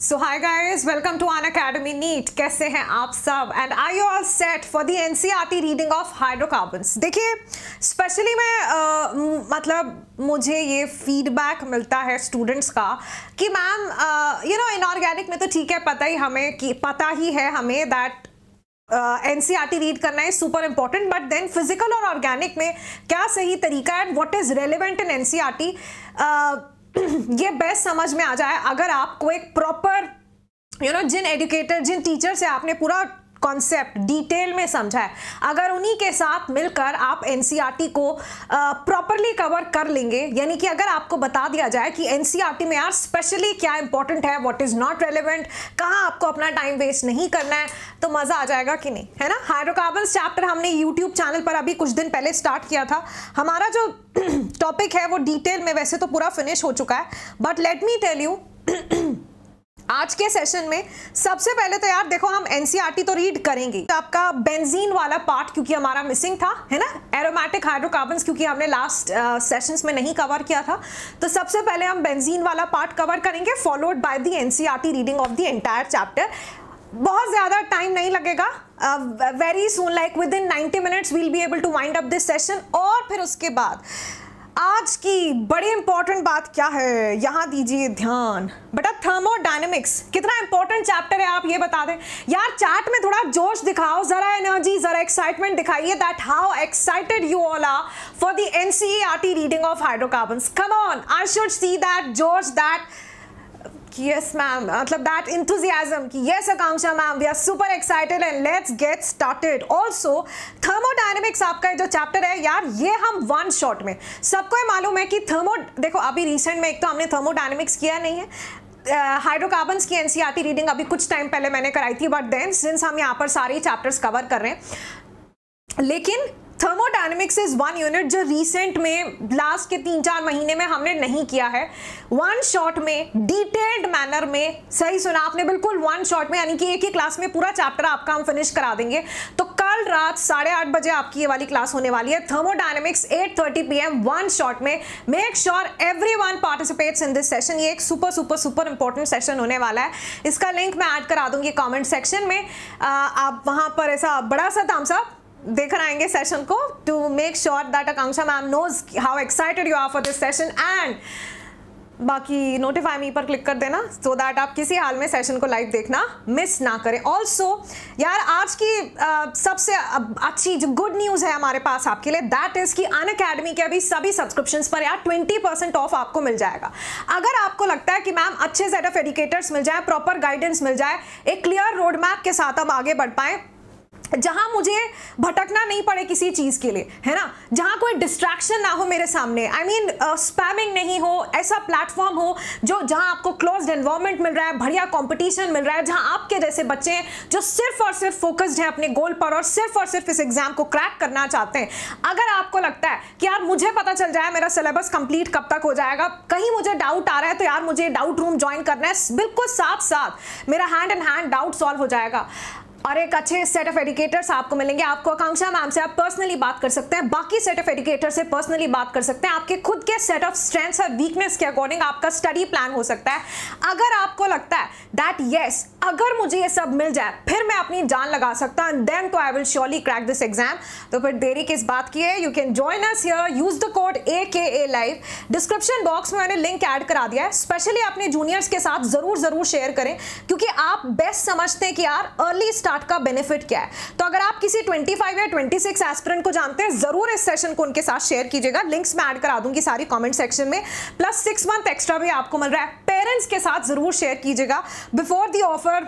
So hi guys, welcome to Unacademy NEET। कैसे हैं आप सब and are you all set for the NCERT reading of hydrocarbons. देखिए specially मैं मतलब मुझे ये फीडबैक मिलता है स्टूडेंट्स का कि मैम इनऑर्गेनिक में तो ठीक है, पता ही है हमें दैट एनसीईआरटी रीड करना है super important, but then physical और ऑर्गेनिक में क्या सही तरीका है, what is relevant in NCERT, ये बेस्ट समझ में आ जाए अगर आपको एक प्रॉपर जिन टीचर से आपने पूरा कॉन्सेप्ट डिटेल में समझा है, अगर उन्हीं के साथ मिलकर आप एनसीईआरटी को प्रॉपरली कवर कर लेंगे, यानी कि अगर आपको बता दिया जाए कि एनसीईआरटी में यार स्पेशली क्या इंपॉर्टेंट है, व्हाट इज नॉट रेलेवेंट, कहाँ आपको अपना टाइम वेस्ट नहीं करना है, तो मजा आ जाएगा कि नहीं, है ना। हाइड्रोकार्बन्स चैप्टर हमने यूट्यूब चैनल पर अभी कुछ दिन पहले स्टार्ट किया था। हमारा जो टॉपिक है वो डिटेल में वैसे तो पूरा फिनिश हो चुका है, but let me tell you आज के सेशन में सबसे पहले तो यार देखो, हम एनसीईआरटी तो रीड करेंगे, तो आपका बेंजीन वाला पार्ट क्योंकि हमारा मिसिंग था, है ना, एरोमेटिक हाइड्रोकार्बन्स क्योंकि हमने लास्ट सेशंस में नहीं कवर किया था, तो सबसे पहले हम बेंजीन वाला पार्ट कवर करेंगे, followed by the NCERT reading of the entire chapter. बहुत ज्यादा टाइम नहीं लगेगा, very soon like within 90 minutes we'll be able to wind up this session. और फिर उसके बाद आज की बड़ी इंपॉर्टेंट बात क्या है, यहां दीजिए ध्यान बेटा, थर्मोडायनेमिक्स। कितना इंपॉर्टेंट चैप्टर है आप ये बता दें यार, चैट में थोड़ा जोश दिखाओ, जरा एनर्जी, जरा एक्साइटमेंट दिखाइए, that how excited you all are for the NCERT reading of hydrocarbons. Come on, I should see that जोश, दैट yes ma'am, मतलब that enthusiasm कि yes Akanksha ma'am, we are super excited and let's get started। also thermodynamics आपका जो chapter है यार, ये हम one shot में, सबको ये मालूम है कि देखो अभी रिसेंट में एक तो हमने थर्मोडायनेमिक्स किया नहीं है, हाइड्रोकार्बन्स की एनसीईआरटी रीडिंग अभी कुछ टाइम पहले मैंने कराई थी, बट देन सिंस हम यहाँ पर सारे चैप्टर्स कवर कर रहे हैं, लेकिन थर्मोडायनेमिक्स इज वन यूनिट जो रिसेंट में लास्ट के 3-4 महीने में हमने नहीं किया है, वन शॉट में डिटेल्ड मैनर में। सही सुना आपने, बिल्कुल वन शॉट में, यानी कि एक ही क्लास में पूरा चैप्टर आपका हम फिनिश करा देंगे। तो कल रात 8:30 बजे आपकी ये वाली क्लास होने वाली है, थर्मोडायनेमिक्स 8:30 PM वन शॉट में। Make sure everyone participates in this session. ये एक super super super important session होने वाला है, इसका लिंक मैं ऐड करा दूंगी कॉमेंट सेक्शन में। आप वहां पर ऐसा बड़ा सा थम्स अप देकर आएंगे सेशन को, to make sure that Akanksha ma'am knows how excited you are for this session, and बाकी नोटिफाई मी पर क्लिक कर देना सो दैट आप किसी हाल में सेशन को लाइव देखना मिस ना करें। ऑल्सो यार आज की सबसे अच्छी जो गुड न्यूज़ है हमारे पास आपके लिए, दैट इज कि अनअकैडमी के अभी सभी सब्सक्रिप्शंस पर यार 20% ऑफ आपको मिल जाएगा। अगर आपको लगता है कि मैम अच्छे सेट ऑफ एजुकेटर्स मिल जाए, प्रॉपर गाइडेंस मिल जाए, एक क्लियर रोड मैप के साथ हम आगे बढ़ पाएं, जहां मुझे भटकना नहीं पड़े किसी चीज के लिए, है ना, जहां कोई डिस्ट्रैक्शन ना हो मेरे सामने, आई मीन स्पैमिंग नहीं हो, ऐसा प्लेटफॉर्म हो जहां आपको क्लोज्ड एनवायरनमेंट मिल रहा है, बढ़िया कंपटीशन मिल रहा है, जहां आपके जैसे बच्चे हैं जो सिर्फ और सिर्फ फोकस्ड हैं अपने गोल पर और सिर्फ इस एग्जाम को क्रैक करना चाहते हैं। अगर आपको लगता है कि यार मुझे पता चल जाए मेरा सिलेबस कंप्लीट कब तक हो जाएगा, कहीं मुझे डाउट आ रहा है, तो यार मुझे डाउट रूम ज्वाइन करना है, बिल्कुल साथ साथ मेरा hand in hand doubt solve हो जाएगा और एक अच्छे सेट ऑफ एजुकेटर्स आपको मिलेंगे। आपको आकांक्षा मैम से आप पर्सनली बात कर सकते हैं, बाकी सेट ऑफ एजुकेटर से पर्सनली बात कर सकते हैं, आपके खुद के सेट ऑफ स्ट्रेंथ्स और वीकनेस के अकॉर्डिंग आपका स्टडी प्लान हो सकता है। अगर आपको लगता है दैट यस, अगर मुझे ये सब मिल जाए फिर मैं अपनी जान लगा सकता हूं, देन तो I will surely crack this exam, तो फिर देरी किस बात की है। You can join us here, use the code AKA live, description box में मैंने लिंक ऐड करा दिया है। स्पेशली अपने जूनियर्स के साथ जरूर शेयर करें, क्योंकि आप बेस्ट समझते हैं कि यार अर्ली स्टार्ट का बेनिफिट क्या है। तो अगर आप किसी 25 या 26 एस्पिरेंट को जानते हैं, जरूर इस सेशन को उनके साथ शेयर कीजिएगा, लिंक्स मैं ऐड करा दूंगी सारी कमेंट सेक्शन में, प्लस 6 मंथ एक्स्ट्रा भी आपको मिल रहा है। पेरेंट्स के साथ जरूर शेयर कीजिएगा before the offer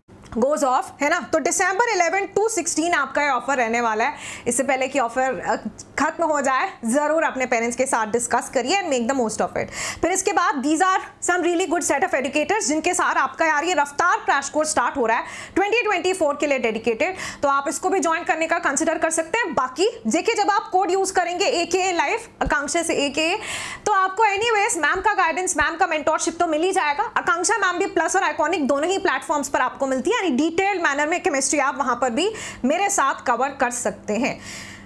goes off, है ना। तो December 11 to 16 आपका ये ऑफर रहने वाला है। इससे पहले कि ऑफर खत्म हो जाए, जरूर अपने पेरेंट्स के साथ डिस्कस करिए and make the most of it. फिर इसके बाद these are some really good set of educators जिनके साथ आपका यार ये रफ्तार क्रैश कोर्स स्टार्ट हो रहा है 2024 के लिए डेडिकेटेड, तो आप इसको भी ज्वाइन करने का कंसिडर कर सकते हैं। बाकी देखिए, जब आप कोड यूज करेंगे AKA लाइव, आकांक्षा से AKA, तो आपको एनीवेज मैम का गाइडेंस, मैम का मेंटोरशिप तो मिल ही जाएगा। आकांक्षा मैम भी प्लस और आइकॉनिक दोनों ही प्लेटफॉर्म्स पर आपको मिलती है, डिटेल्ड मैनर में केमिस्ट्री आप वहां पर भी मेरे साथ कवर कर सकते हैं।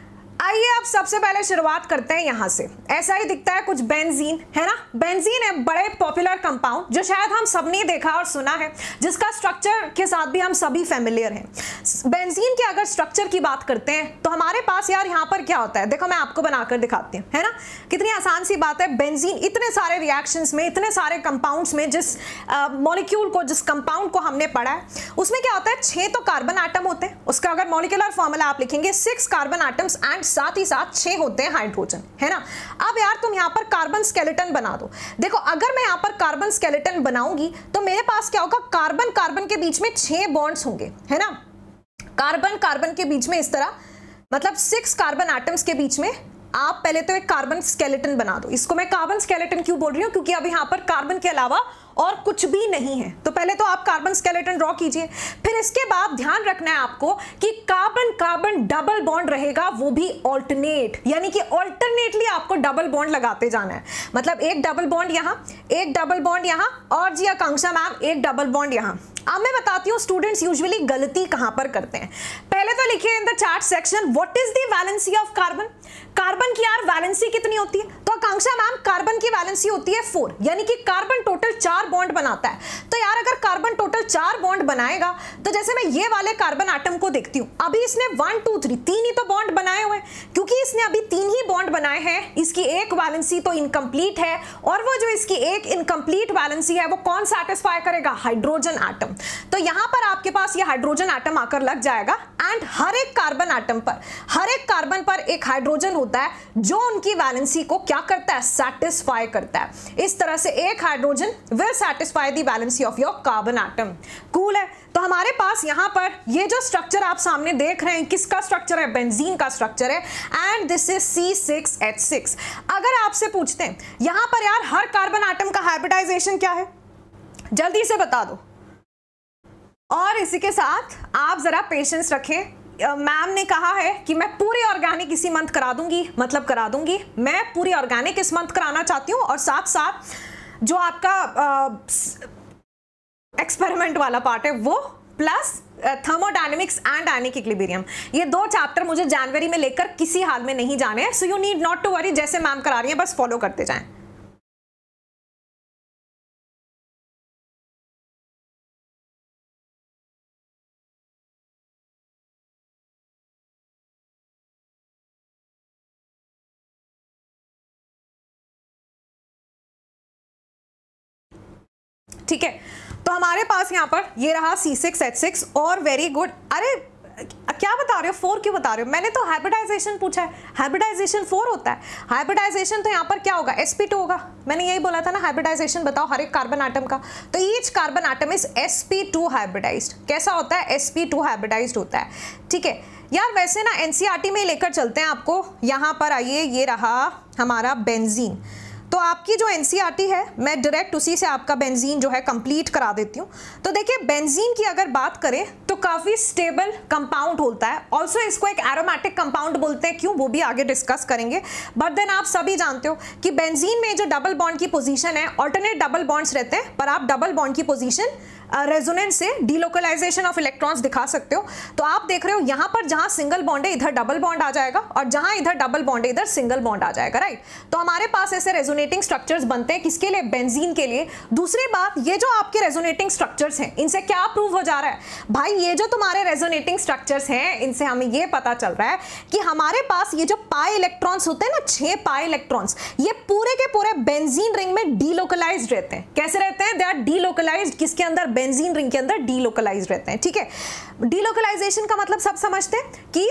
आइए आप सबसे पहले शुरुआत करते हैं यहां से। ऐसा ही दिखता है कुछ बेंजीन, है ना। बेंजीन है बड़े पॉपुलर कंपाउंड जो शायद हम सबने देखा और सुना है, जिसका स्ट्रक्चर के साथ भी हम सभी फेमिलियर हैं। बेंजीन के अगर स्ट्रक्चर की बात करते हैं तो हमारे पास यार यहां पर क्या होता है, देखो मैं आपको बनाकर दिखाती हूं, है ना। कितनी आसान सी बात है। बेंजीन इतने सारे रिएक्शंस में, इतने सारे कंपाउंड्स में, जिस मॉलिक्यूल को, जिस कंपाउंड को हमने पढ़ा है उसमें क्या होता है, 6 तो कार्बन एटम होते हैं। उसका अगर मॉलिक्यूलर फॉर्मूला आप लिखेंगे 6 कार्बन एटम्स एंड साथ ही साथ 6 होते हैं हाइड्रोजन, है ना। अब यार तुम यहां पर कार्बन स्केलेटन बना दो। देखो अगर मैं यहां पर कार्बन स्केलेटन बनाऊंगी तो मेरे पास क्या होगा, कार्बन कार्बन के बीच में 6 बॉन्ड्स होंगे, है ना। कार्बन कार्बन के बीच में इस तरह, मतलब 6 कार्बन एटम्स के बीच में आप पहले तो एक कार्बन स्केलेटन बना दो। इसको मैं कार्बन स्केलेटन क्यों बोल रही हूं, क्योंकि अब यहां पर कार्बन के अलावा और कुछ भी नहीं है। तो पहले तो आप कार्बन स्केलेटन ड्रॉ कीजिए। फिर इसके बाद ध्यान रखना है आपको कि कार्बन कार्बन डबल बॉन्ड रहेगा, वो भी ऑल्टरनेट, यानी कि ऑल्टरनेटली आपको डबल बॉन्ड लगाते जाना है। मतलब एक डबल बॉन्ड यहां, एक डबल बॉन्ड यहां, और जी आकांक्षा मैम एक डबल बॉन्ड यहां। अब मैं बताती हूं स्टूडेंट्स यूजुअली गलती कहां पर करते हैं। पहले तो लिखिए in the chart section what is the valency of carbon. Carbon की यार वैलेंसी कितनी होती है, तो आकांक्षा मैम कार्बन की वैलेंसी होती है 4, यानी कि कार्बन टोटल 4 बॉन्ड बनाता है। तो यार अगर कार्बन टोटल 4 बॉन्ड बनाएगा तो जैसे मैं ये वाले कार्बन एटम को देखती हूं, अभी इसने 1 2 3 3 ही तो बॉन्ड बनाए हुए हैं। क्योंकि इसने अभी 3 ही बॉन्ड बनाए हैं, इसकी एक वैलेंसी तो इनकम्प्लीट है, और वो जो इसकी एक इनकम्प्लीट वैलेंसी है वो कौन सेटिस्फाई करेगा, हाइड्रोजन एटम। तो यहां पर आपके पास ये हाइड्रोजन एटम आकर लग जाएगा एंड हर एक कार्बन एटम पर, हर एक कार्बन पर एक हाइड्रोजन होता है जो उनकी वैलेंसी को क्या करता है, सेटिस्फाई करता है। इस तरह से एक hydrogen will satisfy the valency of your carbon atom. Cool है। तो हमारे पास यहां पर ये जो स्ट्रक्चर आप सामने देख रहे हैं किसका स्ट्रक्चर है, बेंजीन का स्ट्रक्चर है, एंड दिस इज C6H6। अगर आपसे पूछते हैं यहां पर यार हर कार्बन एटम का हाइब्रिडाइजेशन क्या है, जल्दी से बता दो। और इसी के साथ आप जरा पेशेंस रखें। मैम ने कहा है कि मैं पूरी ऑर्गेनिक इसी मंथ करा दूंगी, मतलब करा दूंगी। मैं पूरी ऑर्गेनिक इस मंथ कराना चाहती हूँ, और साथ साथ जो आपका एक्सपेरिमेंट वाला पार्ट है वो, plus thermodynamics and ionic equilibrium, ये 2 चैप्टर मुझे जनवरी में लेकर किसी हाल में नहीं जाने। So you need not to worry, जैसे मैम करा रही है बस फॉलो करते जाएं। ठीक है, तो हमारे पास यहां पर ये रहा C6H6, और वेरी गुड। अरे क्या बता रहे हो, 4 क्यों बता रहे हो, मैंने तो हाइब्रिडाइजेशन पूछा है। हाइब्रिडाइजेशन 4 होता है। हाइब्रिडाइजेशन तो यहाँ पर क्या होगा, sp2 होगा। मैंने यही बोला था ना, हाइब्रिडाइजेशन बताओ हर एक कार्बन एटम का। तो each carbon atom is sp2 hybridized. कैसा होता है, sp2 हाइब्रिडाइज्ड होता है। ठीक है यार, वैसे ना एनसीईआरटी में लेकर चलते हैं आपको। यहाँ पर आइए, ये रहा हमारा बेंजीन। तो आपकी जो एनसीईआरटी है, मैं डायरेक्ट उसी से आपका बेंजीन जो है कंप्लीट करा देती हूँ। तो देखिए बेंजीन की अगर बात करें तो काफ़ी स्टेबल कंपाउंड होता है। ऑल्सो इसको एक एरोमेटिक कंपाउंड बोलते हैं, क्यों वो भी आगे डिस्कस करेंगे। बट देन आप सभी जानते हो कि बेंजीन में जो डबल बॉन्ड की पोजीशन है, ऑल्टरनेट डबल बॉन्ड्स रहते हैं, पर आप डबल बॉन्ड की पोजीशन रेजोनेंस से डीलोकलाइजेशन ऑफ इलेक्ट्रॉन्स दिखा सकते हो। तो आप देख रहे हो यहाँ पर जहाँ सिंगल बॉन्ड है इधर डबल बॉन्ड आ जाएगा, और जहाँ इधर डबल बॉन्ड है इधर सिंगल बॉन्ड आ जाएगा, राइट। तो हमारे पास ऐसे रेजोनेटिंग स्ट्रक्चर्स बनते हैं, किसके लिए, बेंजीन के लिए। दूसरी बात, ये जो आपके रेजोनेटिंग स्ट्रक्चर्स हैं इनसे क्या प्रूव हो जा रहा है भाई, ये जो तुम्हारे रेजोनेटिंग स्ट्रक्चर्स हैं इनसे हमें ये पता चल रहा है कि हमारे पास ये जो पाई इलेक्ट्रॉन्स होते हैं ना, 6 पाई इलेक्ट्रॉन्स, ये पूरे के पूरे बेंजीन रिंग में डीलोकलाइज्ड रहते हैं। कैसे रहते हैं, दे आर डीलोकलाइज्ड, किसके अंदर, बेंजीन रिंग के अंदर डीलोकलाइज्ड रहते हैं। ठीक है, डीलोकलाइजेशन का मतलब सब समझते हैं कि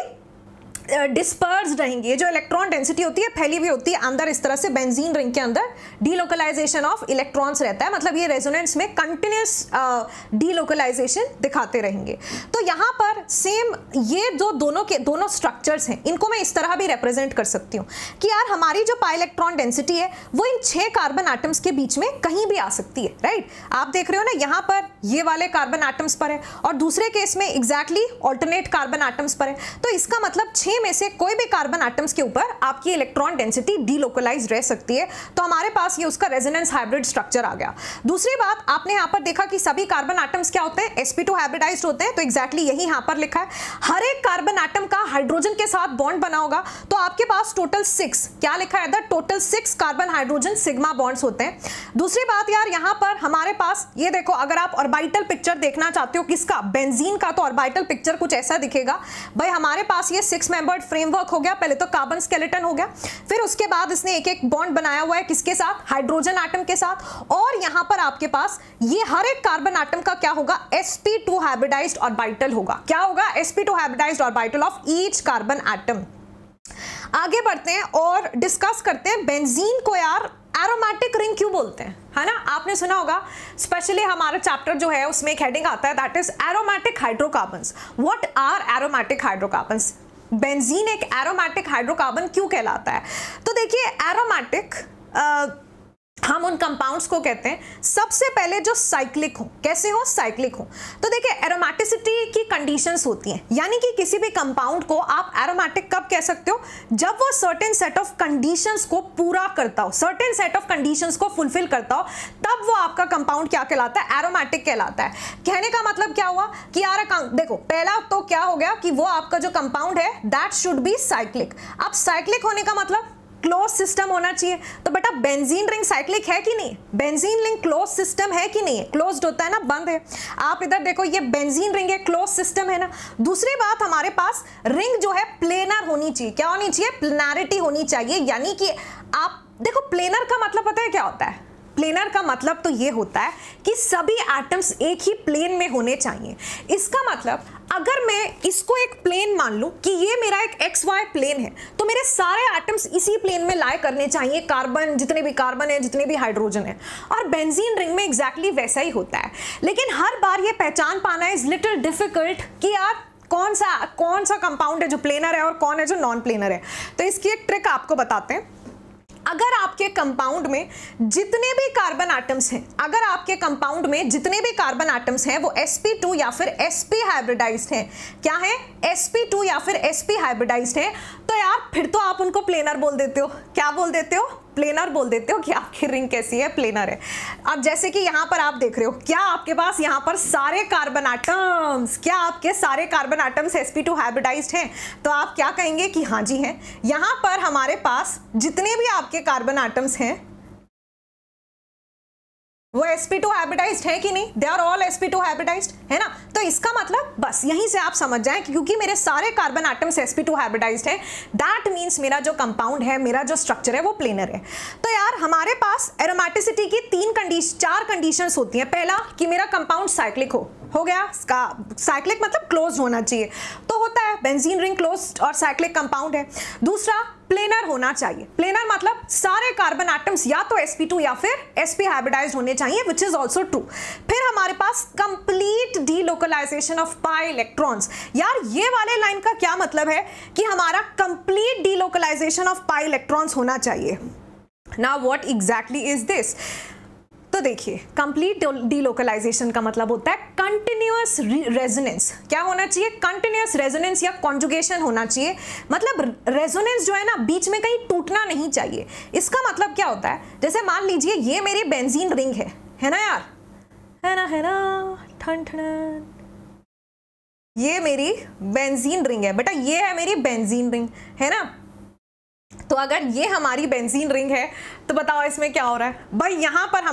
डिस्पर्स्ड रहेंगे। ये जो इलेक्ट्रॉन डेंसिटी होती है फैली हुई होती है अंदर, इस तरह से बेंजीन रिंग के अंदर डीलोकलाइजेशन ऑफ इलेक्ट्रॉन्स रहता है। मतलब ये रेजोनेंस में कंटिन्यूस डीलोकलाइजेशन दिखाते रहेंगे। तो यहाँ पर सेम ये जो दोनों स्ट्रक्चर्स हैं, इनको मैं इस तरह भी रिप्रेजेंट कर सकती हूँ कि यार हमारी जो पाई इलेक्ट्रॉन डेंसिटी है वो इन 6 कार्बन एटम्स के बीच में कहीं भी आ सकती है, राइट। आप देख रहे हो ना, यहाँ पर ये वाले कार्बन एटम्स पर है, और दूसरे केस में एग्जैक्टली ऑल्टरनेट कार्बन एटम्स पर है। तो इसका मतलब 6 A में से कोई भी कार्बन एटम्स के ऊपर आपकी इलेक्ट्रॉन डेंसिटी डीलोकलाइज रह सकती है, तो हमारे पास ये उसका रेजोनेंस हाइब्रिड स्ट्रक्चर आ गया। दूसरी बात, आपने यहाँ पर देखा कि सभी कार्बन एटम्स क्या होते हैं, sp2 हाइब्रिडाइज्ड होते हैं, तो एग्जैक्टली यही यहाँ पर लिखा है। हर एक कार्बन एटम का हाइड्रोजन के साथ बॉन्ड बना होगा, तो आपके पास टोटल 6 क्या लिखा है, total 6 carbon hydrogen sigma bonds होते हैं। दूसरी बात यार, यहाँ पर हमारे पास ये देखो, अगर आप ऑर्बिटल पिक्चर देखना चाहते हो किसका, बेंजीन का, तो ऑर्बिटल पिक्चर कुछ ऐसा दिखेगा। भाई हमारे पास ये 6 मेंबर्ड फ्रेमवर्क हो गया, पहले तो कार्बन स्केलेटन हो गया, फिर उसके बाद इसने एक एक बॉन्ड बनाया हुआ है किसके साथ, हाइड्रोजन एटम के साथ, और यहां पर आपके पास ये हर एक कार्बन एटम का क्या होगा, sp2 हाइब्रिडाइज्ड ऑर्बिटल होगा। क्या होगा, sp2 hybridized orbital of each carbon atom. आगे बढ़ते हैं और डिस्कस करते हैं बेंजीन को यार एरोमेटिक रिंग क्यों बोलते हैं, है ना। आपने सुना होगा, स्पेशली हमारा चैप्टर जो है उसमें एक हेडिंग आता है, that is aromatic hydrocarbons. What are aromatic hydrocarbons. Benzene एक एरोमेटिक हाइड्रोकार्बन क्यों कहलाता है, तो देखिए एरोमेटिक हम उन कंपाउंड्स को कहते हैं सबसे पहले जो साइक्लिक हो। कैसे हो, साइक्लिक हो। तो देखिए एरोमेटिसिटी की कंडीशंस होती हैं, यानी कि किसी भी कंपाउंड को आप एरोमेटिक कब कह सकते हो, जब वो सर्टेन सेट ऑफ कंडीशंस को पूरा करता हो, सर्टेन सेट ऑफ कंडीशंस को फुलफिल करता हो, तब वो आपका कंपाउंड क्या कहलाता है, एरोमेटिक कहलाता है। कहने का मतलब क्या हुआ कि यार देखो, पहला तो क्या हो गया कि वो आपका जो कंपाउंड है दैट शुड बी साइक्लिक। अब साइक्लिक होने का मतलब क्लोज सिस्टम होना चाहिए। तो बेटा बेंजीन रिंग साइक्लिक है कि नहीं, बेंजीन रिंग क्लोज सिस्टम है कि नहीं है, क्लोज्ड होता है ना, बंद है। आप इधर देखो, ये बेंजीन रिंग है, क्लोज सिस्टम है ना। दूसरी बात, हमारे पास रिंग जो है प्लेनर होनी चाहिए। क्या होनी चाहिए, प्लेनरिटी होनी चाहिए, यानी कि आप देखो प्लेनर का मतलब पता है क्या होता है, प्लेनर का मतलब तो ये होता है कि सभी एटम्स एक ही प्लेन में होने चाहिए। इसका मतलब अगर मैं इसको एक प्लेन मान लूं कि ये मेरा एक XY प्लेन है, तो मेरे सारे एटम्स इसी प्लेन में लाई करने चाहिए, कार्बन जितने भी कार्बन है, जितने भी हाइड्रोजन है। और बेंजीन रिंग में एग्जैक्टली वैसा ही होता है, लेकिन हर बार ये पहचान पाना इज लिटिल डिफिकल्ट कि यार कौन सा कंपाउंड है जो प्लेनर है और कौन है जो नॉन प्लेनर है। तो इसकी एक ट्रिक आपको बताते हैं। अगर आपके कंपाउंड में जितने भी कार्बन एटम्स हैं, अगर आपके कंपाउंड में जितने भी कार्बन एटम्स हैं वो sp2 या फिर sp हाइब्रिडाइज्ड हैं, क्या है, sp2 या फिर sp हाइब्रिडाइज्ड हैं, तो यार फिर तो आप उनको प्लेनर बोल देते हो। क्या बोल देते हो, प्लेनर बोल देते हो कि आपकी रिंग कैसी है, प्लेनर है। अब जैसे कि यहां पर आप देख रहे हो, क्या आपके पास यहां पर सारे कार्बन एटम्स, क्या आपके सारे कार्बन एटम्स sp2 हाइब्रिडाइज्ड हैं, तो आप क्या कहेंगे कि हाँ जी हैं। यहां पर हमारे पास जितने भी आपके कार्बन एटम्स हैं वो sp2 हाइब्रिडाइज्ड है कि नहीं, they are all sp2 hybridized, है ना। तो इसका मतलब बस यहीं से आप समझ जाएं कि क्योंकि मेरे सारे कार्बन एटम्स sp2 हाइब्रिडाइज्ड है, दैट मींस मेरा जो कंपाउंड है, मेरा जो स्ट्रक्चर है वो प्लेनर है। तो यार हमारे पास एरोमेटिसिटी की 4 कंडीशंस होती हैं। पहला कि मेरा कंपाउंड साइक्लिक हो गया, साइक्लिक मतलब क्लोज होना चाहिए, तो होता है बेंजीन रिंग क्लोज्ड और साइक्लिक कंपाउंड है। दूसरा प्लेनर होना चाहिए, प्लेनर मतलब सारे कार्बन एटम्स या तो sp2 या फिर sp हाइब्रिडाइज्ड होने चाहिए, विच इज आल्सो ट्रू। फिर हमारे पास complete delocalization of pi electrons. यार ये वाले लाइन का क्या मतलब है कि हमारा complete delocalization of pi electrons होना चाहिए। Now what exactly is this, तो देखिए कंप्लीट डीलोकलाइजेशन का मतलब होता है कंटिन्यूअस रेजोनेंस। क्या होना चाहिए, कंटिन्यूअस रेजोनेंस या कॉन्जुगेशन होना चाहिए। मतलब रेजोनेंस जो है ना, बीच में कहीं टूटना नहीं चाहिए। इसका मतलब क्या होता है, जैसे मान लीजिए ये मेरी बेंजीन रिंग है ना यार, है ना, ठन ठन, ये मेरी बेंजीन रिंग है बेटा, ये है मेरी बेंजीन रिंग, है ना। तो अगर ये हमारी बेंजीन रिंग है तो बताओ इसमें क्या हो रहा है भाई, यहां पर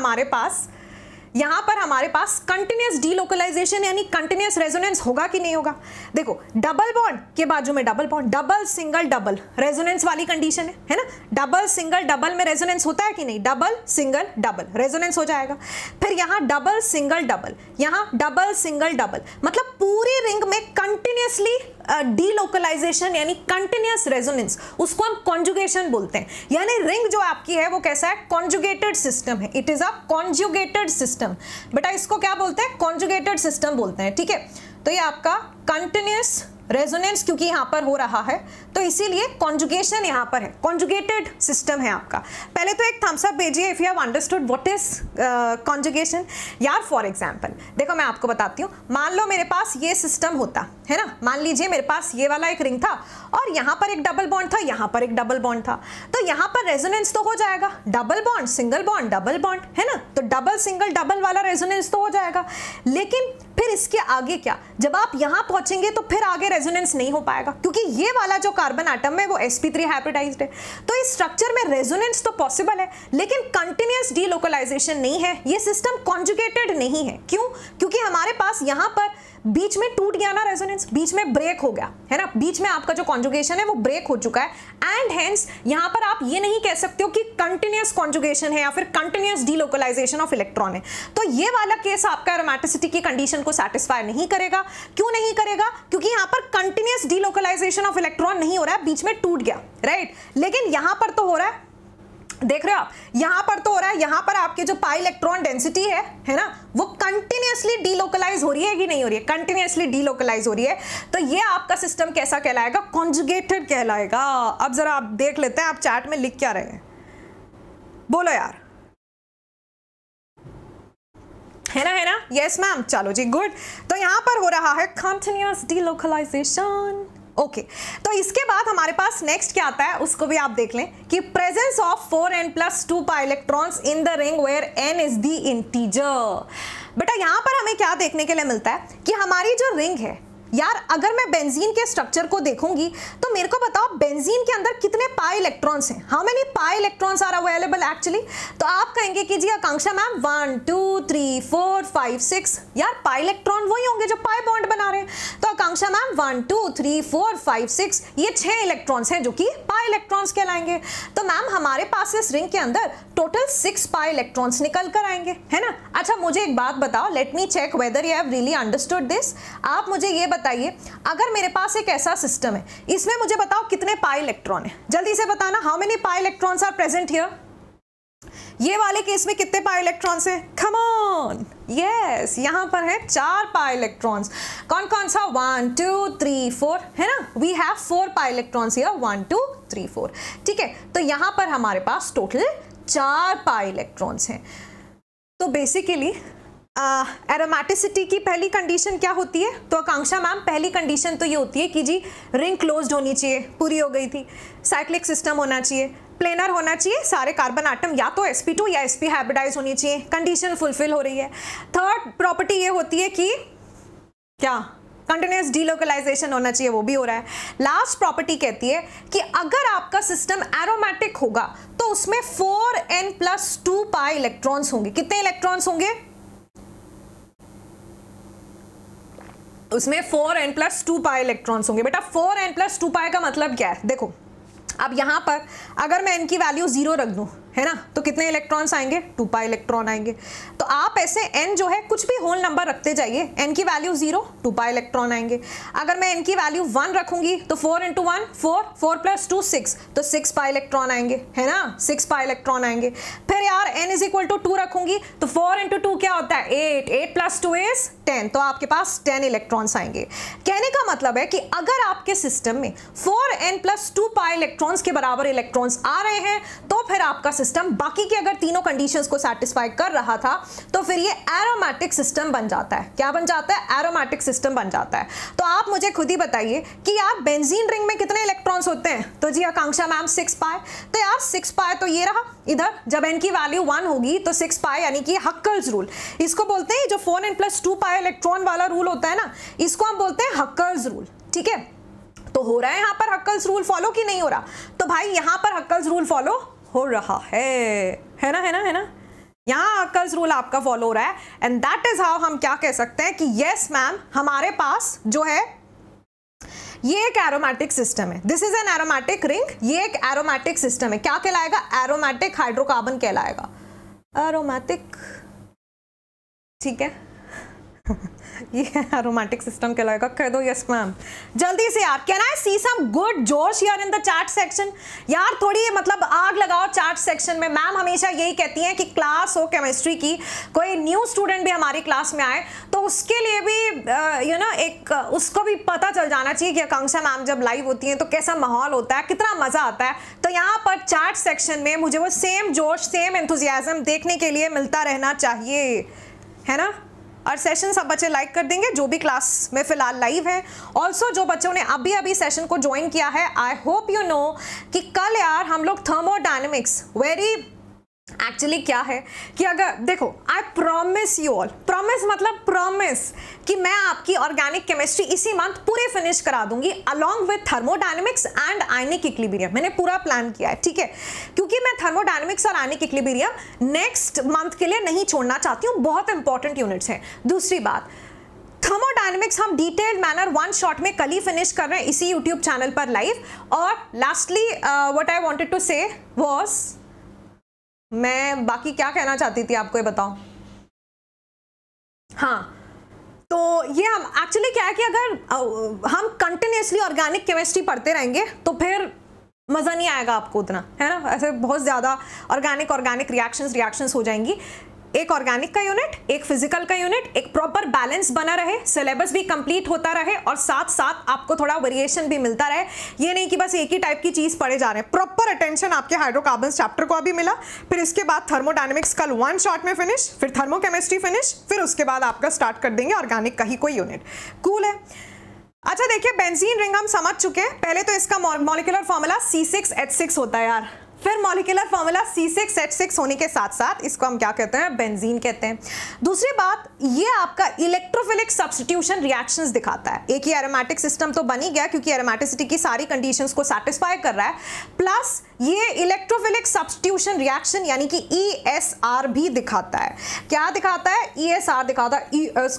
हमारे पास कंटिन्यूअस डीलोकलाइजेशन यानी कंटिन्यूअस रेजोनेंस होगा कि नहीं होगा। देखो डबल बॉन्ड के बाजू में double bond, double single double resonance वाली कंडीशन है ना। डबल सिंगल डबल में रेजोनेंस होता है कि नहीं, डबल सिंगल डबल रेजोनेंस हो जाएगा। फिर यहाँ डबल सिंगल डबल, यहाँ डबल सिंगल डबल, मतलब पूरी रिंग में कंटिन्यूअसली डीलोकलाइजेशन यानी कंटिन्यूअस रेजोनेंस, उसको हम कॉन्जुगेशन बोलते हैं। यानी रिंग जो आपकी है वो कैसा है, कॉन्जुगेटेड सिस्टम है, it is a conjugated system. बेटा इसको क्या बोलते हैं, कॉन्जुगेटेड सिस्टम बोलते हैं, ठीक है। तो ये आपका कंटिन्यूअस रेजोनेंस क्योंकि यहां पर हो रहा है तो इसीलिए कॉन्जुगेशन यहां पर है, कॉन्जुगेटेड सिस्टम है आपका। पहले तो एक थम्स अप भेजिए if you have understood what is conjugation. यार फॉर एग्जांपल देखो मैं आपको बताती हूँ, मान लो मेरे पास ये सिस्टम होता है ना, मान लीजिए मेरे पास ये वाला एक रिंग था और यहाँ पर एक डबल बॉन्ड था, यहाँ पर एक डबल बॉन्ड था, तो यहाँ पर रेजोनेंस तो हो जाएगा, double bond single bond double bond है ना, तो डबल सिंगल डबल वाला रेजोनेंस तो हो जाएगा। लेकिन फिर इसके आगे क्या, जब आप यहाँ पहुंचेंगे तो फिर आगे रेजोनेंस नहीं हो पाएगा क्योंकि ये वाला जो कार्बन एटम है वो sp3 हाइब्रिडाइज्ड है। तो इस स्ट्रक्चर में रेजोनेंस तो पॉसिबल है लेकिन कंटिन्यूअस डीलोकलाइजेशन नहीं है, ये सिस्टम कॉन्जुगेटेड नहीं है। क्यों? क्योंकि हमारे पास यहाँ पर बीच में टूट गया ना रेजोनेंस, बीच में ब्रेक हो गया है ना, बीच में आपका जो कॉन्जुगेशन है वो ब्रेक हो चुका है एंड हेंस यहाँ पर आप ये नहीं कह सकते हो कि कंटिन्यूअस कॉन्जुगेशन है या फिर कंटिन्यूअस डीलोकलाइजेशन ऑफ इलेक्ट्रॉन है। तो ये वाला केस आपका एरोमेटिसिटी की कंडीशन को सैटिस्फाई नहीं करेगा। क्यों नहीं करेगा? क्योंकि यहाँ पर कंटिन्यूअस डीलोकलाइजेशन ऑफ इलेक्ट्रॉन नहीं हो रहा है, बीच में टूट गया, राइट। लेकिन यहाँ पर तो हो रहा है, देख रहे हो आप, यहां पर तो हो रहा है, यहां पर आपकी जो पाई इलेक्ट्रॉन डेंसिटी है ना, वो कंटिन्यूअसली डीलोकलाइज हो रही है कि नहीं हो रही है? कंटिन्यूअसली डीलोकलाइज हो रही है। तो ये आपका सिस्टम कैसा कहलाएगा? कॉन्जुगेटेड कहलाएगा। अब जरा आप देख लेते हैं आप चैट में लिख क्या रहे हैं, बोलो यार, है ना? यस मैम, चलो जी, गुड। तो यहां पर हो रहा है कंटिन्यूअस डीलोकलाइजेशन। ओके, तो इसके बाद हमारे पास नेक्स्ट क्या आता है उसको भी आप देख लें कि presence of 4n+2 pi electrons in the ring where n is the integer. बेटा यहां पर हमें क्या देखने के लिए मिलता है कि हमारी जो रिंग है यार, अगर मैं बेंजीन के स्ट्रक्चर को देखूंगी तो मेरे को बताओ बेंजीन के अंदर कितने पाई इलेक्ट्रॉन्स हैं, how many pi electrons are available actually. तो आप कहेंगे कि जी आकांक्षा मैम 1 2 3 4 5 6, यार पाई इलेक्ट्रॉन वही होंगे जो पाई बॉन्ड बना रहे हैं। तो आकांक्षा मैम 1 2 3 4 5 6 ये 6 इलेक्ट्रॉन्स हैं जो कि पाई इलेक्ट्रॉन्स कहलाएंगे। तो मैम हमारे पास इस रिंग के अंदर टोटल 6 पाई इलेक्ट्रॉन्स निकल कर आएंगे, है ना। अच्छा मुझे एक बात बताओ, let me check whether you have really understood this. आप मुझे ये बताइए, अगर मेरे पास एक ऐसा सिस्टम है, इसमें मुझे बताओ कितने पाई इलेक्ट्रॉन है, जल्दी से बताना, how many pi electrons are present here. ये वाले केस में कितने पाई इलेक्ट्रॉन्स हैं? कम ऑन, यस, यहां पर है 4 पाई इलेक्ट्रॉन्स। कौन कौन सा? 1 2 3 4, है ना, we have 4 pi electrons here, 1 2 3 4, ठीक है। तो यहां पर हमारे पास टोटल 4 पाई इलेक्ट्रॉन्स हैं। तो बेसिकली एरोमेटिसिटी की पहली कंडीशन क्या होती है? तो आकांक्षा मैम पहली कंडीशन तो ये होती है कि जी रिंग क्लोज्ड होनी चाहिए, पूरी हो गई थी। साइक्लिक सिस्टम होना चाहिए, प्लेनर होना चाहिए, सारे कार्बन आटम या तो sp2 या sp हाइब्रिडाइज होनी चाहिए, कंडीशन फुलफिल हो रही है। थर्ड प्रॉपर्टी ये होती है कि क्या? कंटिन्यूअस डीलोकलाइजेशन होना चाहिए, वो भी हो रहा है। लास्ट प्रॉपर्टी कहती है कि अगर आपका सिस्टम एरोमेटिक होगा तो उसमें 4n+2 पाई इलेक्ट्रॉन्स होंगे। कितने इलेक्ट्रॉन्स होंगे उसमें? 4n+2 पाई इलेक्ट्रॉन्स होंगे। बेटा 4n+2 पाई का मतलब क्या है? देखो अब यहां पर अगर मैं n की वैल्यू 0 रख दूं, है ना, तो कितने इलेक्ट्रॉन्स आएंगे? 2 पाई इलेक्ट्रॉन आएंगे। तो आप ऐसे n जो है कुछ भी होल नंबर रखते जाइए, n की वैल्यू 0, 2 पाई इलेक्ट्रॉन आएंगे। अगर मैं n की वैल्यू 1 रखूंगी तो 4 × 1 4, 4 + 2 6, तो 6 पाई इलेक्ट्रॉन आएंगे, है ना, 6 पाई इलेक्ट्रॉन आएंगे। फिर यार n = 2 रखूंगी तो 4 × 2 क्या होता है? 8, 8 + 2 is 10, तो आपके पास 10 इलेक्ट्रॉन्स आएंगे। कहने का मतलब है कि अगर आपके सिस्टम में 4n+2 पाई इलेक्ट्रॉन्स के बराबर इलेक्ट्रॉन्स आ रहे हैं तो फिर आपका सिस्टम बाकी के अगर तीनों कंडीशंस को सैटिस्फाई कर रहा था तो फिर ये एरोमेटिक सिस्टम बन जाता है। क्या बन जाता है? एरोमेटिक सिस्टम बन जाता है। तो आप मुझे खुद ही बताइए कि यार बेंजीन रिंग में कितने इलेक्ट्रॉन्स होते हैं? तो जी आकांक्षा मैम 6 पाई। तो यार 6 पाई तो ये रहा इधर, जब n की वैल्यू 1 होगी तो 6 पाई यानी कि हक्कल्स रूल, इसको बोलते हैं जो 4n+2 पाई इलेक्ट्रॉन वाला रूल होता है ना, इसको हम बोलते हैं हक्कल्स रूल, ठीक है। तो हो रहा है यहाँ पर हक्कल्स रूल फॉलो कि नहीं हो रहा? तो भाई यहाँ पर हक्कल्स रूल फॉलो हो रहा है ना, यहाँ हक्कल्स रूल आपका फॉलो हो रहा है। एंड दैट इज हाउ हम क्या कह सकते हैं कि यस मैम हमारे पास जो है ये एक एरोमेटिक सिस्टम है, this is an aromatic ring, ये एक एरोमेटिक सिस्टम है। क्या कहलाएगा? एरोमेटिक हाइड्रोकार्बन कहलाएगा, एरोमेटिक, ठीक है। ये रोमांटिक सिस्टम के लगेगा, कह दो यस मैम जल्दी से यार। Can I see some good जोश here in the chat section यार, थोड़ी मतलब आग लगाओ चैट सेक्शन में। मैम हमेशा यही कहती हैं कि क्लास हो केमिस्ट्री की, कोई न्यू स्टूडेंट भी हमारी क्लास में आए तो उसके लिए भी एक उसको भी पता चल जाना चाहिए कि आकांक्षा मैम जब लाइव होती हैं तो कैसा माहौल होता है, कितना मजा आता है। तो यहाँ पर चैट सेक्शन में मुझे वो सेम जोश, सेम एंथुजियाज्म देखने के लिए मिलता रहना चाहिए, है ना। और सेशन सब बच्चे लाइक कर देंगे जो भी क्लास में फिलहाल लाइव है। ऑल्सो जो बच्चों ने अभी अभी सेशन को ज्वाइन किया है, आई होप यू नो कि कल यार हम लोग थर्मोडायनेमिक्स एक्चुअली क्या है कि अगर देखो, I promise you all, promise मतलब प्रॉमिस कि मैं आपकी ऑर्गेनिक केमिस्ट्री इसी मंथ पूरे फिनिश करा दूंगी along with thermodynamics and ionic equilibrium. मैंने पूरा प्लान किया है, ठीक है, क्योंकि मैं थर्मोडायनेमिक्स और आयनिक इक्विलिब्रियम नेक्स्ट मंथ के लिए नहीं छोड़ना चाहती हूँ, बहुत इंपॉर्टेंट यूनिट्स हैं। दूसरी बात, थर्मोडायनेमिक्स हम डिटेल्ड मैनर वन शॉट में कल ही फिनिश कर रहे हैं इसी यूट्यूब चैनल पर लाइव। और lastly what I wanted to say was, मैं बाकी क्या कहना चाहती थी आपको ये बताओ। हाँ, तो ये हम एक्चुअली क्या है कि अगर हम कंटिन्यूसली ऑर्गेनिक केमिस्ट्री पढ़ते रहेंगे तो फिर मज़ा नहीं आएगा आपको उतना, है ना। ऐसे बहुत ज़्यादा ऑर्गेनिक रिएक्शंस हो जाएंगी। एक ऑर्गेनिक का यूनिट, एक फिजिकल का यूनिट, एक प्रॉपर बैलेंस बना रहे, सिलेबस भी कंप्लीट होता रहे और साथ साथ आपको थोड़ा वेरिएशन भी मिलता रहे। ये नहीं कि बस एक ही टाइप की चीज पढ़े जा रहे हैं। प्रॉपर अटेंशन आपके हाइड्रोकार्बन्स चैप्टर को अभी मिला, फिर इसके बाद थर्मोडायनेमिक्स कल वन शॉट में फिनिश, फिर थर्मोकेमिस्ट्री फिनिश, फिर उसके बाद आपका स्टार्ट कर देंगे ऑर्गेनिक का ही कोई यूनिट। कूल है। अच्छा देखिए, बेंजीन रिंग हम समझ चुके हैं। पहले तो इसका मॉलिक्यूलर फॉर्मूला C6H6 होता है यार, फिर मॉलिक्यूलर फॉर्मूला C6H6 होने के साथ साथ इसको हम क्या कहते हैं, बेंजीन कहते हैं। दूसरी बात, ये आपका इलेक्ट्रोफिलिक सब्स्टिट्यूशन रिएक्शंस दिखाता है। एक ही एरोमेटिक सिस्टम तो बन ही गया क्योंकि एरोमेटिसिटी की सारी कंडीशंस को सेटिस्फाई कर रहा है, प्लस ये इलेक्ट्रोफिलिक सब्स्टिट्यूशन रिएक्शन यानी कि ESR भी दिखाता है। क्या दिखाता है? ESR दिखाता है,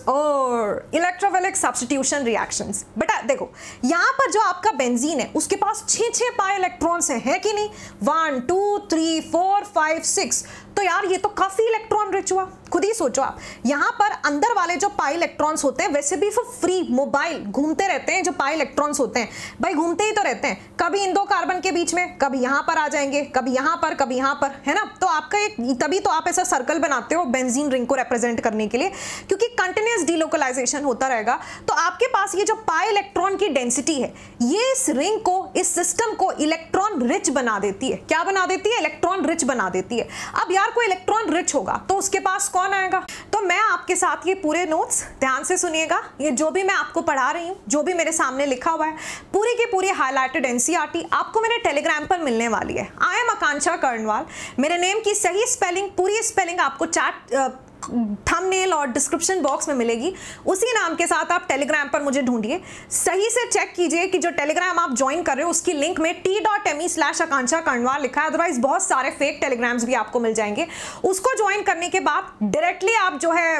ESR इलेक्ट्रोफिलिक सब्स्टिट्यूशन रिएक्शंस। बेटा देखो, यहाँ पर जो आपका बेंजीन है उसके पास 6 पाई इलेक्ट्रॉन्स है कि नहीं, 1 2 3 4 5 6। तो यार ये तो काफी इलेक्ट्रॉन रिच हुआ। खुद ही सोचो आप, यहाँ पर अंदर वाले जो पाई इलेक्ट्रॉन्स होते हैं वैसे भी फ्री मोबाइल घूमते रहते हैं। जो पाई इलेक्ट्रॉन्स होते हैं भाई घूमते ही तो रहते हैं, कभी इन दो कार्बन के बीच में, कभी यहाँ पर आ जाएंगे, कभी यहाँ पर, कभी यहाँ पर, है ना। तो आपका एक, तभी तो आप ऐसा सर्कल बनाते हो बेंजीन रिंग को रिप्रेजेंट करने के लिए, क्योंकि कंटिन्यूअस डीलोकलाइजेशन होता रहेगा। तो आपके पास ये जो पाई इलेक्ट्रॉन की डेंसिटी है ये इस रिंग को, इस सिस्टम को इलेक्ट्रॉन रिच बना देती है। क्या बना देती है? इलेक्ट्रॉन रिच बना देती है। अब यार कोई इलेक्ट्रॉन रिच होगा तो उसके पास कौन आएगा? तो मैं आपके साथ ये पूरे नोट्स ध्यान से सुनिएगा। ये जो भी मैं आपको पढ़ा रही हूँ, जो भी मेरे सामने लिखा हुआ है, पूरी की पूरी हाईलाइटेड एनसीईआरटी आपको मेरे टेलीग्राम पर मिलने वाली है। I am Akanksha Karnwal. मेरे नेम की सही स्पेलिंग, पूरी स्पेलिंग आपको चैट थंबनेल और डिस्क्रिप्शन बॉक्स में मिलेगी। उसी नाम के साथ आप टेलीग्राम पर मुझे ढूंढिए। सही से चेक कीजिए कि जो टेलीग्राम आप ज्वाइन कर रहे हो उसकी लिंक में t.me/आकांक्षा कर्णवाल लिखा है, अदरवाइज बहुत सारे फेक टेलीग्राम्स भी आपको मिल जाएंगे। उसको ज्वाइन करने के बाद डायरेक्टली आप जो है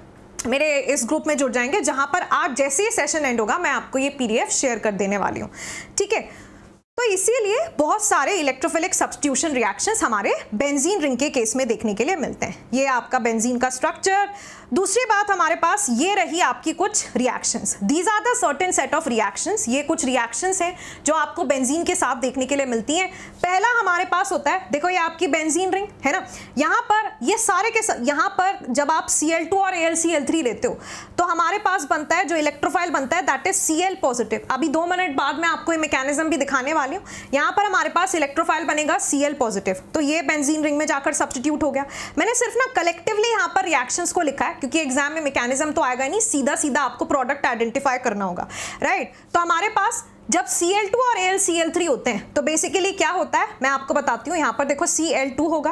मेरे इस ग्रुप में जुड़ जाएंगे, जहां पर आज जैसे ही सेशन एंड होगा मैं आपको ये PDF शेयर कर देने वाली हूँ, ठीक है। तो इसीलिए बहुत सारे इलेक्ट्रोफिलिक सब्स्टिट्यूशन रिएक्शंस हमारे बेंजीन रिंग के केस में देखने के लिए मिलते हैं। ये आपका बेंजीन का स्ट्रक्चर। दूसरी बात, हमारे पास ये रही आपकी कुछ reactions. These are the certain set of reactions. ये कुछ रिएक्शंस हैं जो आपको बेंजीन के साथ देखने के लिए मिलती हैं। पहला हमारे पास होता है, देखो ये आपकी बेंजीन रिंग है ना, यहाँ पर ये सारे के यहाँ पर जब आप Cl2 और AlCl3 लेते हो तो हमारे पास बनता है, जो इलेक्ट्रोफाइल बनता है दैट इज Cl पॉजिटिव। अभी 2 मिनट बाद मैं आपको ये मैकेनिज्म भी दिखाने वाली हूँ। यहाँ पर हमारे पास इलेक्ट्रोफाइल बनेगा Cl पॉजिटिव, तो ये बेंजीन रिंग में जाकर सब्स्टिट्यूट हो गया। मैंने सिर्फ ना कलेक्टिवली यहाँ पर रिएक्शंस को लिखा है क्योंकि एग्जाम में मैकेनिज्म तो आएगा नहीं, सीधा सीधा आपको प्रोडक्ट आइडेंटिफाई करना होगा, राइट। तो हमारे पास जब Cl2 और AlCl3 होते हैं तो बेसिकली क्या होता है मैं आपको बताती हूँ। यहाँ पर देखो Cl2 होगा,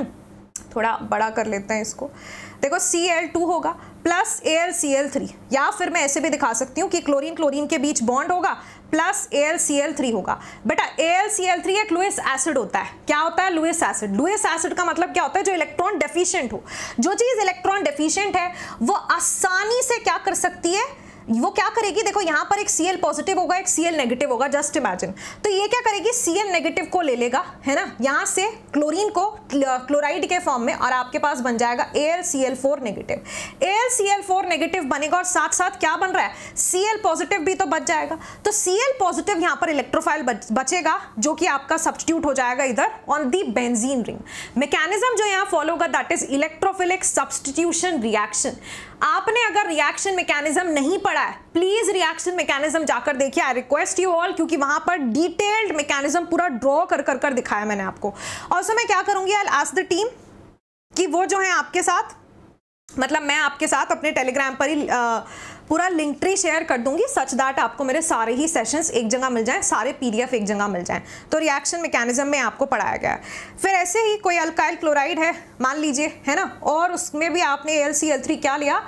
थोड़ा बड़ा कर लेते हैं इसको। देखो Cl2 होगा प्लस AlCl3, या फिर मैं ऐसे भी दिखा सकती हूँ कि क्लोरीन क्लोरीन के बीच बॉन्ड होगा प्लस AlCl3 होगा। बेटा AlCl3 एक लुईस एसिड होता है। क्या होता है? Lewis acid. लुईस एसिड का मतलब क्या होता है? जो इलेक्ट्रॉन डेफिशिएंट हो। जो चीज इलेक्ट्रॉन डेफिशिएंट है वो आसानी से क्या कर सकती है? वो क्या करेगी, देखो यहाँ पर एक Cl पॉजिटिव होगा, एक Cl नेगेटिव होगा, जस्ट इमेजिन। तो ये क्या करेगी, Cl नेगेटिव को ले लेगा, है ना, यहाँ से क्लोरीन को क्लोराइड के फॉर्म में, और आपके पास बन जाएगा AlCl4 नेगेटिव। AlCl4 नेगेटिव बनेगा और साथ साथ क्या बन रहा है, Cl पॉजिटिव भी तो बच जाएगा। तो Cl पॉजिटिव यहाँ पर इलेक्ट्रोफाइल बचेगा, जो कि आपका सब्स्टिट्यूट हो जाएगा इधर on the benzene ring. Mechanism जो यहाँ फॉलो होगा that is electrophilic substitution reaction. आपने अगर रिएक्शन मैकेनिज्म नहीं पढ़ा है, प्लीज रिएक्शन मैकेनिज्म जाकर देखिए, आई रिक्वेस्ट यू ऑल, क्योंकि वहां पर डिटेल्ड मैकेनिज्म पूरा ड्रॉ कर दिखाया मैंने आपको। और सो मैं क्या करूंगी, आई आस्क द टीम कि वो जो है आपके साथ, मतलब मैं आपके साथ अपने टेलीग्राम पर ही पूरा लिंक ट्री शेयर कर दूंगी, सच दैट आपको मेरे सारे ही सेशंस एक जगह मिल जाएं, सारे PDF एक जगह मिल जाएं। तो रिएक्शन मैकेनिज्म में आपको पढ़ाया गया है। फिर ऐसे ही कोई अल्काइल क्लोराइड है मान लीजिए, है ना, और उसमें भी आपने AlCl3 क्या लिया,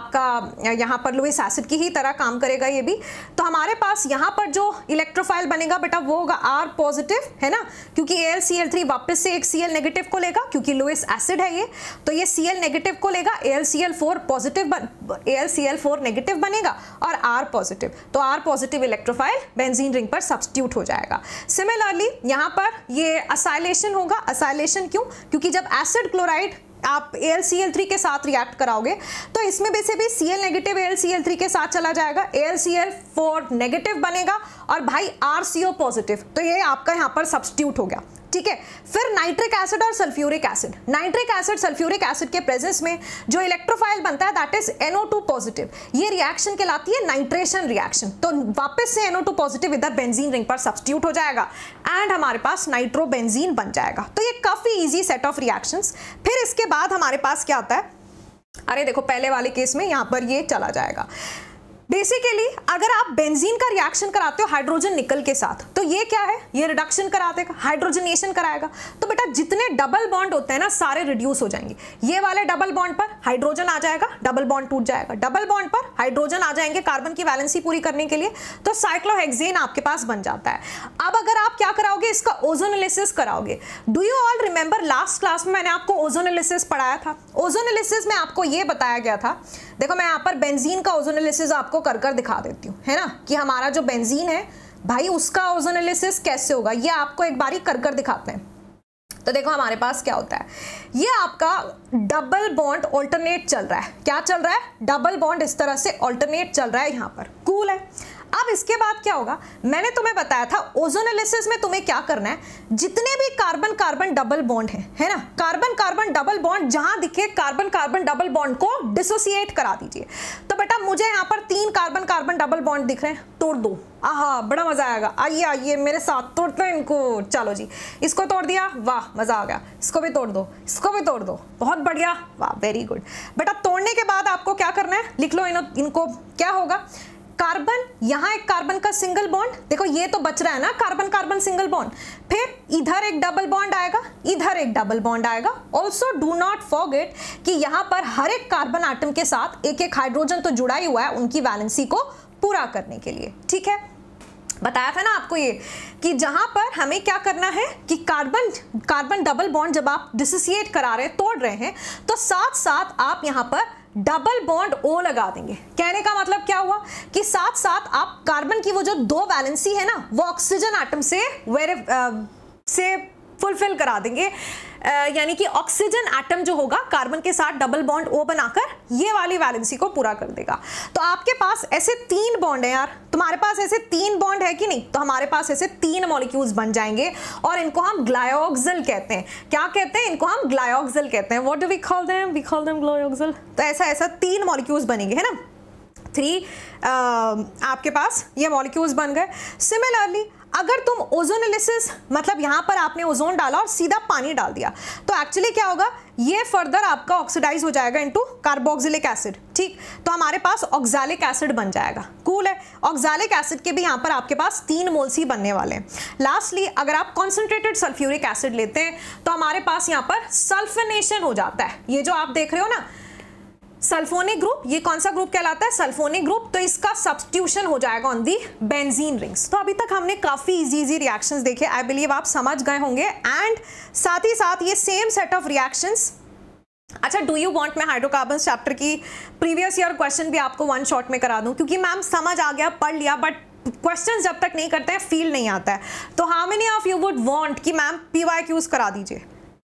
आपका यहाँ पर लुइस एसिड की ही तरह काम करेगा ये भी। तो हमारे पास यहाँ पर जो इलेक्ट्रोफाइल बनेगा बेटा वो होगा R पॉजिटिव, है ना, क्योंकि AlCl3 वापस से एक Cl नेगेटिव को लेगा, क्योंकि लुइस एसिड है ये, तो ये Cl नेगेटिव को लेगा, AlCl4 पॉजिटिव AlCl4 नेगेटिव बनेगा और R पॉजिटिव, तो R positive electrophile benzene ring पर सब्स्टिट्यूट हो जाएगा। सिमिलरली यहाँ पर ये असाइलेशन होगा। असाइलेशन क्यों, क्योंकि जब एसिड क्लोराइड आप AlCl3 के साथ रिएक्ट कराओगे तो इसमें वैसे भी Cl नेगेटिव AlCl3 के साथ चला जाएगा, AlCl4 नेगेटिव बनेगा और भाई RCO पॉजिटिव, तो ये आपका यहाँ पर सब्स्टिट्यूट हो गया, ठीक है। फिर नाइट्रिक एसिड और sulphuric acid, nitric acid sulphuric acid के प्रेजेंस में जो इलेक्ट्रोफाइल बनता है दैट इज NO2 पॉजिटिव, ये रिएक्शन कहलाती है नाइट्रेशन रिएक्शन। तो वापस से NO2 पॉजिटिव इधर बेंजीन रिंग पर सब्स्टिट्यूट हो जाएगा एंड हमारे पास नाइट्रोबेंजीन बन जाएगा। तो ये काफी इजी सेट ऑफ रिएक्शंस। फिर इसके बाद हमारे पास क्या आता है, अरे देखो पहले वाले केस में यहां पर ये चला जाएगा। बेसिकली अगर आप बेंजीन का रिएक्शन कराते हो हाइड्रोजन निकल के साथ, तो ये क्या है, ये रिडक्शन करा देगा, हाइड्रोजनेशन कराएगा। तो बेटा जितने डबल बॉन्ड होते हैं ना सारे रिड्यूस हो जाएंगे। ये वाले डबल बॉन्ड पर हाइड्रोजन आ जाएगा, डबल बॉन्ड टूट जाएगा, डबल बॉन्ड पर हाइड्रोजन आ जाएंगे कार्बन की वैलेंसी पूरी करने के लिए, तो साइक्लोहेक्सेन आपके पास बन जाता है। अब अगर आप क्या कराओगे, इसका ओजोनोलिसिस कराओगे। Do you all remember last class में मैंने आपको ओजोनोलिसिस पढ़ाया था। ओजोनोलिसिस में आपको ये बताया गया था, देखो मैं यहाँ पर बेंजीन का ओजोनोलिसिस आपको कर दिखा देती हूँ, है ना, कि हमारा जो बेंजीन है भाई उसका ओजोनोलिसिस कैसे होगा, ये आपको एक बारी कर दिखाते हैं। तो देखो हमारे पास क्या होता है, ये आपका डबल बॉन्ड ऑल्टरनेट चल रहा है। क्या चल रहा है, डबल बॉन्ड इस तरह से ऑल्टरनेट चल रहा है यहाँ पर, कूल है। अब इसके बाद क्या होगा, मैंने तुम्हें बताया था ओजोनोलिसिस में तुम्हें क्या करना है, जितने भी कार्बन कार्बन डबल बॉन्ड है ना, कार्बन कार्बन डबल बॉन्ड जहां दिखे कार्बन कार्बन डबल बॉन्ड को डिसोसिएट करा दीजिए। तो बेटा मुझे यहाँ पर 3 कार्बन कार्बन डबल बॉन्ड दिख रहे हैं, तोड़ दो। आहा बड़ा मजा आएगा, आइए आइए मेरे साथ तोड़ते हैं इनको। चलो जी, इसको तोड़ दिया, वाह मजा आ गया। इसको भी तोड़ दो, इसको भी तोड़ दो, बहुत बढ़िया, वाह वेरी गुड। बेटा तोड़ने के बाद आपको क्या करना है, लिख लो इनको। क्या होगा, कार्बन, यहां एक कार्बन का सिंगल बॉन्ड, देखो ये तो बच रहा है ना कार्बन कार्बन सिंगल बॉन्ड, फिर इधर एक डबल बॉन्ड आएगा, इधर एक डबल बॉन्ड आएगा। ऑल्सो डू नॉट फॉरगेट कि यहां पर हर एक कार्बन आटम के साथ एक एक हाइड्रोजन तो जुड़ा ही हुआ है उनकी वैलेंसी को पूरा करने के लिए, ठीक है। बताया था ना आपको ये कि जहां पर हमें क्या करना है कि कार्बन कार्बन डबल बॉन्ड जब आप डिसोसिएट करा रहे हैं, तोड़ रहे हैं, तो साथ साथ आप यहां पर डबल बॉन्ड O लगा देंगे। कहने का मतलब क्या हुआ कि साथ साथ आप कार्बन की वो जो 2 वैलेंसी है ना वो ऑक्सीजन एटम से फुलफिल करा देंगे, यानी कि ऑक्सीजन एटम जो होगा कार्बन के साथ डबल बॉन्ड O बनाकर ये वाली वैलेंसी को पूरा कर देगा। तो आपके पास ऐसे 3 बॉन्ड है यार, तुम्हारे पास ऐसे 3 बॉन्ड है कि नहीं, तो हमारे पास ऐसे 3 मॉलिक्यूल्स बन जाएंगे और इनको हम ग्लायोक्सिल कहते हैं। क्या कहते हैं, इनको हम ग्लायोक्सिल कहते हैं। What do we call them, we call them glyoxal. तो ऐसा 3 मॉलिक्यूल्स बनेंगे, है ना, 3 आपके पास ये मॉलिक्यूल्स बन गए। सिमिलरली अगर तुम ओजोनोलिसिस, मतलब यहां पर आपने ओजोन डाला और सीधा पानी डाल दिया, तो एक्चुअली क्या होगा, ये फर्दर आपका ऑक्सीडाइज हो जाएगा इनटू कार्बोक्सिलिक एसिड, ठीक। तो हमारे पास ऑक्सैलिक एसिड बन जाएगा, कूल है। ऑक्सैलिक एसिड के भी यहां पर आपके पास 3 मोल्स ही बनने वाले हैं। लास्टली अगर आप कॉन्सेंट्रेटेड सल्फ्यूरिक एसिड लेते हैं तो हमारे पास यहां पर सल्फोनेशन हो जाता है। ये जो आप देख रहे हो ना सल्फोनिक ग्रुप, ये कौन सा ग्रुप कहलाता है, सल्फोनिक ग्रुप, तो इसका सब्स्टिट्यूशन हो जाएगा ऑन दी बेंजीन रिंग्स। तो अभी तक हमने काफी इजी रिएक्शंस देखे, आई बिलीव आप समझ गए होंगे। एंड साथ ही साथ ये सेम सेट ऑफ रिएक्शंस अच्छा, डू यू वांट मैं हाइड्रोकार्बन चैप्टर की प्रीवियस ईयर क्वेश्चन भी आपको वन शॉट में करा दूं, क्योंकि मैम समझ आ गया, पढ़ लिया, बट क्वेश्चंस जब तक नहीं करते हैं फील नहीं आता है। तो how many of you would want कि मैम PYQs करा दीजिए?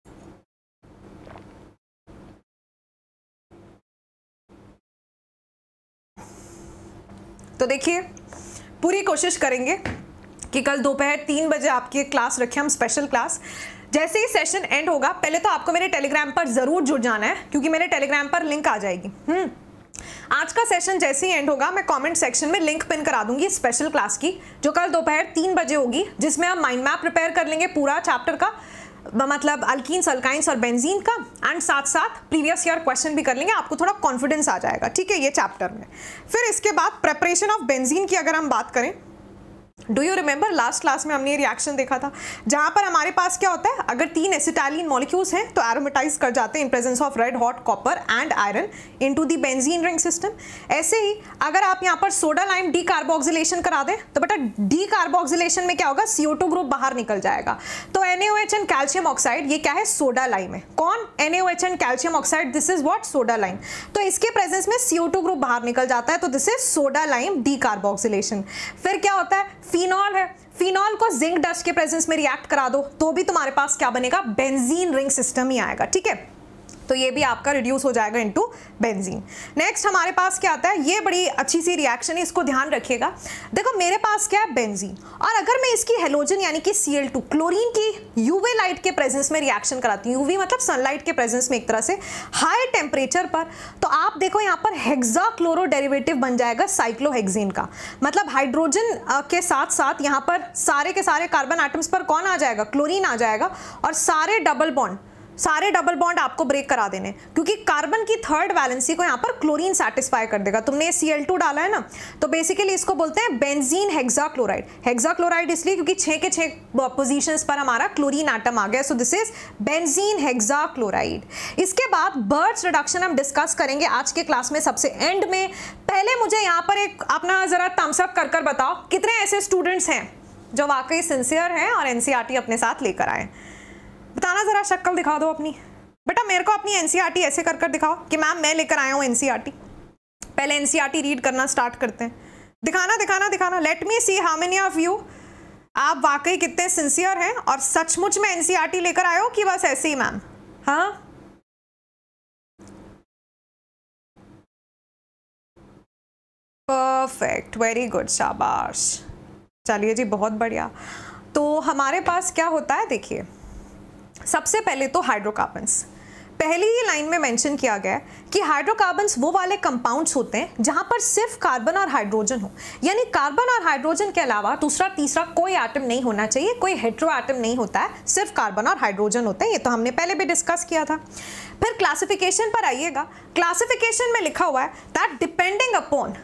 तो देखिए, पूरी कोशिश करेंगे कि कल दोपहर 3 बजे आपकी क्लास रखें हम, स्पेशल क्लास। जैसे ही सेशन एंड होगा, पहले तो आपको मेरे टेलीग्राम पर जरूर जुड़ जाना है, क्योंकि मेरे टेलीग्राम पर लिंक आ जाएगी। आज का सेशन जैसे ही एंड होगा, मैं कमेंट सेक्शन में लिंक पिन करा दूंगी स्पेशल क्लास की, जो कल दोपहर 3 बजे होगी, जिसमें हम माइंड मैप प्रिपेयर कर लेंगे पूरा चैप्टर का, मतलब अल्कीन्स, अल्काइंस और बेंजीन का, एंड साथ साथ प्रीवियस ईयर क्वेश्चन भी कर लेंगे। आपको थोड़ा कॉन्फिडेंस आ जाएगा, ठीक है, ये चैप्टर में। फिर इसके बाद प्रेपरेशन ऑफ बेंजीन की अगर हम बात करें, do you remember last class में हमने ये रिएक्शन देखा था, जहां पर हमारे पास क्या होता है, अगर 3 एसिटाइलिन मॉलिक्यूल्स हैं तो एरोमेटाइज कर जाते हैं in presence of red hot copper and iron into the benzene ring system. ऐसे ही अगर आप यहां पर सोडा लाइम डी कार्बोक्सिलेशन करा दें तो बेटा डी कार्बोक्सिलेशन में क्या होगा, CO2 ग्रुप बाहर निकल जाएगा। तो NaOH एंड कैल्शियम ऑक्साइड, ये क्या है, सोडा लाइम है। कौन? NaOH and calcium oxide, this is what, soda lime. तो इसके प्रेजेंस में CO2 ग्रुप बाहर निकल जाता है, तो this is soda lime decarboxylation. फिर क्या होता है, फिनॉल है, फिनॉल को जिंक डस्ट के प्रेजेंस में रिएक्ट करा दो तो भी तुम्हारे पास क्या बनेगा, बेंजीन रिंग सिस्टम ही आएगा, ठीक है। तो ये भी आपका रिड्यूस हो जाएगा इनटू बेंजीन। नेक्स्ट हमारे पास क्या आता है, ये बड़ी अच्छी सी रिएक्शन है, इसको ध्यान रखिएगा। देखो मेरे पास क्या है, बेंजीन, और अगर मैं इसकी हेलोजन यानी कि Cl2 क्लोरीन की यूवी लाइट के प्रेजेंस में रिएक्शन कराती हूँ, यूवी मतलब सनलाइट के प्रेजेंस में एक तरह से हाई टेम्परेचर पर, तो आप देखो यहाँ पर हेक्साक्लोरो डेरिवेटिव बन जाएगा साइक्लोहेक्सेन का। मतलब हाइड्रोजन के साथ साथ यहाँ पर सारे के सारे कार्बन एटम्स पर कौन आ जाएगा, क्लोरीन आ जाएगा, और सारे डबल बॉन्ड आपको ब्रेक करा देने, क्योंकि कार्बन की थर्ड वैलेंसी को यहाँ पर क्लोरीन सेटिस्फाई कर देगा। तुमने Cl2 डाला है ना, तो बेसिकली इसको बोलते हैं बेंजीन हेक्साक्लोराइड। हेक्साक्लोराइड इसलिए क्योंकि 6 के 6 पोजीशंस पर हमारा क्लोरीन एटम आ गया, so this is benzene hexachloride. इसके बाद बर्च रिडक्शन हम डिस्कस करेंगे आज के क्लास में सबसे एंड में। पहले मुझे यहाँ पर एक अपना जरा थम्स अप कर बताओ, कितने ऐसे स्टूडेंट्स हैं जो वाकई सिंसियर हैं और NCERT अपने साथ लेकर आए? बताना, जरा शक्ल दिखा दो अपनी। बेटा मेरे को अपनी NCERT ऐसे कर दिखाओ कि मैम मैं लेकर आया हूँ NCERT। पहले NCERT रीड करना स्टार्ट करते हैं। दिखाना। Let me see how many of you, आप वाकई कितने सिंसियर हैं और सचमुच में NCERT लेकर आए हो कि बस ऐसे ही मैम? हाँ, परफेक्ट, वेरी गुड, शाबाश। चलिए जी, बहुत बढ़िया। तो हमारे पास क्या होता है, देखिए सबसे पहले तो हाइड्रोकार्बन्स, पहली ही लाइन में मेंशन किया गया है कि हाइड्रोकार्बन्स वो वाले कंपाउंड्स होते हैं जहां पर सिर्फ कार्बन और हाइड्रोजन हो, यानी कार्बन और हाइड्रोजन के अलावा दूसरा तीसरा कोई एटम नहीं होना चाहिए, कोई हेटेरो एटम नहीं होता है, सिर्फ कार्बन और हाइड्रोजन होते हैं। ये तो हमने पहले भी डिस्कस किया था। फिर क्लासिफिकेशन पर आइएगा, क्लासिफिकेशन में लिखा हुआ है that depending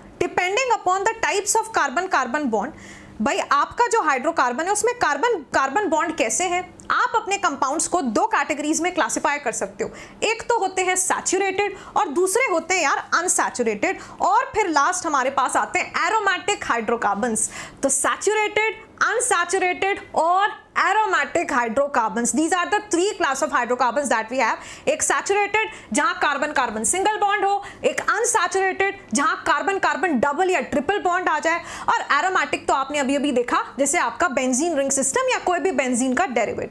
upon the types of carbon bond, भाई आपका जो हाइड्रोकार्बन है उसमें कार्बन बॉन्ड कैसे हैं, आप अपने कंपाउंड्स को 2 कैटेगरीज में क्लासिफाई कर सकते हो। एक तो होते हैं सैचुरेटेड और दूसरे होते हैं यार अनसैचुरेटेड, और फिर लास्ट हमारे पास आते हैं एरोमेटिक हाइड्रोकार्बन्स। तो सैचुरेटेड, अनसैचुरेटेड और aromatic hydrocarbons, these are the 3 class of hydrocarbons that we have. एक सैचुरेटेड जहां कार्बन कार्बन सिंगल बॉन्ड हो, एक अनसैचुरेटेड जहां कार्बन कार्बन डबल या ट्रिपल बॉन्ड आ जाए, और एरोमेटिक तो आपने अभी देखा जैसे आपका बेंजीन रिंग सिस्टम या कोई भी बेंजीन का डेरिवेटिव।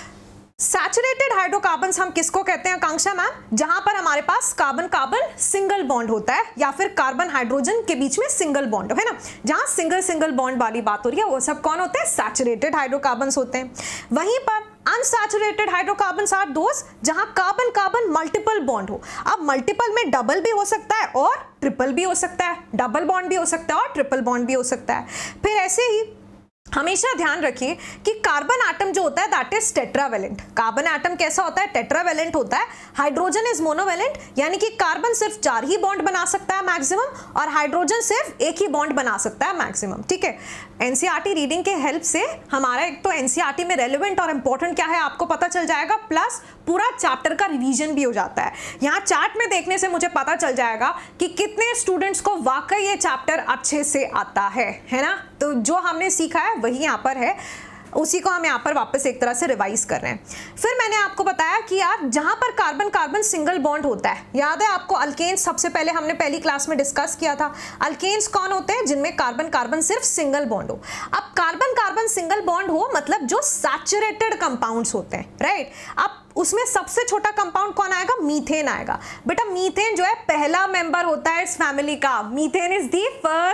सैचुरेटेड हाइड्रोकार्बन्स हम किसको कहते हैं आकांक्षा मैम? जहां पर हमारे पास कार्बन कार्बन सिंगल बॉन्ड होता है या फिर कार्बन हाइड्रोजन के बीच में सिंगल बॉन्ड है ना, जहां सिंगल बॉन्ड वाली बात हो रही है, वो सब कौन होते हैं? सैचुरेटेड हाइड्रोकार्बन्स होते हैं। वहीं पर अनसैचुरेटेड हाइड्रोकार्बन्स आर दोस जहां कार्बन कार्बन मल्टीपल बॉन्ड हो। अब मल्टीपल में डबल भी हो सकता है और ट्रिपल भी हो सकता है, डबल बॉन्ड भी हो सकता है और ट्रिपल बॉन्ड भी हो सकता है। फिर ऐसे ही हमेशा ध्यान रखिए कि कार्बन एटम जो होता है that is tetravalent. Carbon atom कैसा होता है? टेट्रावेलेंट होता है। हाइड्रोजन इज मोनोवेलेंट, यानी कि कार्बन सिर्फ 4 ही बॉन्ड बना सकता है मैक्सिमम, और हाइड्रोजन सिर्फ 1 ही बॉन्ड बना सकता है मैक्सिमम, ठीक है। एनसीईआरटी रीडिंग के हेल्प से हमारा एक तो एनसीईआरटी में रेलेवेंट और इंपॉर्टेंट क्या है आपको पता चल जाएगा, प्लस पूरा चैप्टर का रिवीजन भी हो जाता है। यहाँ चार्ट में देखने से मुझे पता चल जाएगा कि कितने स्टूडेंट्स को वाकई ये चैप्टर अच्छे से आता है ना। तो जो हमने सीखा है वही यहाँ पर है। उसी को हम यहाँ पर वापस एक तरह से रिवाइज कर रहे हैं। फिर मैंने आपको बताया कि यार जहां पर कार्बन कार्बन सिंगल बॉन्ड होता है, याद है आपको अल्केन्स सबसे पहले हमने पहली क्लास में डिस्कस किया था। अल्केन्स कौन होते हैं? जिनमें कार्बन कार्बन सिर्फ सिंगल बॉन्ड हो। अब कार्बन कार्बन सिंगल बॉन्ड हो मतलब जो सैचुरेटेड कंपाउंड्स होते हैं, राइट। अब उसमें सबसे छोटा कंपाउंड कौन आएगा? मीथेन आएगा। बेटा मीथेन जो है पहला मेंबर होता है इस फैमिली का। Methane is the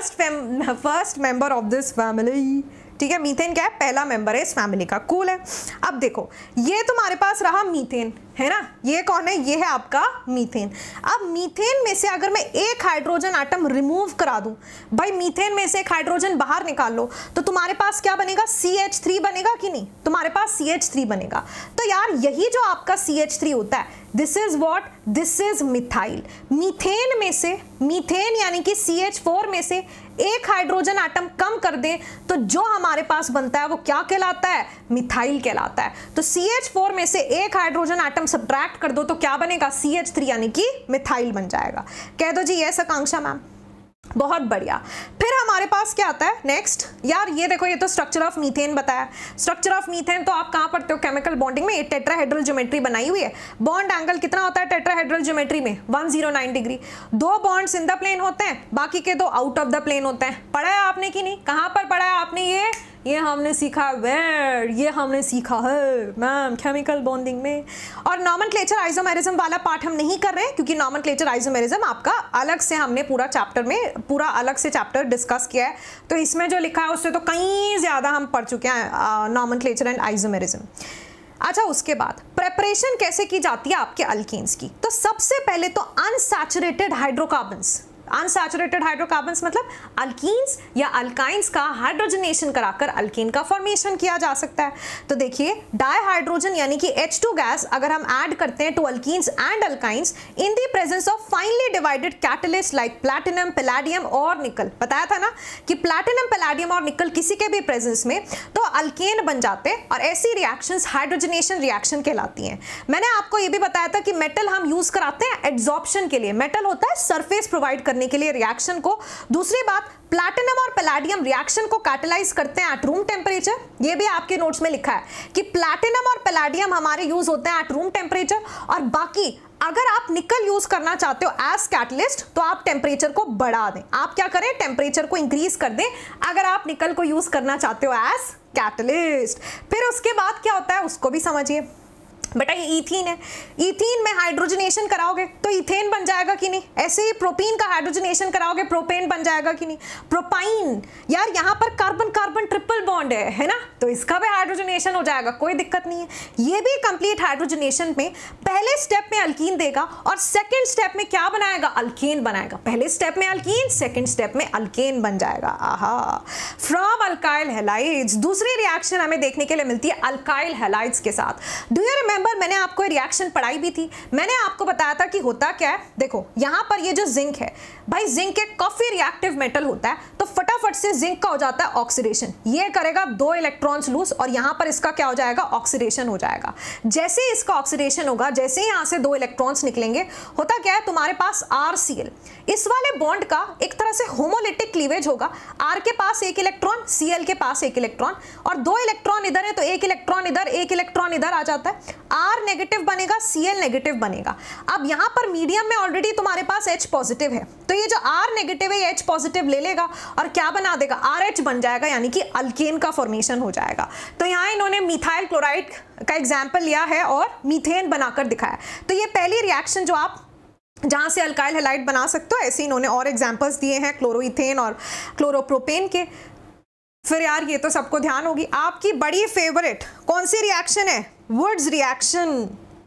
first member of this family, ठीक है। मीथेन क्या है? पहला मेंबर है इस फैमिली का। कूल है। अब देखो ये तुम्हारे पास रहा मीथेन, है ना। ये कौन है? ये है आपका मीथेन। अब मीथेन में से अगर मैं एक हाइड्रोजन एटम रिमूव करा दूं, भाई मीथेन में से एक हाइड्रोजन बाहर निकाल लो, तो तुम्हारे पास क्या बनेगा? CH3 बनेगा कि नहीं? तुम्हारे पास CH3 बनेगा। तो यार यही जो आपका CH3 होता है, this is what? This is methyl. Methane में से, मीथेन यानी कि CH4 में से एक हाइड्रोजन एटम कम कर दे तो जो हमारे पास बनता है वो क्या कहलाता है? मिथाइल कहलाता है। तो CH4 में से एक हाइड्रोजन एटम सब्ट्रैक्ट कर दो तो क्या बनेगा? CH3 यानी कि मिथाइल बन जाएगा। कह दो जी यस आकांक्षा मैम। बहुत बढ़िया। फिर हमारे पास क्या आता है नेक्स्ट? यार ये देखो, ये तो स्ट्रक्चर ऑफ मीथेन बताया। स्ट्रक्चर ऑफ मीथेन तो आप कहां पढ़ते हो? केमिकल बॉन्डिंग में। ये टेट्राहेड्रल ज्योमेट्री बनाई हुई है। बॉन्ड एंगल कितना होता है टेट्राहेड्रल ज्योमेट्री में? 109 degree. 2 bonds in the plane होते हैं, बाकी के 2 आउट ऑफ द प्लेन होते हैं। पढ़ा है आपने कि नहीं? कहां पर पढ़ा है आपने? ये हमने सीखा वेयर, ये हमने सीखा है मैम केमिकल बॉन्डिंग में। और नॉमेनक्लेचर आइसोमेरिज्म वाला पार्ट हम नहीं कर रहे हैं क्योंकि नॉमेनक्लेचर आइसोमेरिज्म आपका अलग से, हमने पूरा चैप्टर में पूरा अलग से चैप्टर डिस्कस किया है। तो इसमें जो लिखा है उससे तो कहीं ज्यादा हम पढ़ चुके हैं नॉमेनक्लेचर एंड आइसोमेरिज्म। अच्छा, उसके बाद प्रेपरेशन कैसे की जाती है आपके अल्केन्स की? तो सबसे पहले तो अनसैचुरेटेड हाइड्रोकार्बन्स, अनसैचुरेटेड हाइड्रोकार्बन्स मतलब अल्कीन्स या अल्काइंस का हाइड्रोजनेशन कराकर अल्केन का फॉर्मेशन किया जा सकता है। तो देखिए डाइहाइड्रोजन यानी कि H2 गैस अगर हम ऐड करते हैं to alkenes and alkynes in the presence of finely divided catalyst like platinum, palladium और निकल। बताया था ना कि प्लैटिनम, पैलेडियम और निकल किसी के भी प्रेजेंस में तो अल्केन बन जाते हैं और ऐसी रिएक्शंस हाइड्रोजनेशन रिएक्शन कहलाती हैं। मैंने आपको ये भी बताया था कि मेटल हम यूज कराते हैं एड्सॉर्प्शन के लिए। मेटल होता है सरफेस प्रोवाइड करने के लिए रिएक्शन को। दूसरी बात, प्लैटिनम और पैलेडियम रिएक्शन को कैटलाइज करते हैं एट रूम टेम्परेचर। ये भी आपके नोट्स में लिखा है कि प्लैटिनम और पैलेडियम हमारे यूज होते हैं एट रूम टेम्परेचर। और बाकी अगर आप निकल यूज करना चाहते हो एज कैटलिस्ट तो आप टेम्परेचर को बढ़ा दें। आप क्या करें? टेम्परेचर को इंक्रीज कर दें अगर आप निकल को यूज करना चाहते हो एज कैटलिस्ट। फिर उसके बाद क्या होता है उसको भी समझिए। बेटा ये ईथीन है, ईथीन में हाइड्रोजनेशन कराओगे तो ईथेन बन जाएगा कि नहीं? ऐसे ही प्रोपीन का हाइड्रोजनेशन कराओगे प्रोपेन बन जाएगा कि नहीं? प्रोपाइन, यार यहाँ पर कार्बन कार्बन ट्रिपल बॉन्ड है ना, तो इसका भी हाइड्रोजनेशन हो जाएगा, कोई दिक्कत नहीं है। ये भी कंप्लीट हाइड्रोजनेशन में पहले स्टेप में अल्कीन देगा और सेकेंड स्टेप में क्या बनाएगा? अल्केन बनाएगा। पहले स्टेप में अल्कीन, सेकेंड स्टेप में अल्केन बन जाएगा। आहा, फ्रॉम अल्काइल हैलाइड्स दूसरी रिएक्शन हमें देखने के लिए मिलती है अल्काइल हैलाइड्स के साथ। डू यू रिमेंबर मैंने आपको रिएक्शन पढ़ाई भी थी। मैंने आपको बताया था कि होता क्या है। देखो यहां पर ये जो जिंक है, भाई जिंक एक काफी रिएक्टिव मेटल होता है तो फटाफट से जिंक का हो जाता है ऑक्सीडेशन। ये करेगा 2 इलेक्ट्रॉन्स लूज और यहां पर इसका क्या हो जाएगा? ऑक्सीडेशन हो जाएगा। जैसे ही इसका ऑक्सीडेशन होगा, जैसे ही यहां से 2 इलेक्ट्रॉन्स निकलेंगे, होता क्या है तुम्हारे पास RCl, इस वाले बॉन्ड का एक तरह से होमोलिटिक क्लीवेज होगा। R के पास 1 इलेक्ट्रॉन, Cl के पास 1 इलेक्ट्रॉन और 2 इलेक्ट्रॉन इधर है तो 1 इलेक्ट्रॉन इधर, 1 इलेक्ट्रॉन इधर आ जाता है। R नेगेटिव बनेगा, Cl नेगेटिव बनेगा। अब यहां पर मीडियम में ऑलरेडी तुम्हारे पास H पॉजिटिव है तो ये जो R नेगेटिव है ये H पॉजिटिव ले लेगा और क्या बना देगा? RH बन जाएगा, यानी कि अल्केन का फॉर्मेशन हो जाएगा। तो यहां इन्होंने मिथाइल क्लोराइड का एग्जाम्पल लिया है और मीथेन बनाकर दिखाया। तो ये पहली रिएक्शन जो आप जहां से अल्काइल हैलाइड बना सकते हो, ऐसे इन्होंने और एग्जाम्पल्स दिए हैं क्लोरोइथेन और क्लोरोप्रोपेन के। फिर यार ये तो सबको ध्यान होगी, आपकी बड़ी फेवरेट कौन सी रिएक्शन है? Wurtz reaction.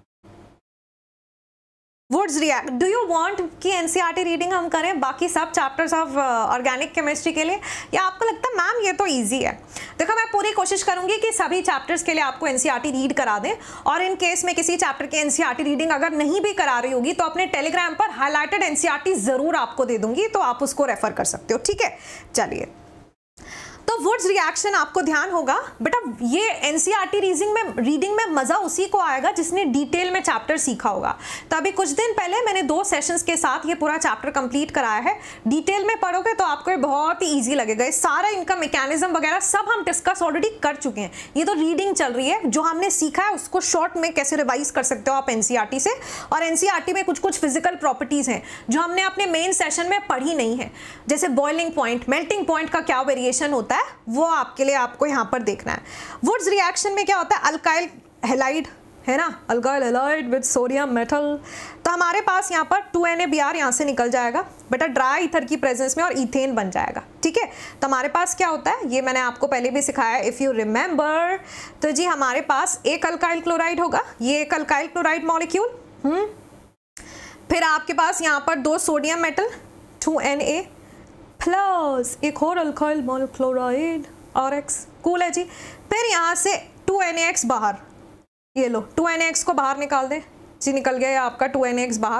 Wurtz react. Do you want कि एनसीईआरटी रीडिंग हम करें बाकी सब चैप्टर्स ऑफ ऑर्गेनिक केमिस्ट्री के लिए, या आपको लगता है मैम ये तो इजी है? देखो मैं पूरी कोशिश करूंगी कि सभी चैप्टर्स के लिए आपको एनसीईआरटी रीड करा दें और इन केस में किसी चैप्टर के एनसीईआरटी रीडिंग अगर नहीं भी करा रही होगी तो अपने टेलीग्राम पर हाईलाइटेड एनसीईआरटी जरूर आपको दे दूंगी, तो आप उसको रेफर कर सकते हो। ठीक है, चलिए। तो तो वुड्स रिएक्शन आपको ध्यान होगा बेटा, ये एनसीईआरटी रीडिंग में मजा उसी को आएगा जिसने डिटेल में चैप्टर सीखा होगा। तो अभी कुछ दिन पहले मैंने 2 सेशंस के साथ ये पूरा चैप्टर कंप्लीट कराया है। डिटेल में पढ़ोगे तो आपको ये बहुत ही ईजी लगेगा। ये सारा इनका मैकेनिज्म वगैरह सब हम डिस्कस ऑलरेडी कर चुके हैं। ये तो रीडिंग चल रही है, जो हमने सीखा है उसको शॉर्ट में कैसे रिवाइज कर सकते हो आप एनसीईआरटी से। और एनसीईआरटी में कुछ कुछ फिजिकल प्रॉपर्टीज हैं जो हमने अपने मेन सेशन में पढ़ी नहीं है, जैसे बॉइलिंग पॉइंट, मेल्टिंग पॉइंट का क्या वेरिएशन होता है, वो आपके लिए आपको यहां पर देखना है। वुड्स रिएक्शन में क्या होता है, अल्काइल हैलाइड है ना, alkyl halide with sodium metal. तो हमारे पास यहाँ पर 2NaBr यहाँ से निकल जाएगा बेटा ड्राई ईथर की प्रेजेंस में और इथेन बन जाएगा। ठीक है, तो हमारे पास क्या होता है, ये मैंने आपको पहले भी सिखाया इफ यू रिमेंबर। तो जी हमारे पास एक अल्काइल क्लोराइड होगा, ये एक अल्काइल क्लोराइड मॉलिक्यूल। फिर आपके पास यहाँ पर 2 सोडियम मेटल 2Na प्लस एक और अल्काइल मोनोक्लोराइड RX। कूल है जी। फिर यहाँ से 2NaX बाहर, ये लो 2NaX को बाहर निकाल दें जी, निकल गया आपका 2NaX बाहर,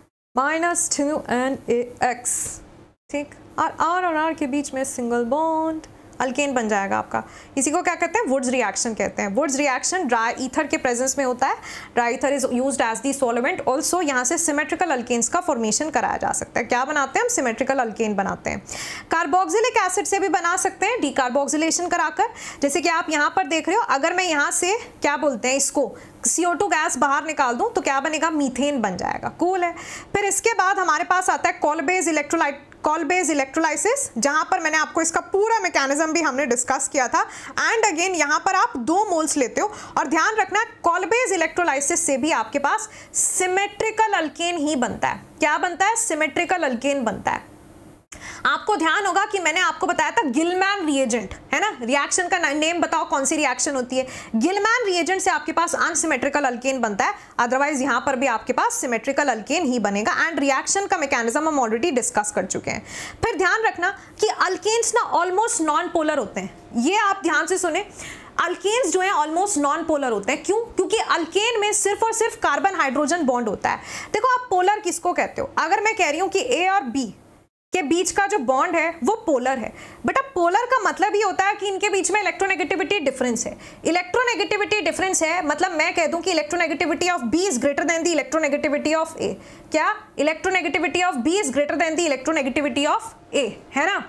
-2NaX। ठीक, और R के बीच में सिंगल बॉन्ड, अल्केन बन जाएगा आपका। इसी को क्या कहते हैं, वुड्स रिएक्शन कहते हैं। वुड्स रिएक्शन ड्राई ईथर के प्रेजेंस में होता है। Dry ether is used as the solvent. Also यहाँ से सिमेट्रिकल अल्केन्स का फॉर्मेशन कराया जा सकता है। क्या बनाते हैं हम, सिमेट्रिकल अल्केन बनाते हैं। कार्बोक्सिलिक एसिड से भी बना सकते हैं डीकार्बोक्सिलेशन कराकर, जैसे कि आप यहाँ पर देख रहे हो। अगर मैं यहाँ से क्या बोलते हैं इसको CO2 गैस बाहर निकाल दूं तो क्या बनेगा, मीथेन बन जाएगा। कूल है। फिर इसके बाद हमारे पास आता है कॉल बेस इलेक्ट्रोलाइसिस, जहां पर मैंने आपको इसका पूरा मैकेनिज्म भी हमने डिस्कस किया था। एंड अगेन यहां पर आप 2 मोल्स लेते हो और ध्यान रखना कॉल बेस इलेक्ट्रोलाइसिस से भी आपके पास सिमेट्रिकल अल्केन ही बनता है। क्या बनता है, सिमेट्रिकल अल्केन बनता है। आपको ध्यान होगा कि मैंने आपको बताया था गिलमैन रिएजेंट, है ना, रिएक्शन का नेम बताओ कौन सी रिएक्शन होती है। गिलमैन रिएजेंट से आपके पास अनसिमेट्रिकल अल्केन बनता है, अदरवाइज यहां पर भी आपके पास सिमेट्रिकल अल्केन ही बनेगा। एंड रिएक्शन का मैकेनिज्म हम ऑलरेडी डिस्कस कर चुके हैं। फिर ध्यान रखना कि अल्केन्स ना ऑलमोस्ट नॉन पोलर होते हैं। ये आप ध्यान से सुने, अल्केन्स जो है ऑलमोस्ट नॉन पोलर होते हैं। क्यों, क्योंकि अल्केन में सिर्फ और सिर्फ कार्बन हाइड्रोजन बॉन्ड होता है। देखो आप पोलर किसको कहते हो, अगर मैं कह रही हूं कि A और B के बीच का जो बॉन्ड है वो पोलर है, बेटा पोलर का मतलब ये होता है कि इनके बीच में इलेक्ट्रोनेगेटिविटी डिफरेंस है। इलेक्ट्रोनेगेटिविटी डिफरेंस है मतलब मैं कह दूं कि electronegativity of B is greater than the electronegativity of A। क्या, electronegativity of B is greater than the electronegativity of A, है ना।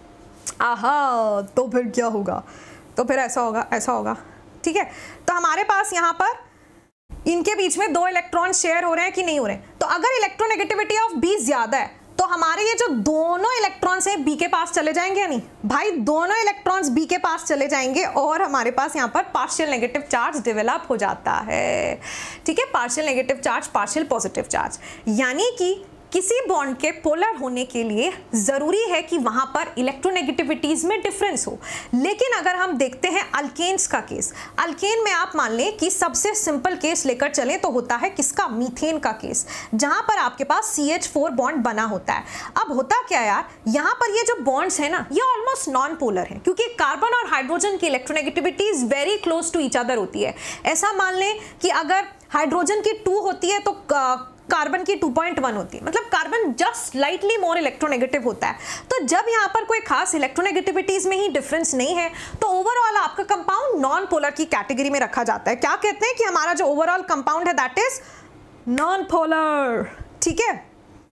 आहा, तो फिर क्या होगा, तो फिर ऐसा होगा, ऐसा होगा। ठीक है, तो हमारे पास यहाँ पर इनके बीच में 2 इलेक्ट्रॉन शेयर हो रहे हैं कि नहीं हो रहे हैं। तो अगर इलेक्ट्रोनेगेटिविटी ऑफ B ज्यादा है तो हमारे ये जो दोनों इलेक्ट्रॉन्स हैं B के पास चले जाएंगे या नहीं, भाई दोनों इलेक्ट्रॉन्स B के पास चले जाएंगे और हमारे पास यहाँ पर पार्शियल नेगेटिव चार्ज डेवलप हो जाता है। ठीक है, partial negative charge, partial positive charge, यानी कि किसी बॉन्ड के पोलर होने के लिए जरूरी है कि वहां पर इलेक्ट्रोनेगेटिविटीज में डिफरेंस हो। लेकिन अगर हम देखते हैं अल्केन्स का केस, अल्केन में आप मान लें कि सबसे सिंपल केस लेकर चलें तो होता है किसका, मीथेन का केस, जहां पर आपके पास CH4 बॉन्ड बना होता है। अब होता क्या यार, यहाँ पर ये जो बॉन्ड्स है ना ये ऑलमोस्ट नॉन पोलर है, क्योंकि कार्बन और हाइड्रोजन की electronegativity is very close to each other होती है। ऐसा मान लें कि अगर हाइड्रोजन की 2 होती है तो कार्बन की 2.1 होती है, मतलब carbon just slightly more electronegative होता है। तो जब यहाँ पर कोई खास इलेक्ट्रोनेगेटिविटीज में ही डिफरेंस नहीं है तो ओवरऑल आपका कंपाउंड नॉन पोलर की कैटेगरी में रखा जाता है। क्या कहते हैं कि हमारा जो ओवरऑल कंपाउंड है दैट इज नॉन पोलर। ठीक है,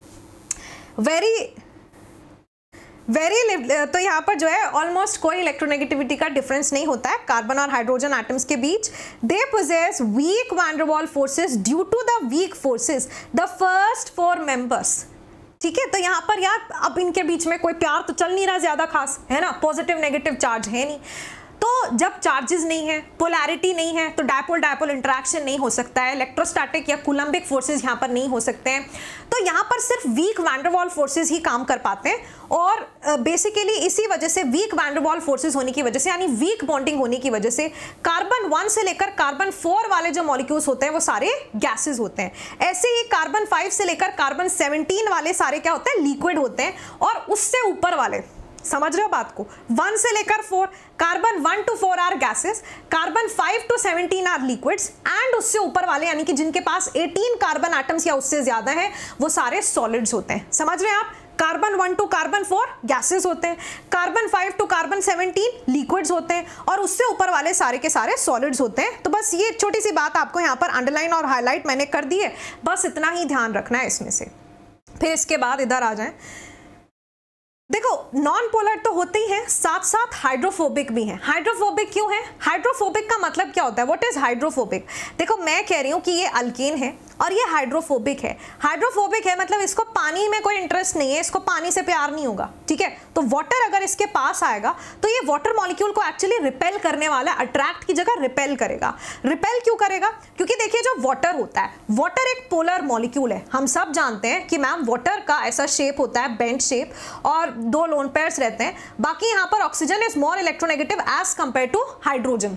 तो यहाँ पर जो है ऑलमोस्ट कोई इलेक्ट्रोनेगेटिविटी का डिफरेंस नहीं होता है कार्बन और हाइड्रोजन एटम्स के बीच। They possess weak van der Waals forces due to the weak forces the first 4 members. ठीक है, तो यहाँ पर यार अब इनके बीच में कोई प्यार तो चल नहीं रहा ज्यादा खास, है ना, पॉजिटिव नेगेटिव चार्ज है नहीं। तो जब चार्जेस नहीं है, पोलैरिटी नहीं है, तो डायपोल डायपोल इंटरेक्शन नहीं हो सकता है, इलेक्ट्रोस्टैटिक या कूलम्बिक फोर्सेस यहाँ पर नहीं हो सकते हैं। तो यहाँ पर सिर्फ weak van der Waals forces ही काम कर पाते हैं। और बेसिकली इसी वजह से, weak van der Waals forces होने की वजह से, यानी वीक बॉन्डिंग होने की वजह से कार्बन 1 से लेकर कार्बन 4 वाले जो मॉलिक्यूल्स होते हैं वो सारे गैसेज होते हैं। ऐसे ही कार्बन 5 से लेकर कार्बन 17 वाले सारे क्या होते हैं, लिक्विड होते हैं। और उससे ऊपर वाले समझ रहे हो बात को? 1 से लेकर 4, carbon 1 to 4 are gases, carbon 5 to 17 are liquids, and उससे ऊपर वाले यानी कि जिनके पास 18 कार्बन एटम्स या उससे ज्यादा है वो सारे सॉलिड्स होते हैं। समझ रहे हैं आप? कार्बन 1 to कार्बन 4 गैसेस होते हैं, कार्बन 5 to कार्बन 17 लिक्विड्स होते हैं, और उससे ऊपर वाले सारे के सारे सॉलिड्स होते हैं। तो बस ये छोटी सी बात आपको यहाँ पर अंडरलाइन और हाईलाइट मैंने कर दी है, बस इतना ही ध्यान रखना है इसमें से। फिर इसके बाद इधर आ जाएं, देखो नॉन पोलर तो होते ही हैं, साथ साथ हाइड्रोफोबिक भी हैं। हाइड्रोफोबिक क्यों है? हाइड्रोफोबिक का मतलब क्या होता है? What is hydrophobic? देखो मैं कह रही हूँ कि ये अल्केन है और ये हाइड्रोफोबिक है। हाइड्रोफोबिक है मतलब इसको पानी में कोई इंटरेस्ट नहीं है, इसको पानी से प्यार नहीं होगा, ठीक है? तो वाटर अगर इसके पास आएगा तो ये वाटर मॉलिक्यूल को एक्चुअली रिपेल करने वाला, अट्रैक्ट की जगह रिपेल करेगा। रिपेल क्यों करेगा? क्योंकि देखिए जो वाटर होता है, वाटर एक पोलर मॉलिक्यूल है। हम सब जानते हैं कि मैम वाटर का ऐसा शेप होता है, बेंट शेप, और 2 लोन पेयर्स रहते हैं। बाकी यहाँ पर oxygen is more electronegative as compare to hydrogen.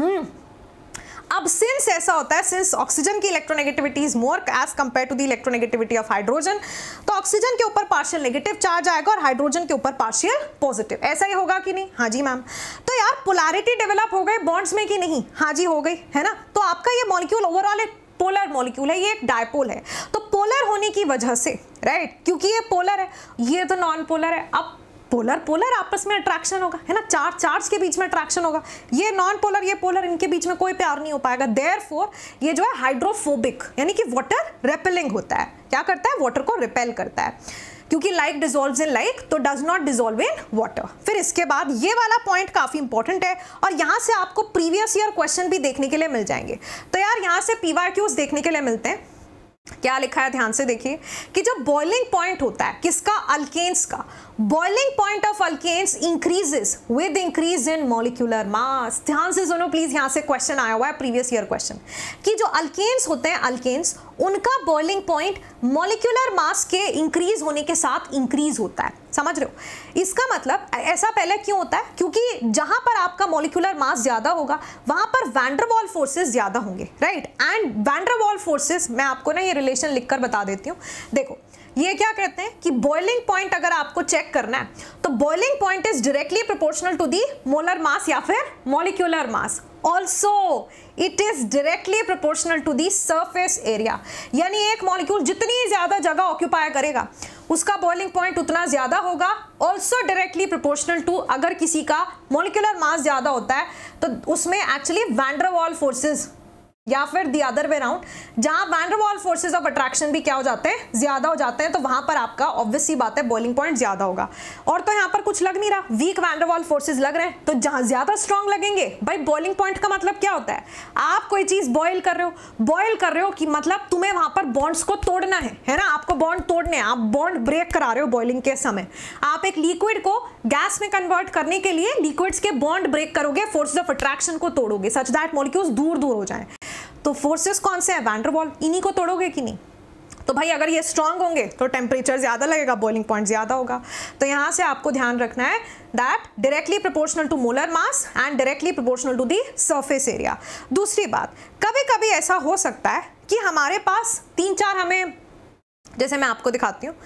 अब सिंस ऐसा होता है, सिंस ऑक्सीजन की electronegativity is more as compare to the electronegativity of hydrogen, तो ऑक्सीजन के ऊपर पार्शियल नेगेटिव चार्ज आएगा और हाइड्रोजन के ऊपर पार्शियल पॉजिटिव। ऐसा ही होगा कि नहीं? हाँ जी मैम। तो यार पोलैरिटी डेवलप हो गए बॉन्ड्स में कि नहीं? हाँ जी हो गई, है ना? तो आपका ये मॉलिक्यूल ओवरऑल एक पोलर मॉलिक्यूल है, ये एक डायपोल है। तो पोलर होने की वजह से, राइट, क्योंकि ये पोलर है, ये तो नॉन पोलर है। अब पोलर पोलर आपस में अट्रैक्शन होगा, है ना? चार्ज के बीच में अट्रैक्शन होगा। ये नॉन पोलर, ये पोलर, इनके बीच में कोई प्यार नहीं हो पाएगा। देयरफॉर ये जो है हाइड्रोफोबिक, यानी कि वाटर रेपेलिंग होता है। क्या करता है? वाटर को रिपेल करता है, क्योंकि लाइक डिसॉल्व्स इन लाइक, तो does not dissolve in water. फिर इसके बाद ये वाला पॉइंट काफी इंपॉर्टेंट है और यहां से आपको प्रीवियस ईयर क्वेश्चन भी देखने के लिए मिल जाएंगे। तो यार यहां से PYQs देखने के लिए मिलते हैं। क्या लिखा है ध्यान से देखिए कि जो बॉइलिंग पॉइंट होता है किसका? अल्केन्स का। Boiling point of alkanes increases with increase in molecular mass. ध्यान से सुनो प्लीज, यहां से क्वेश्चन आया हुआ है, प्रीवियस ईयर क्वेश्चन, कि जो अल्केन्स होते हैं, अल्केन्स, उनका बॉइलिंग पॉइंट मॉलिक्यूलर मास के इंक्रीज होने के साथ इंक्रीज होता है। समझ रहे हो? इसका मतलब ऐसा पहले क्यों होता है? क्योंकि जहां पर आपका मॉलिक्यूलर मास ज्यादा होगा वहां पर वैन डर वाल फोर्सेस ज्यादा होंगे, right? And when der Waals forces, मैं आपको ना ये रिलेशन लिखकर बता देती हूँ। देखो ये क्या कहते हैं कि बॉइलिंग पॉइंट अगर आपको चेक करना है तो boiling point is directly proportional to the molar mass या फिर molecular mass. Also it is directly proportional to the surface area, यानी एक मॉलिक्यूल जितनी ज्यादा जगह ऑक्यूपाई करेगा उसका बॉइलिंग पॉइंट उतना ज्यादा होगा। ऑल्सो डायरेक्टली प्रोपोर्शनल टू, अगर किसी का मॉलिक्यूलर मास ज्यादा होता है तो उसमें actually van der Waals forces या फिर द अदर वे राउंड, जहां van der Waals forces of attraction भी क्या हो जाते हैं? ज्यादा हो जाते हैं। तो वहां पर आपका ऑब्वियस सी बात है बॉइलिंग पॉइंट ज्यादा होगा। और तो यहां पर कुछ लग नहीं रहा, week van der Waals forces लग रहे हैं, तो जहां ज्यादा स्ट्रांग लगेंगे। भाई बॉइलिंग पॉइंट का मतलब क्या होता है? आप कोई चीज बॉयल कर रहे हो कि मतलब तुम्हें वहां पर बॉन्ड्स को तोड़ना है ना? आपको बॉन्ड तोड़ने हैं, आप बॉन्ड ब्रेक करा रहे हो बॉइलिंग के समय। आप एक लिक्विड को गैस में कन्वर्ट करने के लिए लिक्विड्स के बॉन्ड ब्रेक करोगे, फोर्सेस ऑफ अट्रैक्शन को तोड़ोगे सच दैट मॉलिक्यूल्स दूर दूर हो जाएं। तो फोर्सेस कौन से हैं? वैन डर वाल, इन्हीं को तोड़ोगे कि नहीं? तो भाई अगर ये स्ट्रांग होंगे तो टेम्परेचर ज्यादा लगेगा, बॉइलिंग पॉइंट ज्यादा होगा। तो यहां से आपको ध्यान रखना है that directly proportional to molar mass and directly proportional to the surface area. दूसरी बात, कभी कभी ऐसा हो सकता है कि हमारे पास 3-4 हमें, जैसे मैं आपको दिखाती हूँ,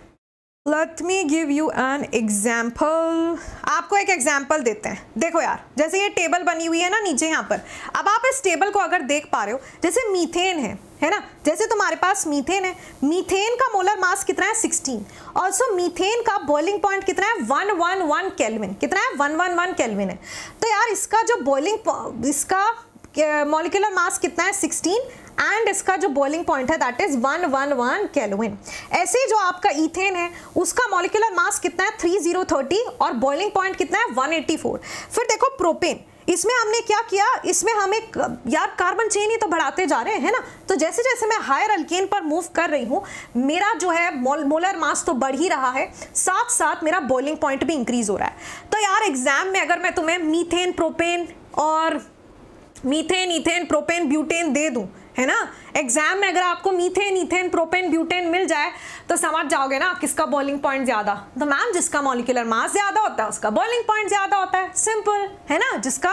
let me give you an example. आपको एक एग्जाम्पल देते हैं। देखो यार, जैसे ये टेबल बनी हुई है ना नीचे यहाँ पर, अब आप इस टेबल को अगर देख पा रहे हो, जैसे मीथेन है ना? जैसे तुम्हारे पास मीथेन है, मीथेन का मोलर मास कितना है? 16। ऑल्सो मीथेन का बॉइलिंग पॉइंट कितना है? 111 केल्विन। कितना है? 111 केल्विन है। तो यार इसका जो बॉइलिंग, इसका मॉलिक्यूलर मास कितना है? 16, एंड इसका जो बॉइलिंग पॉइंट है दैट इज 111 केल्विन। ऐसे जो आपका ईथेन है उसका मॉलिक्यूलर मास कितना है? 3030 और बॉइलिंग पॉइंट कितना है? 184। फिर देखो प्रोपेन, इसमें हमने क्या किया? इसमें हम एक यार कार्बन चेन ही तो बढ़ाते जा रहे हैं ना? तो जैसे जैसे मैं हायर अल्केन पर मूव कर रही हूँ, मेरा जो है मोलर मास तो बढ़ ही रहा है, साथ साथ मेरा बॉइलिंग पॉइंट भी इंक्रीज हो रहा है। तो यार एग्जाम में अगर मैं तुम्हें मीथेन, प्रोपेन और मीथेन, ईथेन, प्रोपेन, ब्यूटेन दे दूं, है ना? एग्जाम में अगर आपको मीथेन, ईथेन, प्रोपेन, ब्यूटेन मिल जाए तो समझ जाओगे ना किसका बॉइलिंग पॉइंट ज्यादा। तो मैम जिसका मॉलिक्यूलर मास ज्यादा होता है उसका बॉइलिंग पॉइंट ज्यादा होता है, सिंपल है ना? जिसका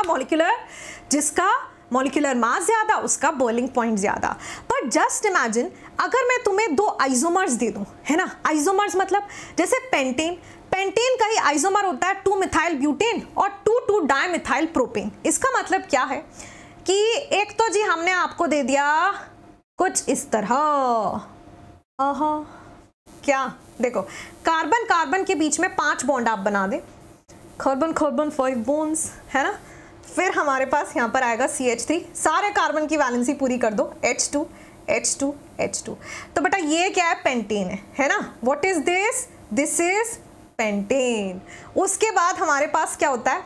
मॉलिक्यूलर मास ज्यादा उसका बॉइलिंग पॉइंट ज्यादा। पर जस्ट इमेजिन अगर मैं तुम्हें 2 आइसोमर्स दे दूं, है ना? आइसोमर्स मतलब जैसे पेंटेन पेंटेन का ही आइसोमर होता है 2-मिथाइल ब्यूटेन और 2,2-डाइमिथाइल प्रोपेन। इसका मतलब क्या है कि एक तो जी हमने आपको दे दिया कुछ इस तरह, क्या देखो, कार्बन कार्बन के बीच में 5 बॉन्ड आप बना दे, कार्बन कार्बन 5 बॉन्ड्स, है ना। फिर हमारे पास यहाँ पर आएगा CH3, सारे कार्बन की वैलेंसी पूरी कर दो, H2 H2 H2। तो बेटा ये क्या है, पेंटेन है ना। What is this, this is pentane. उसके बाद हमारे पास क्या होता है,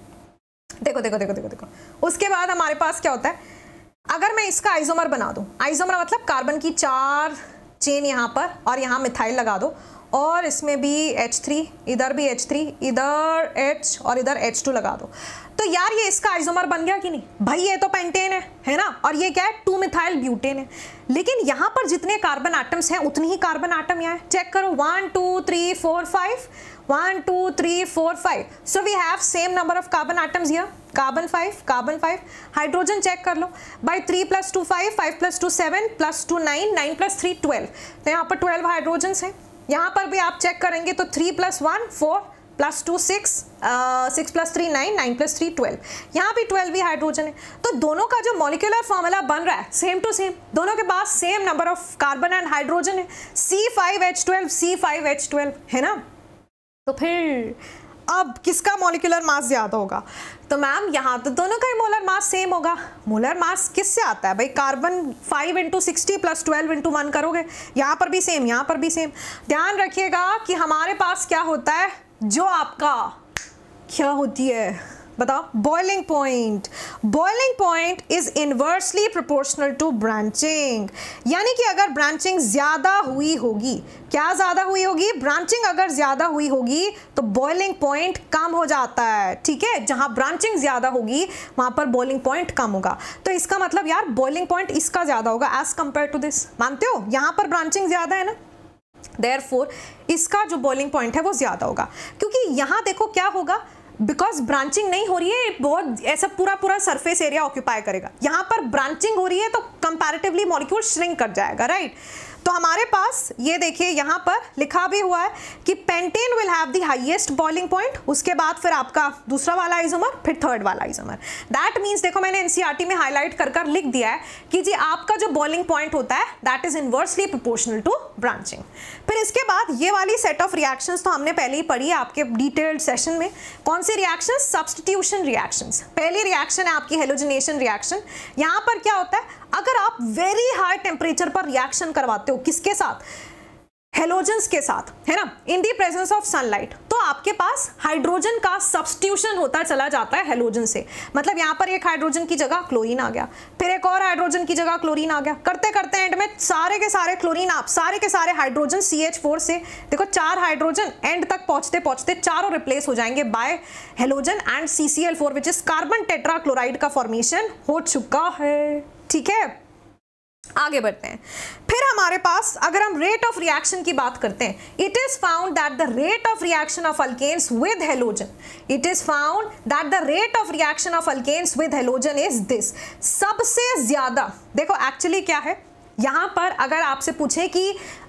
देखो देखो देखो देखो देखो, उसके बाद हमारे पास क्या होता है, अगर मैं इसका आइसोमर बना दूं, आइसोमर मतलब कार्बन की 4 चेन यहाँ पर और यहाँ मिथाइल लगा दो, और इसमें भी H3, इधर भी H3, इधर H और इधर H2 लगा दो, तो यार ये इसका आइसोमर बन गया कि नहीं भाई, ये तो पेंटेन है ना। और ये क्या है, 2-मिथाइल ब्यूटेन है। लेकिन यहाँ पर जितने कार्बन एटम्स हैं उतनी ही कार्बन एटम यहाँ है, चेक करो, 1 2 3 4 5, 1 2 3 4 5, so we have same number of carbon atoms here, carbon 5। Hydrogen check कर लो भाई, 3 + 2 5, 5 + 2 7, +2 9, 9 + 3 12, तो यहाँ पर 12 हाइड्रोजन्स हैं। यहाँ पर भी आप चेक करेंगे तो 3 + 1 4, +2 6, 6 + 3 9, 9 + 3 12, यहाँ भी 12 भी हाइड्रोजन है। तो दोनों का जो मॉलिक्यूलर फॉर्मूला बन रहा है सेम टू सेम, दोनों के पास same number of carbon and hydrogen है, C5H12 C5H12, है ना। तो फिर अब किसका मॉलिक्यूलर मास ज्यादा होगा, तो मैम यहाँ तो दोनों का ही मोलर मास सेम होगा। मोलर मास किससे आता है भाई, कार्बन 5 × 60 + 12 × 1 करोगे, यहाँ पर भी सेम, यहाँ पर भी सेम। ध्यान रखिएगा कि हमारे पास क्या होता है, जो आपका क्या होती है बताओ, boiling point. Boiling point is inversely proportional to branching, यानी कि अगर ब्रांचिंग ज्यादा हुई होगी, क्या ज्यादा हुई होगी, ब्रांचिंग अगर ज्यादा हुई होगी तो बॉइलिंग पॉइंट कम हो जाता है, ठीक है। जहां ब्रांचिंग ज्यादा होगी वहां पर बॉइलिंग पॉइंट कम होगा, तो इसका मतलब यार बॉइलिंग पॉइंट इसका ज्यादा होगा एज कंपेयर टू दिस, मानते हो, यहां पर ब्रांचिंग ज्यादा है ना, देयरफॉर इसका जो बॉइलिंग पॉइंट है वो ज्यादा होगा। क्योंकि यहां देखो क्या होगा, बिकॉज ब्रांचिंग नहीं हो रही है, बहुत ऐसा पूरा सरफेस एरिया ऑक्यूपाई करेगा, यहां पर ब्रांचिंग हो रही है तो कंपैरेटिवली मॉलिक्यूल श्रिंक कर जाएगा, राइट। तो हमारे पास ये देखिए यहाँ पर लिखा भी हुआ है कि pentane will have the highest boiling point, उसके बाद फिर आपका दूसरा वाला आइसोमर, फिर थर्ड वाला आइसोमर। दैट मीन्स देखो मैंने एनसीईआरटी में हाईलाइट कर लिख दिया है कि जी आपका जो बॉइलिंग पॉइंट होता है that is inversely proportional to branching. फिर इसके बाद ये वाली सेट ऑफ रिएक्शंस तो हमने पहले ही पढ़ी है आपके डिटेल्ड सेशन में। कौन सी रिएक्शंस, सब्स्टिट्यूशन रिएक्शंस। पहली रिएक्शन है आपकी हेलोजनेशन रिएक्शन। यहाँ पर क्या होता है, अगर आप वेरी हाई टेम्परेचर पर रिएक्शन करवाते हो, किसके साथ, हेलोजन्स के साथ, है ना, in the presence of sunlight, तो आपके पास हाइड्रोजन का सब्स्टिट्यूशन होता चला जाता है हेलोजन से। मतलब यहाँ पर एक हाइड्रोजन की जगह क्लोरीन आ गया, फिर एक और हाइड्रोजन की जगह क्लोरीन आ गया, करते करते एंड में सारे के सारे क्लोरीन, आप सारे के सारे हाइड्रोजन CH4 से देखो 4 हाइड्रोजन एंड तक पहुंचते पहुंचते चारों रिप्लेस हो जाएंगे by halogen and CCl4 which is carbon tetrachloride का फॉर्मेशन हो चुका है, ठीक है। आगे बढ़ते हैं। फिर हमारे पास अगर हम रेट ऑफ रिएक्शन की बात करते हैं, it is found that the rate of reaction of alkanes with halogen, it is found that the rate of reaction of alkanes with halogen is this. सबसे ज्यादा देखो एक्चुअली क्या है, यहां पर अगर आपसे पूछे कि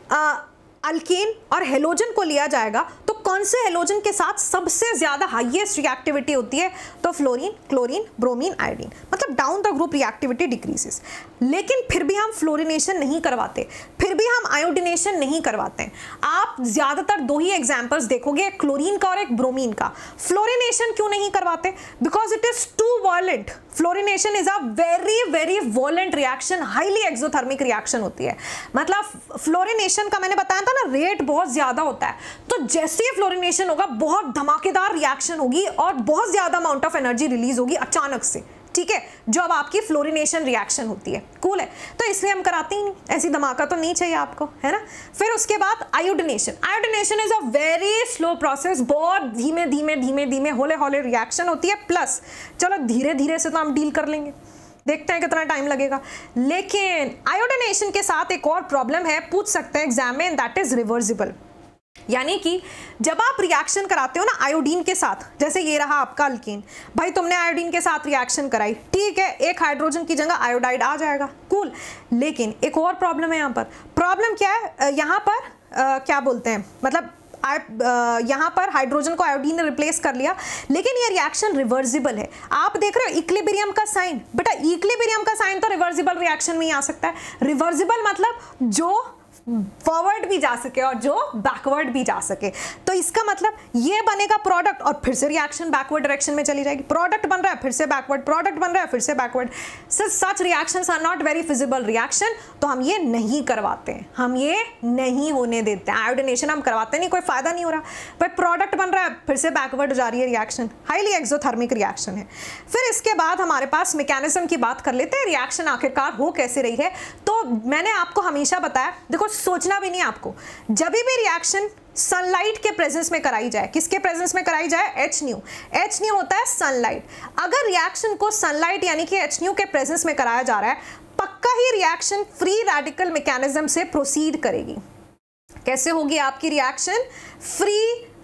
अल्केन और हेलोजन को लिया जाएगा तो कौन से हेलोजन के साथ सबसे ज्यादा हाईएस्ट रिएक्टिविटी होती है, तो फ्लोरीन, क्लोरीन, ब्रोमीन, आयोडीन, मतलब down the group reactivity decreases. लेकिन फिर भी हम फ्लोरिनेशन नहीं करवाते, फिर भी हम आयोडीनेशन नहीं करवाते। आप ज्यादातर 2 ही एग्जांपल्स देखोगे, एक क्लोरीन का और एक ब्रोमीन का। फ्लोरिनेशन क्यों नहीं करवाते, because it is too violent. Fluorination is a very violent reaction, highly exothermic reaction होती है। मतलब फ्लोरिनेशन का मैंने बताया था ना, रेट बहुत ज्यादा होता है, तो जैसे ही फ्लोरिनेशन होगा बहुत धमाकेदार रिएक्शन होगी और बहुत ज्यादा अमाउंट ऑफ एनर्जी रिलीज होगी अचानक से, ठीक है, जो अब आपकी फ्लोरिनेशन रिएक्शन होती है। कूल है, तो इसलिए हम कराते ही नहीं, ऐसी धमाका तो नहीं चाहिए आपको, है ना। फिर उसके बाद iodination. Iodination is a very slow process, बहुत धीमे धीमे हौले हौले रिएक्शन होती है। प्लस चलो धीरे धीरे से तो हम डील कर लेंगे, देखते हैं कितना टाइम लगेगा। लेकिन आयोडीनेशन के साथ एक और प्रॉब्लम है, पूछ सकते हैं एग्जाम में, दैट इज रिवर्सिबल। यानी कि जब आप रिएक्शन कराते हो ना आयोडीन के साथ, जैसे ये रहा आपका अल्कीन, भाई तुमने आयोडीन के साथ रिएक्शन कराई, ठीक है, एक हाइड्रोजन की जगह आयोडाइड आ जाएगा, कूल। लेकिन एक और प्रॉब्लम है यहाँ पर। प्रॉब्लम क्या है, यहाँ पर क्या बोलते हैं, मतलब यहाँ पर हाइड्रोजन को आयोडीन ने रिप्लेस कर लिया, लेकिन ये रिएक्शन रिवर्सिबल है। आप देख रहे हो इक्विलिब्रियम का साइन, बेटा इक्विलिब्रियम का साइन तो रिवर्सिबल रिएक्शन में ही आ सकता है। रिवर्सिबल मतलब जो फॉरवर्ड भी जा सके और जो बैकवर्ड भी जा सके। तो इसका मतलब ये बनेगा प्रोडक्ट और फिर से रिएक्शन बैकवर्ड डायरेक्शन में चली जाएगी। प्रोडक्ट बन रहा है फिर से बैकवर्ड, प्रोडक्ट बन रहा है फिर से backward. Such reactions are not very feasible reaction, तो हम ये नहीं करवाते हैं, हम ये नहीं होने देते हैं। आयोडीनेशन हम करवाते नहीं, कोई फायदा नहीं हो रहा। भाई प्रोडक्ट बन रहा है फिर से बैकवर्ड जा रही है रिएक्शन, हाईली एक्सोथर्मिक रिएक्शन है। फिर इसके बाद हमारे पास मैकेनिज्म की बात कर लेते हैं, रिएक्शन आखिरकार हो कैसे रही है। तो मैंने आपको हमेशा बताया, देखो सोचना भी नहीं आपको, जब भी रिएक्शन सनलाइट के प्रेजेंस में कराई जाए, किसके प्रेजेंस में कराई जाए, H न्यू होता है सनलाइट। अगर रिएक्शन को सनलाइट यानी कि H न्यू के प्रेजेंस में कराया जा रहा है, पक्का ही रिएक्शन फ्री रेडिकल मैकेनिज्म से प्रोसीड करेगी। कैसे होगी आपकी रिएक्शन? फ्री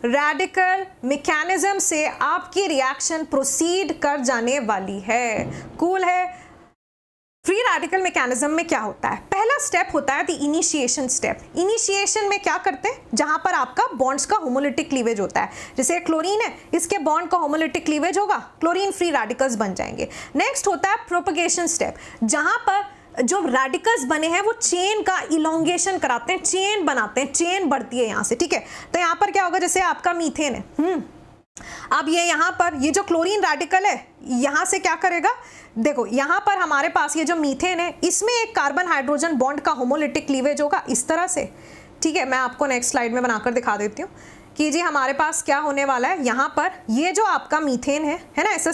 रेडिकल मैकेनिज्म से आपकी रिएक्शन प्रोसीड कर जाने वाली है। कूल है। फ्री रेडिकल मैकेनिज्म में क्या होता है? पहला स्टेप होता है द इनिशिएशन स्टेप। इनिशिएशन में क्या करते हैं? जहां पर आपका बॉन्ड्स का होमोलिटिक क्लीवेज होता है, जैसे क्लोरीन है, इसके बॉन्ड का होमोलिटिक क्लीवेज होगा, क्लोरीन फ्री रेडिकल्स बन जाएंगे। नेक्स्ट होता है प्रोपगेशन स्टेप, जहां पर जो रेडिकल्स बने हैं वो चेन का इलोंगेशन कराते हैं, चेन बनाते हैं, चेन बढ़ती है यहां से, ठीक है। तो यहां पर क्या होगा, जैसे आपका मीथेन है, अब ये यहाँ पर ये जो क्लोरीन रेडिकल है यहाँ से क्या करेगा, देखो यहाँ पर हमारे पास ये जो मीथेन है, इसमें एक कार्बन हाइड्रोजन बॉन्ड का होमोलिटिक क्लीवेज होगा इस तरह से, ठीक है। मैं आपको नेक्स्ट स्लाइड में बनाकर दिखा देती हूँ कि जी हमारे पास क्या होने वाला है। यहाँ पर ये जो आपका मीथेन है ना, ऐसा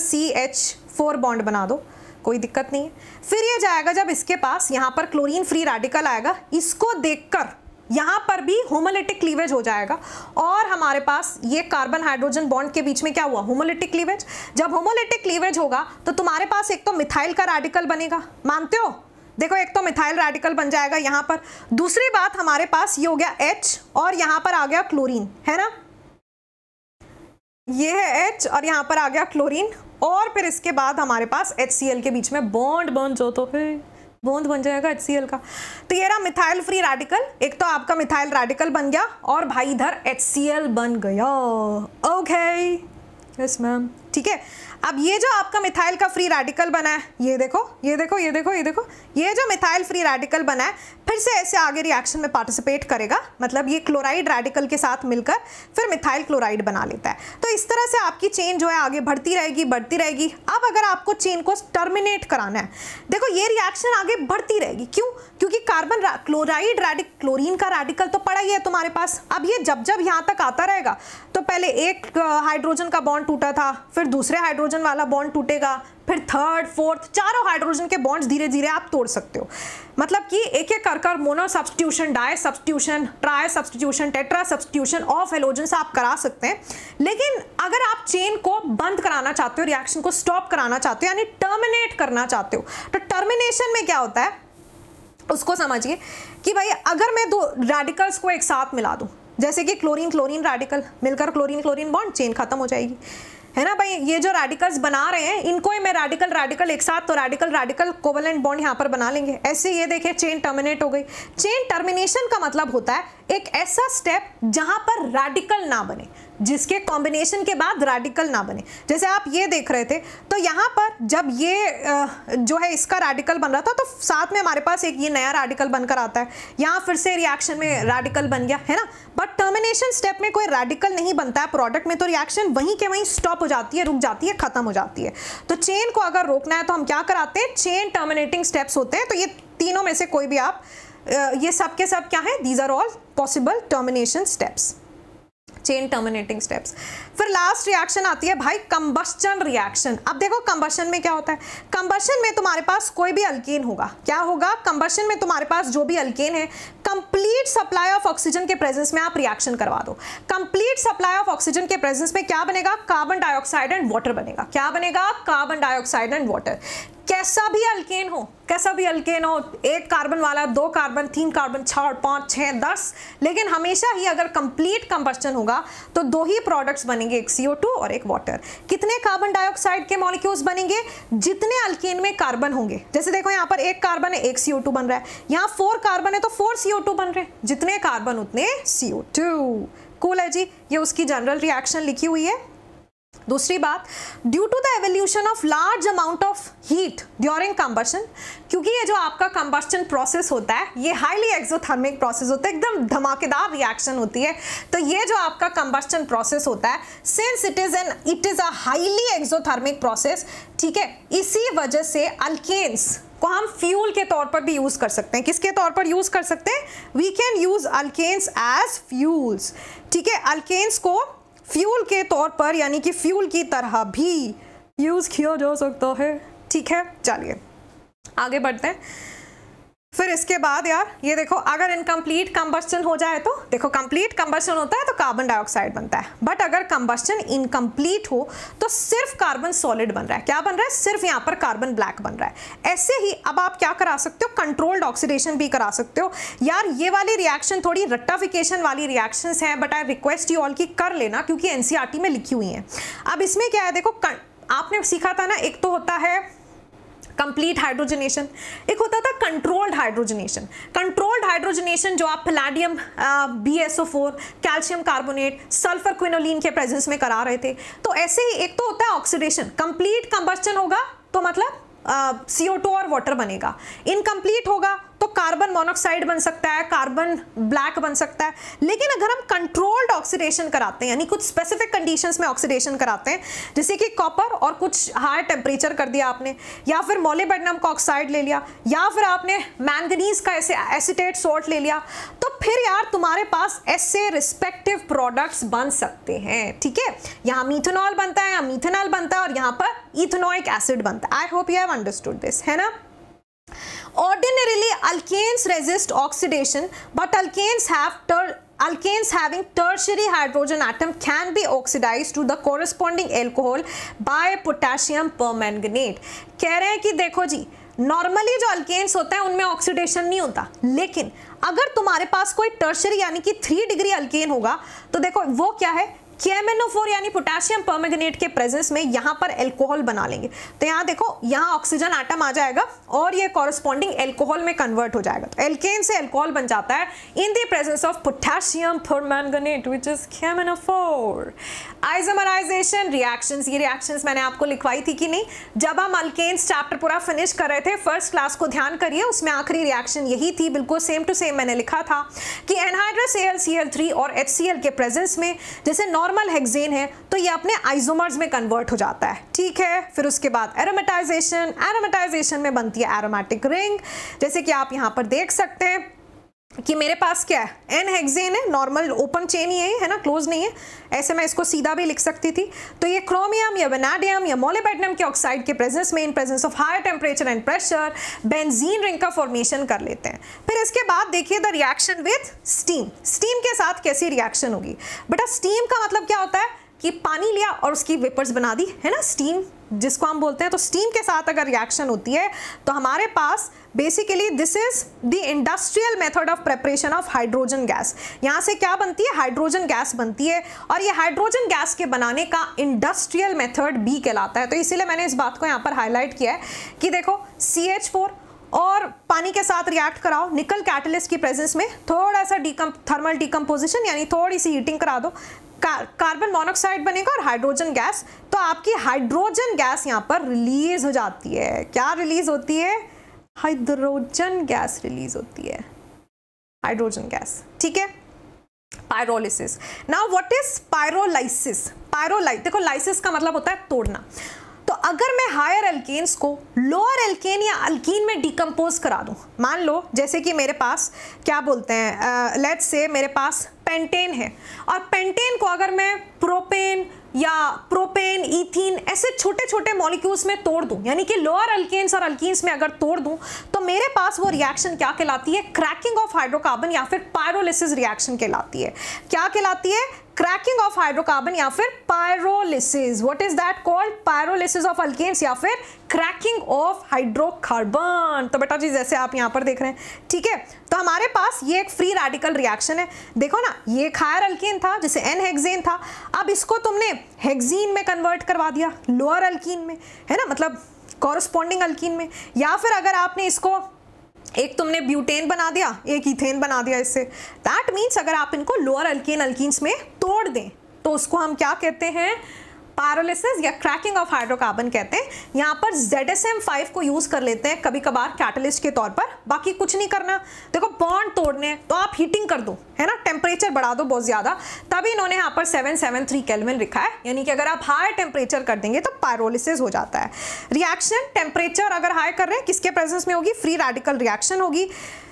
CH4 बॉन्ड बना दो, कोई दिक्कत नहीं है। फिर ये जाएगा, जब इसके पास यहाँ पर क्लोरीन फ्री रेडिकल आएगा, इसको देखकर यहाँ पर भी होमोलिटिक क्लीवेज हो जाएगा और हमारे पास ये कार्बन हाइड्रोजन बॉन्ड के बीच में क्या हुआ, होमोलिटिक क्लीवेज। जब होमोलिटिक क्लीवेज होगा तो तुम्हारे पास एक तो मिथाइल का रेडिकल बनेगा, मानते हो? देखो एक तो मिथाइल रेडिकल बन जाएगा यहाँ पर। दूसरी बात, हमारे पास ये हो गया H और यहाँ पर आ गया क्लोरीन, है ना, ये है H और यहाँ पर आ गया क्लोरीन, और फिर इसके बाद हमारे पास HCl के बीच में बॉन्ड बन जो तो है बॉन्ड बन जाएगा HCl का। तो ये रहा मिथाइल फ्री रेडिकल, एक तो आपका मिथाइल रेडिकल बन गया और भाई इधर HCl बन गया। ओके, यस मैम, ठीक है। अब ये जो आपका मिथाइल का फ्री रेडिकल बना है, ये देखो ये देखो ये देखो ये देखो, ये जो मिथाइल फ्री रेडिकल बना है फिर से ऐसे आगे रिएक्शन में पार्टिसिपेट करेगा, मतलब ये क्लोराइड रेडिकल के साथ मिलकर फिर मिथाइल क्लोराइड बना लेता है। तो इस तरह से आपकी चेन जो है आगे बढ़ती रहेगी बढ़ती रहेगी। अब अगर आपको चेन को टर्मिनेट कराना है, देखो ये रिएक्शन आगे बढ़ती रहेगी, क्यों? क्योंकि कार्बन क्लोराइड क्लोरीन का रेडिकल तो पड़ा ही है तुम्हारे पास। अब ये जब जब यहाँ तक आता रहेगा तो पहले एक हाइड्रोजन का बॉन्ड टूटा था, फिर दूसरे हाइड्रोजन वाला बॉन्ड टूटेगा, फिर थर्ड फोर्थ, चारों हाइड्रोजन के बॉन्ड्स धीरे धीरे आप तोड़ सकते हो। मतलब कि एक एक कर mono substitution, di substitution, tri substitution, tetra substitution of halogens आप करा सकते हैं। लेकिन अगर आप चेन को बंद कराना चाहते हो, रिएक्शन को स्टॉप कराना चाहते हो, यानी टर्मिनेट करना चाहते हो, तो टर्मिनेशन में क्या होता है उसको समझिए कि भाई अगर मैं दो रेडिकल्स को एक साथ मिला दूं, जैसे कि क्लोरीन क्लोरीन रेडिकल मिलकर क्लोरीन क्लोरीन बॉन्ड, चेन खत्म हो जाएगी, है ना भाई। ये जो रेडिकल्स बना रहे हैं इनको ही मैं रेडिकल रेडिकल एक साथ, तो रेडिकल रेडिकल कोवेलेंट बॉन्ड यहाँ पर बना लेंगे, ऐसे ये देखिए चेन टर्मिनेट हो गई। चेन टर्मिनेशन का मतलब होता है एक ऐसा स्टेप जहां पर रेडिकल ना बने, जिसके कॉम्बिनेशन के बाद रेडिकल ना बने। जैसे आप ये देख रहे थे, तो यहाँ पर जब ये जो है इसका रेडिकल बन रहा था तो साथ में हमारे पास एक ये नया रेडिकल बनकर आता है, यहाँ फिर से रिएक्शन में रेडिकल बन गया, है ना। बट टर्मिनेशन स्टेप में कोई रेडिकल नहीं बनता है प्रोडक्ट में, तो रिएक्शन वहीं के वहीं स्टॉप हो जाती है, रुक जाती है, खत्म हो जाती है। तो चेन को अगर रोकना है तो हम क्या कराते हैं, चेन टर्मिनेटिंग स्टेप्स होते हैं। तो ये तीनों में से कोई भी आप, ये सब के सब क्या है, these are all possible termination steps, chain terminating steps. फिर लास्ट रिएक्शन आती है भाई कंबस्चन रिएक्शन। अब देखो कंबस्चन में क्या होता है, कंबस्चन में तुम्हारे पास कोई भी अल्केन होगा, क्या होगा, कंबस्चन में तुम्हारे पास जो भी अल्केन है, कंप्लीट सप्लाई ऑफ ऑक्सीजन के प्रेजेंस में आप रिएक्शन करवा दो। कंप्लीट सप्लाई ऑफ ऑक्सीजन के प्रेजेंस में क्या बनेगा, कार्बन डाइऑक्साइड एंड वाटर बनेगा। क्या बनेगा, कार्बन डाइऑक्साइड एंड वाटर। कैसा भी अल्केन हो, कैसा भी अल्केन हो, 1 कार्बन वाला, 2 कार्बन, 3 कार्बन, 4, 5, 6, 10, लेकिन हमेशा ही अगर कंप्लीट कंबस्शन होगा तो 2 ही प्रोडक्ट्स बनेंगे, एक CO2 और एक वाटर। कितने कार्बन डाइऑक्साइड के मॉलिक्यूल्स बनेंगे? जितने अल्केन में कार्बन होंगे। जैसे देखो यहाँ पर 1 कार्बन है, 1 CO2 बन रहा है, यहाँ 4 कार्बन है तो 4 CO2 बन रहे हैं, जितने कार्बन उतने CO2। कूल है जी, ये उसकी जनरल रिएक्शन लिखी हुई है। दूसरी बात, due to the evolution of large amount of heat during combustion, क्योंकि ये जो आपका कंबस्टन प्रोसेस होता है ये हाईली एक्सोथर्मिक प्रोसेस होता है, एकदम धमाकेदार रिएक्शन होती है। तो ये जो आपका कंबस्टन प्रोसेस होता है, since it is a highly exothermic process, ठीक है, इसी वजह से अल्केन्स को हम फ्यूल के तौर पर भी यूज कर सकते हैं। किसके तौर पर यूज कर सकते हैं? We can use alkanes as fuels, ठीक है, अल्केन्स को फ्यूल के तौर पर यानी कि फ्यूल की तरह भी यूज किया जा सकता है, ठीक है। चलिए आगे बढ़ते हैं। फिर इसके बाद यार ये देखो, अगर इनकम्प्लीट कंबस्टन हो जाए तो देखो, कंप्लीट कंबस्टन होता है तो कार्बन डाइऑक्साइड बनता है, बट अगर कंबस्टन इनकम्प्लीट हो तो सिर्फ कार्बन सॉलिड बन रहा है। क्या बन रहा है? सिर्फ यहाँ पर कार्बन ब्लैक बन रहा है। ऐसे ही अब आप क्या करा सकते हो? कंट्रोल्ड ऑक्सीडेशन भी करा सकते हो। यार ये वाली रिएक्शन थोड़ी रट्टाफिकेशन वाली रिएक्शंस हैं, but I request you all की कर लेना, क्योंकि एनसीईआरटी में लिखी हुई हैं। अब इसमें क्या है देखो, आपने सीखा था ना, एक तो होता है कंप्लीट हाइड्रोजनेशन, एक होता था कंट्रोल्ड हाइड्रोजनेशन। कंट्रोल्ड हाइड्रोजनेशन जो आप palladium BSO4, calcium carbonate, sulphur quinoline के प्रेजेंस में करा रहे थे। तो ऐसे ही एक तो होता है ऑक्सीडेशन, कंप्लीट कंबस्टन होगा तो मतलब CO2 और वाटर बनेगा, इनकम्प्लीट होगा तो कार्बन मोनोऑक्साइड बन सकता है, कार्बन ब्लैक बन सकता है। लेकिन अगर हम कंट्रोल्ड ऑक्सीडेशन कराते हैं, यानी कुछ स्पेसिफिक कंडीशंस में ऑक्सीडेशन कराते हैं, जैसे कि कॉपर और कुछ हाई टेम्परेचर कर दिया आपने, या फिर मोलिब्डेनम का ऑक्साइड ले लिया, या फिर आपने मैंगनीज का ऐसे एसीटेट सॉल्ट ले लिया, तो फिर यार तुम्हारे पास ऐसे रिस्पेक्टिव प्रोडक्ट्स बन सकते हैं, ठीक है। यहाँ मीथेनॉल बनता है, यहाँ मीथेनॉल बनता है, और यहाँ पर इथेनोइक एसिड बनता है। I hope you have understood this, है ना। Ordinarily, alkanes resist oxidation, but alkanes having tertiary hydrogen atom can be oxidized to the corresponding alcohol by potassium permanganate। कह रहे हैं कि देखो जी, नॉर्मली जो अल्केन्स होते हैं उनमें ऑक्सीडेशन नहीं होता, लेकिन अगर तुम्हारे पास कोई टर्शरी यानी कि 3 डिग्री अल्केन होगा तो देखो वो क्या है, KMnO4 यानी पोटेशियम परमैंगनेट के प्रेजेंस में यहाँ पर एल्कोहल बना लेंगे। तो यहाँ देखो, यहाँ ऑक्सीजन एटम आ जाएगा और ये कॉरेस्पॉन्डिंग एल्कोहल में कन्वर्ट हो जाएगा। तो एल्केन से एल्कोहल बन जाता है in the presence of potassium permanganate which is KMnO4। Isomerisation reactions, ये रिएक्शंस मैंने आपको लिखवाई थी कि नहीं, जब हम अल्केन्स चैप्टर पूरा फिनिश कर रहे थे फर्स्ट क्लास को ध्यान करिए, उसमें आखिरी रिएक्शन यही थी, बिल्कुल सेम टू सेम मैंने लिखा था कि एनहाइड्रस AlCl3 और HCl के प्रेजेंस में जैसे नॉर्मल हेक्सेन है तो ये अपने आइसोमर्स में कन्वर्ट हो जाता है, ठीक है। फिर उसके बाद एरोमेटाइजेशन, एरोमेटाइजेशन में बनती है एरोमेटिक रिंग, जैसे कि आप यहाँ पर देख सकते हैं कि मेरे पास क्या है, N हेक्सेन है, नॉर्मल ओपन चेन ही है ना, क्लोज नहीं है। ऐसे मैं इसको सीधा भी लिख सकती थी। तो ये क्रोमियम या वेनाडियम या मोलिब्डेनम के ऑक्साइड के प्रेजेंस में, in presence of higher temperature and pressure, benzene ring का फॉर्मेशन कर लेते हैं। फिर इसके बाद देखिए the reaction with steam. Steam के साथ कैसी रिएक्शन होगी बेटा? स्टीम का मतलब क्या होता है कि पानी लिया और उसकी वेपर्स बना दी, है ना, स्टीम जिसको हम बोलते हैं। तो स्टीम के साथ अगर रिएक्शन होती है तो हमारे पास basically this is the industrial method of preparation of hydrogen gas. यहाँ से क्या बनती है? हाइड्रोजन गैस बनती है, और ये हाइड्रोजन गैस के बनाने का इंडस्ट्रियल मेथड भी कहलाता है। तो इसीलिए मैंने इस बात को यहाँ पर हाईलाइट किया है कि देखो CH4 और पानी के साथ रिएक्ट कराओ निकल कैटलिस्ट की प्रेजेंस में, थोड़ा सा थर्मल डिकम्पोजिशन यानी थोड़ी सी हीटिंग करा दो, कार्बन मोनोऑक्साइड बनेगा और हाइड्रोजन गैस। तो आपकी हाइड्रोजन गैस यहाँ पर रिलीज हो जाती है। क्या रिलीज होती है? हाइड्रोजन गैस रिलीज होती है, हाइड्रोजन गैस, ठीक है। Pyrolysis. Now what is pyrolysis? देखो लाइसिस का मतलब होता है तोड़ना। तो अगर मैं हायर एल्केन्स को लोअर एल्केन या अल्कीन में डिकम्पोज करा दूं, मान लो जैसे कि मेरे पास क्या बोलते हैं, लेट्स से मेरे पास पेंटेन है, और पेंटेन को अगर मैं प्रोपेन या प्रोपेन, इथीन ऐसे छोटे छोटे मॉलिक्यूल्स में तोड़ दूं, यानी कि लोअर अल्केन्स और अल्कीन्स में अगर तोड़ दूं, तो मेरे पास वो रिएक्शन क्या कहलाती है? क्रैकिंग ऑफ हाइड्रोकार्बन या फिर पायरोलिसिस रिएक्शन कहलाती है। क्या कहलाती है? क्रैकिंग ऑफ हाइड्रोकार्बन या फिर pyrolysis. What is that called? Pyrolysis of alkanes या फिर क्रैकिंग ऑफ हाइड्रोकार्बन। तो बेटा जी जैसे आप यहां पर देख रहे हैं, ठीक है, तो हमारे पास ये एक फ्री रेडिकल रिएक्शन है। देखो ना, ये एक हायर अल्केन था जिसे एन हेक्सेन था, अब इसको तुमने हेक्सीन में कन्वर्ट करवा दिया, लोअर अल्कीन में, है ना, मतलब कॉरस्पॉन्डिंग अल्कीन में। या फिर अगर आपने इसको एक तुमने ब्यूटेन बना दिया, एक इथेन बना दिया इससे, दैट मीन्स अगर आप इनको लोअर अल्केन अल्कीन्स में तोड़ दें तो उसको हम क्या कहते हैं? पायरोलिसिस या क्रैकिंग ऑफ हाइड्रोकार्बन कहते हैं। यहाँ पर ZSM5 को यूज कर लेते हैं कभी कभार कैटलिस्ट के तौर पर, बाकी कुछ नहीं करना। देखो बॉन्ड तोड़ने तो आप हीटिंग कर दो, है ना, टेम्परेचर बढ़ा दो बहुत ज्यादा, तभी इन्होंने यहाँ पर 773 केल्विन लिखा है, यानी कि अगर आप हाई टेम्परेचर कर देंगे तो पायरोलिसिस हो जाता है। रिएक्शन टेम्परेचर अगर हाई कर रहे हैं, किसके प्रेजेंस में होगी? फ्री रेडिकल रिएक्शन होगी।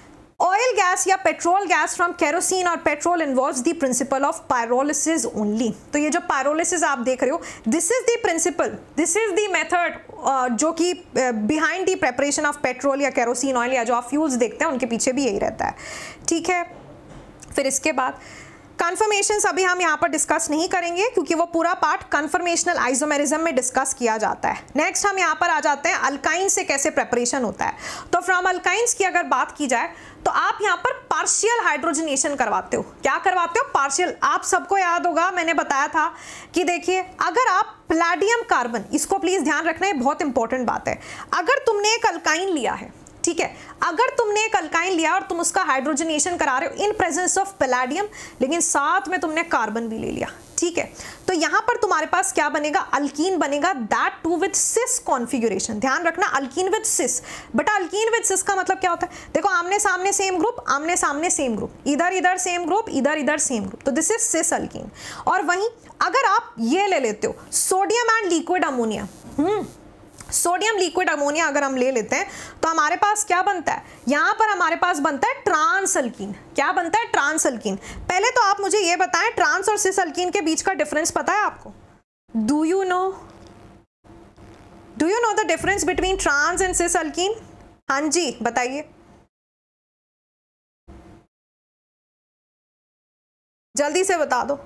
ऑयल गैस या पेट्रोल गैस फ्रॉम केरोसिन और petrol involves the principle of pyrolysis only. तो ये जो पायरोलिसिस आप देख रहे हो, this is the principle, this is the method जो कि behind the preparation of petrol या केरोसिन ऑयल या जो आप फ्यूल्स देखते हैं उनके पीछे भी यही रहता है, ठीक है। फिर इसके बाद कन्फर्मेशंस अभी हम यहाँ पर डिस्कस नहीं करेंगे क्योंकि वो पूरा पार्ट कन्फर्मेशनल आइसोमेरिज्म में डिस्कस किया जाता है। नेक्स्ट हम यहाँ पर आ जाते हैं अल्काइन से कैसे प्रेपरेशन होता है। तो फ्रॉम अल्काइंस की अगर बात की जाए तो आप यहाँ पर पार्शियल हाइड्रोजनेशन करवाते हो। क्या करवाते हो? पार्शियल। आप सबको याद होगा, मैंने बताया था कि देखिए अगर आप पैलेडियम कार्बन, इसको प्लीज ध्यान रखना, है बहुत इंपॉर्टेंट बात है, अगर तुमने एक अल्काइन लिया है, ठीक है, अगर तुमने एक अल्काइन लिया और तुम उसका हाइड्रोजनेशन करा रहे हो इन प्रेजेंस ऑफ पैलेडियम, लेकिन साथ में तुमने कार्बन भी ले लिया, ठीक है, तो यहां पर तुम्हारे पास क्या बनेगा? अल्कीन बनेगा, that too with cis configuration. ध्यान रखना, alkene with cis. But alkene with cis का मतलब क्या होता है? देखो आमने सामने सेम ग्रुप, आमने सामने सेम ग्रुप, इधर इधर सेम ग्रुप, इधर इधर सेम ग्रुप, तो दिस इज सिस अल्कीन। और वहीं अगर आप ये ले लेते हो sodium and liquid ammonia, sodium liquid ammonia अगर हम ले लेते हैं तो हमारे पास क्या बनता है? यहां पर हमारे पास बनता है ट्रांस अल्कीन। क्या बनता है? Trans alkene. पहले तो आप मुझे ये बताएं, ट्रांस और सिस अल्कीन के बीच का डिफरेंस पता है आपको? Do you know the difference between trans and cis alkene? हाँ जी बताइए, जल्दी से बता दो।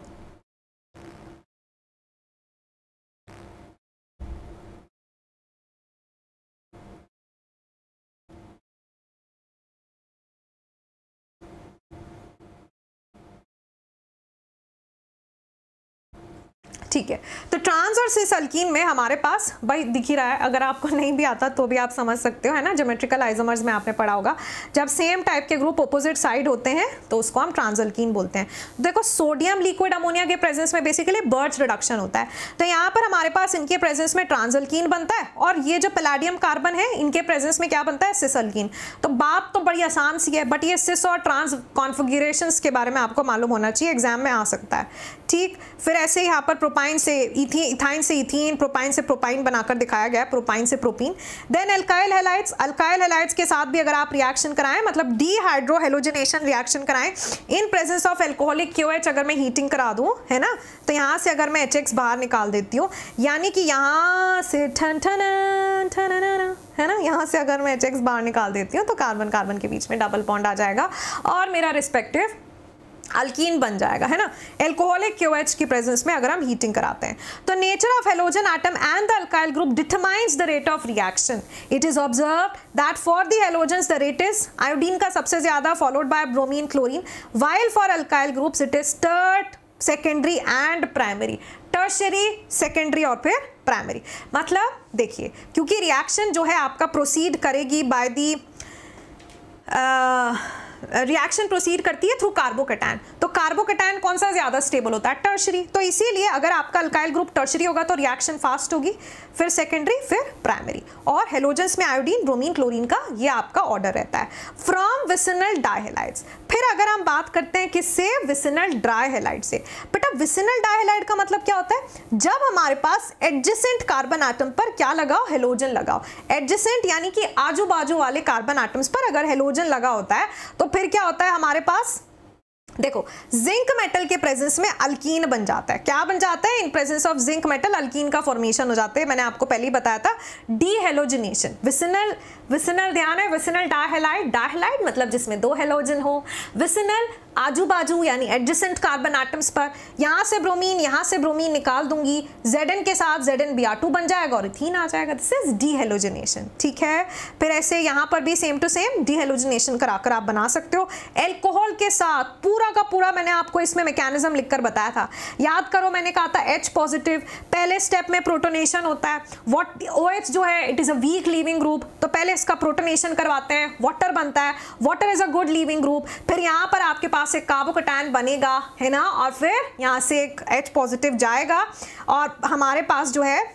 ठीक है, तो ट्रांस और सिस अल्कीन में हमारे पास भाई दिख ही रहा है, अगर आपको नहीं भी आता तो भी आप समझ सकते हो, है ना, ज्योमेट्रिकल आइसोमर्स में आपने पढ़ा होगा, जब सेम टाइप के ग्रुप अपोजिट साइड होते हैं तो उसको हम ट्रांस अल्कीन बोलते हैं। देखो सोडियम लिक्विड अमोनिया के प्रेजेंस में बेसिकली बर्च रिडक्शन होता है, तो यहाँ पर हमारे पास इनके प्रेजेंस में ट्रांस अल्कीन बनता है, और ये जो पैलेडियम कार्बन है इनके प्रेजेंस में क्या बनता है? Cis alkene. तो बात तो बड़ी आसान सी है, बट ये सिस और ट्रांस कॉन्फ़िगरेशंस के बारे में आपको मालूम होना चाहिए, एग्जाम में आ सकता है, ठीक। फिर ऐसे यहाँ पर प्रोपाइन से इथाइन से इथीन, प्रोपाइन से प्रोपाइन बनाकर दिखाया गया है, प्रोपाइन से propene. Then alkyl halides, alkyl halides के साथ भी अगर आप रिएक्शन कराएं, मतलब डीहाइड्रोहेलोजिनेशन रिएक्शन कराएं in presence of alcoholic QH, अगर मैं हीटिंग करा दूं, है ना, तो यहाँ से अगर मैं HX बाहर निकाल देती हूँ, यानी कि यहाँ से ठन ठन है ना, यहाँ से अगर मैं HX बाहर निकाल देती हूँ तो कार्बन कार्बन के बीच में डबल बॉन्ड आ जाएगा और मेरा रिस्पेक्टिव अल्कीन बन जाएगा, है ना, अल्कोहलिक QH की प्रेजेंस में अगर हम हीटिंग कराते हैं। तो nature of halogen atom and the alkyl group determines the rate of reaction. It is observed that for the halogens the rate is iodine का सबसे ज्यादा, followed by bromine, chlorine, while for alkyl groups it is tert, secondary and primary. Tertiary, secondary और फिर primary. मतलब देखिए, क्योंकि reaction जो है आपका प्रोसीड करेगी बाय दी रिएक्शन प्रोसीड करती है थ्रू कार्बोकैटायन, तो कार्बोकैटायन कौन सा ज्यादा स्टेबल होता है? टर्शियरी। तो इसीलिए अगर आपका अल्काइल ग्रुप टर्शियरी होगा तो रिएक्शन फास्ट होगी, फिर सेकेंडरी, फिर प्राइमरी। और हेलोजेंस में आयोडीन, ब्रोमीन, क्लोरीन का ये आपका ऑर्डर रहता है। फ्रॉम विसिनल डायहेलाइड्स, फिर अगर हम बात करते हैं किससे? विसिनल डायहेलाइड से। बेटा विसिनल डायहेलाइड का मतलब क्या होता है? जब हमारे पास एडजेसेंट कार्बन एटम पर क्या लगाओ? हेलोजन लगाओ। एडजेसेंट यानी कि आजू बाजू वाले कार्बन एटम्स पर अगर हेलोजन लगा होता है तो फिर क्या होता है हमारे पास? देखो जिंक मेटल के प्रेजेंस में अल्कीन बन जाता है। क्या बन जाता है? In presence of zinc metal alkene का फॉर्मेशन हो जाता है। मैंने आपको पहले ही बताया था, डीहेलोजिनेशन। विसिनल ध्यान है, विसिनल डायहैलाइड, डायहैलाइड मतलब जिसमें 2 हेलोजन हो। विसिनल आजू बाजू यानी एडजेसेंट कार्बन एटम्स पर, यहां से ब्रोमीन निकाल दूंगी, Zn के साथ ZnBr2 बन जाएगा और इथीन आ जाएगा। दिस इज डीहेलोजिनेशन, ठीक है। फिर ऐसे यहां पर भी सेम टू सेम डीहेलोजिनेशन कराकर आप बना सकते हो। एल्कोहल के साथ पूरा का पूरा मैंने आपको इसमें मैकेनिज्म लिखकर बताया था, याद करो। मैंने कहा था H पॉजिटिव, पहले स्टेप में प्रोटोनेशन होता है। OH जो है it is a weak leaving group, तो पहले इसका प्रोटोनेशन करवाते हैं, वाटर बनता है, water is a good leaving group. फिर यहाँ पर आपके पास एक कार्बोकैटायन बनेगा, है ना, और फिर यहाँ से एक H पॉजिटिव जाएगा और हमारे पास जो है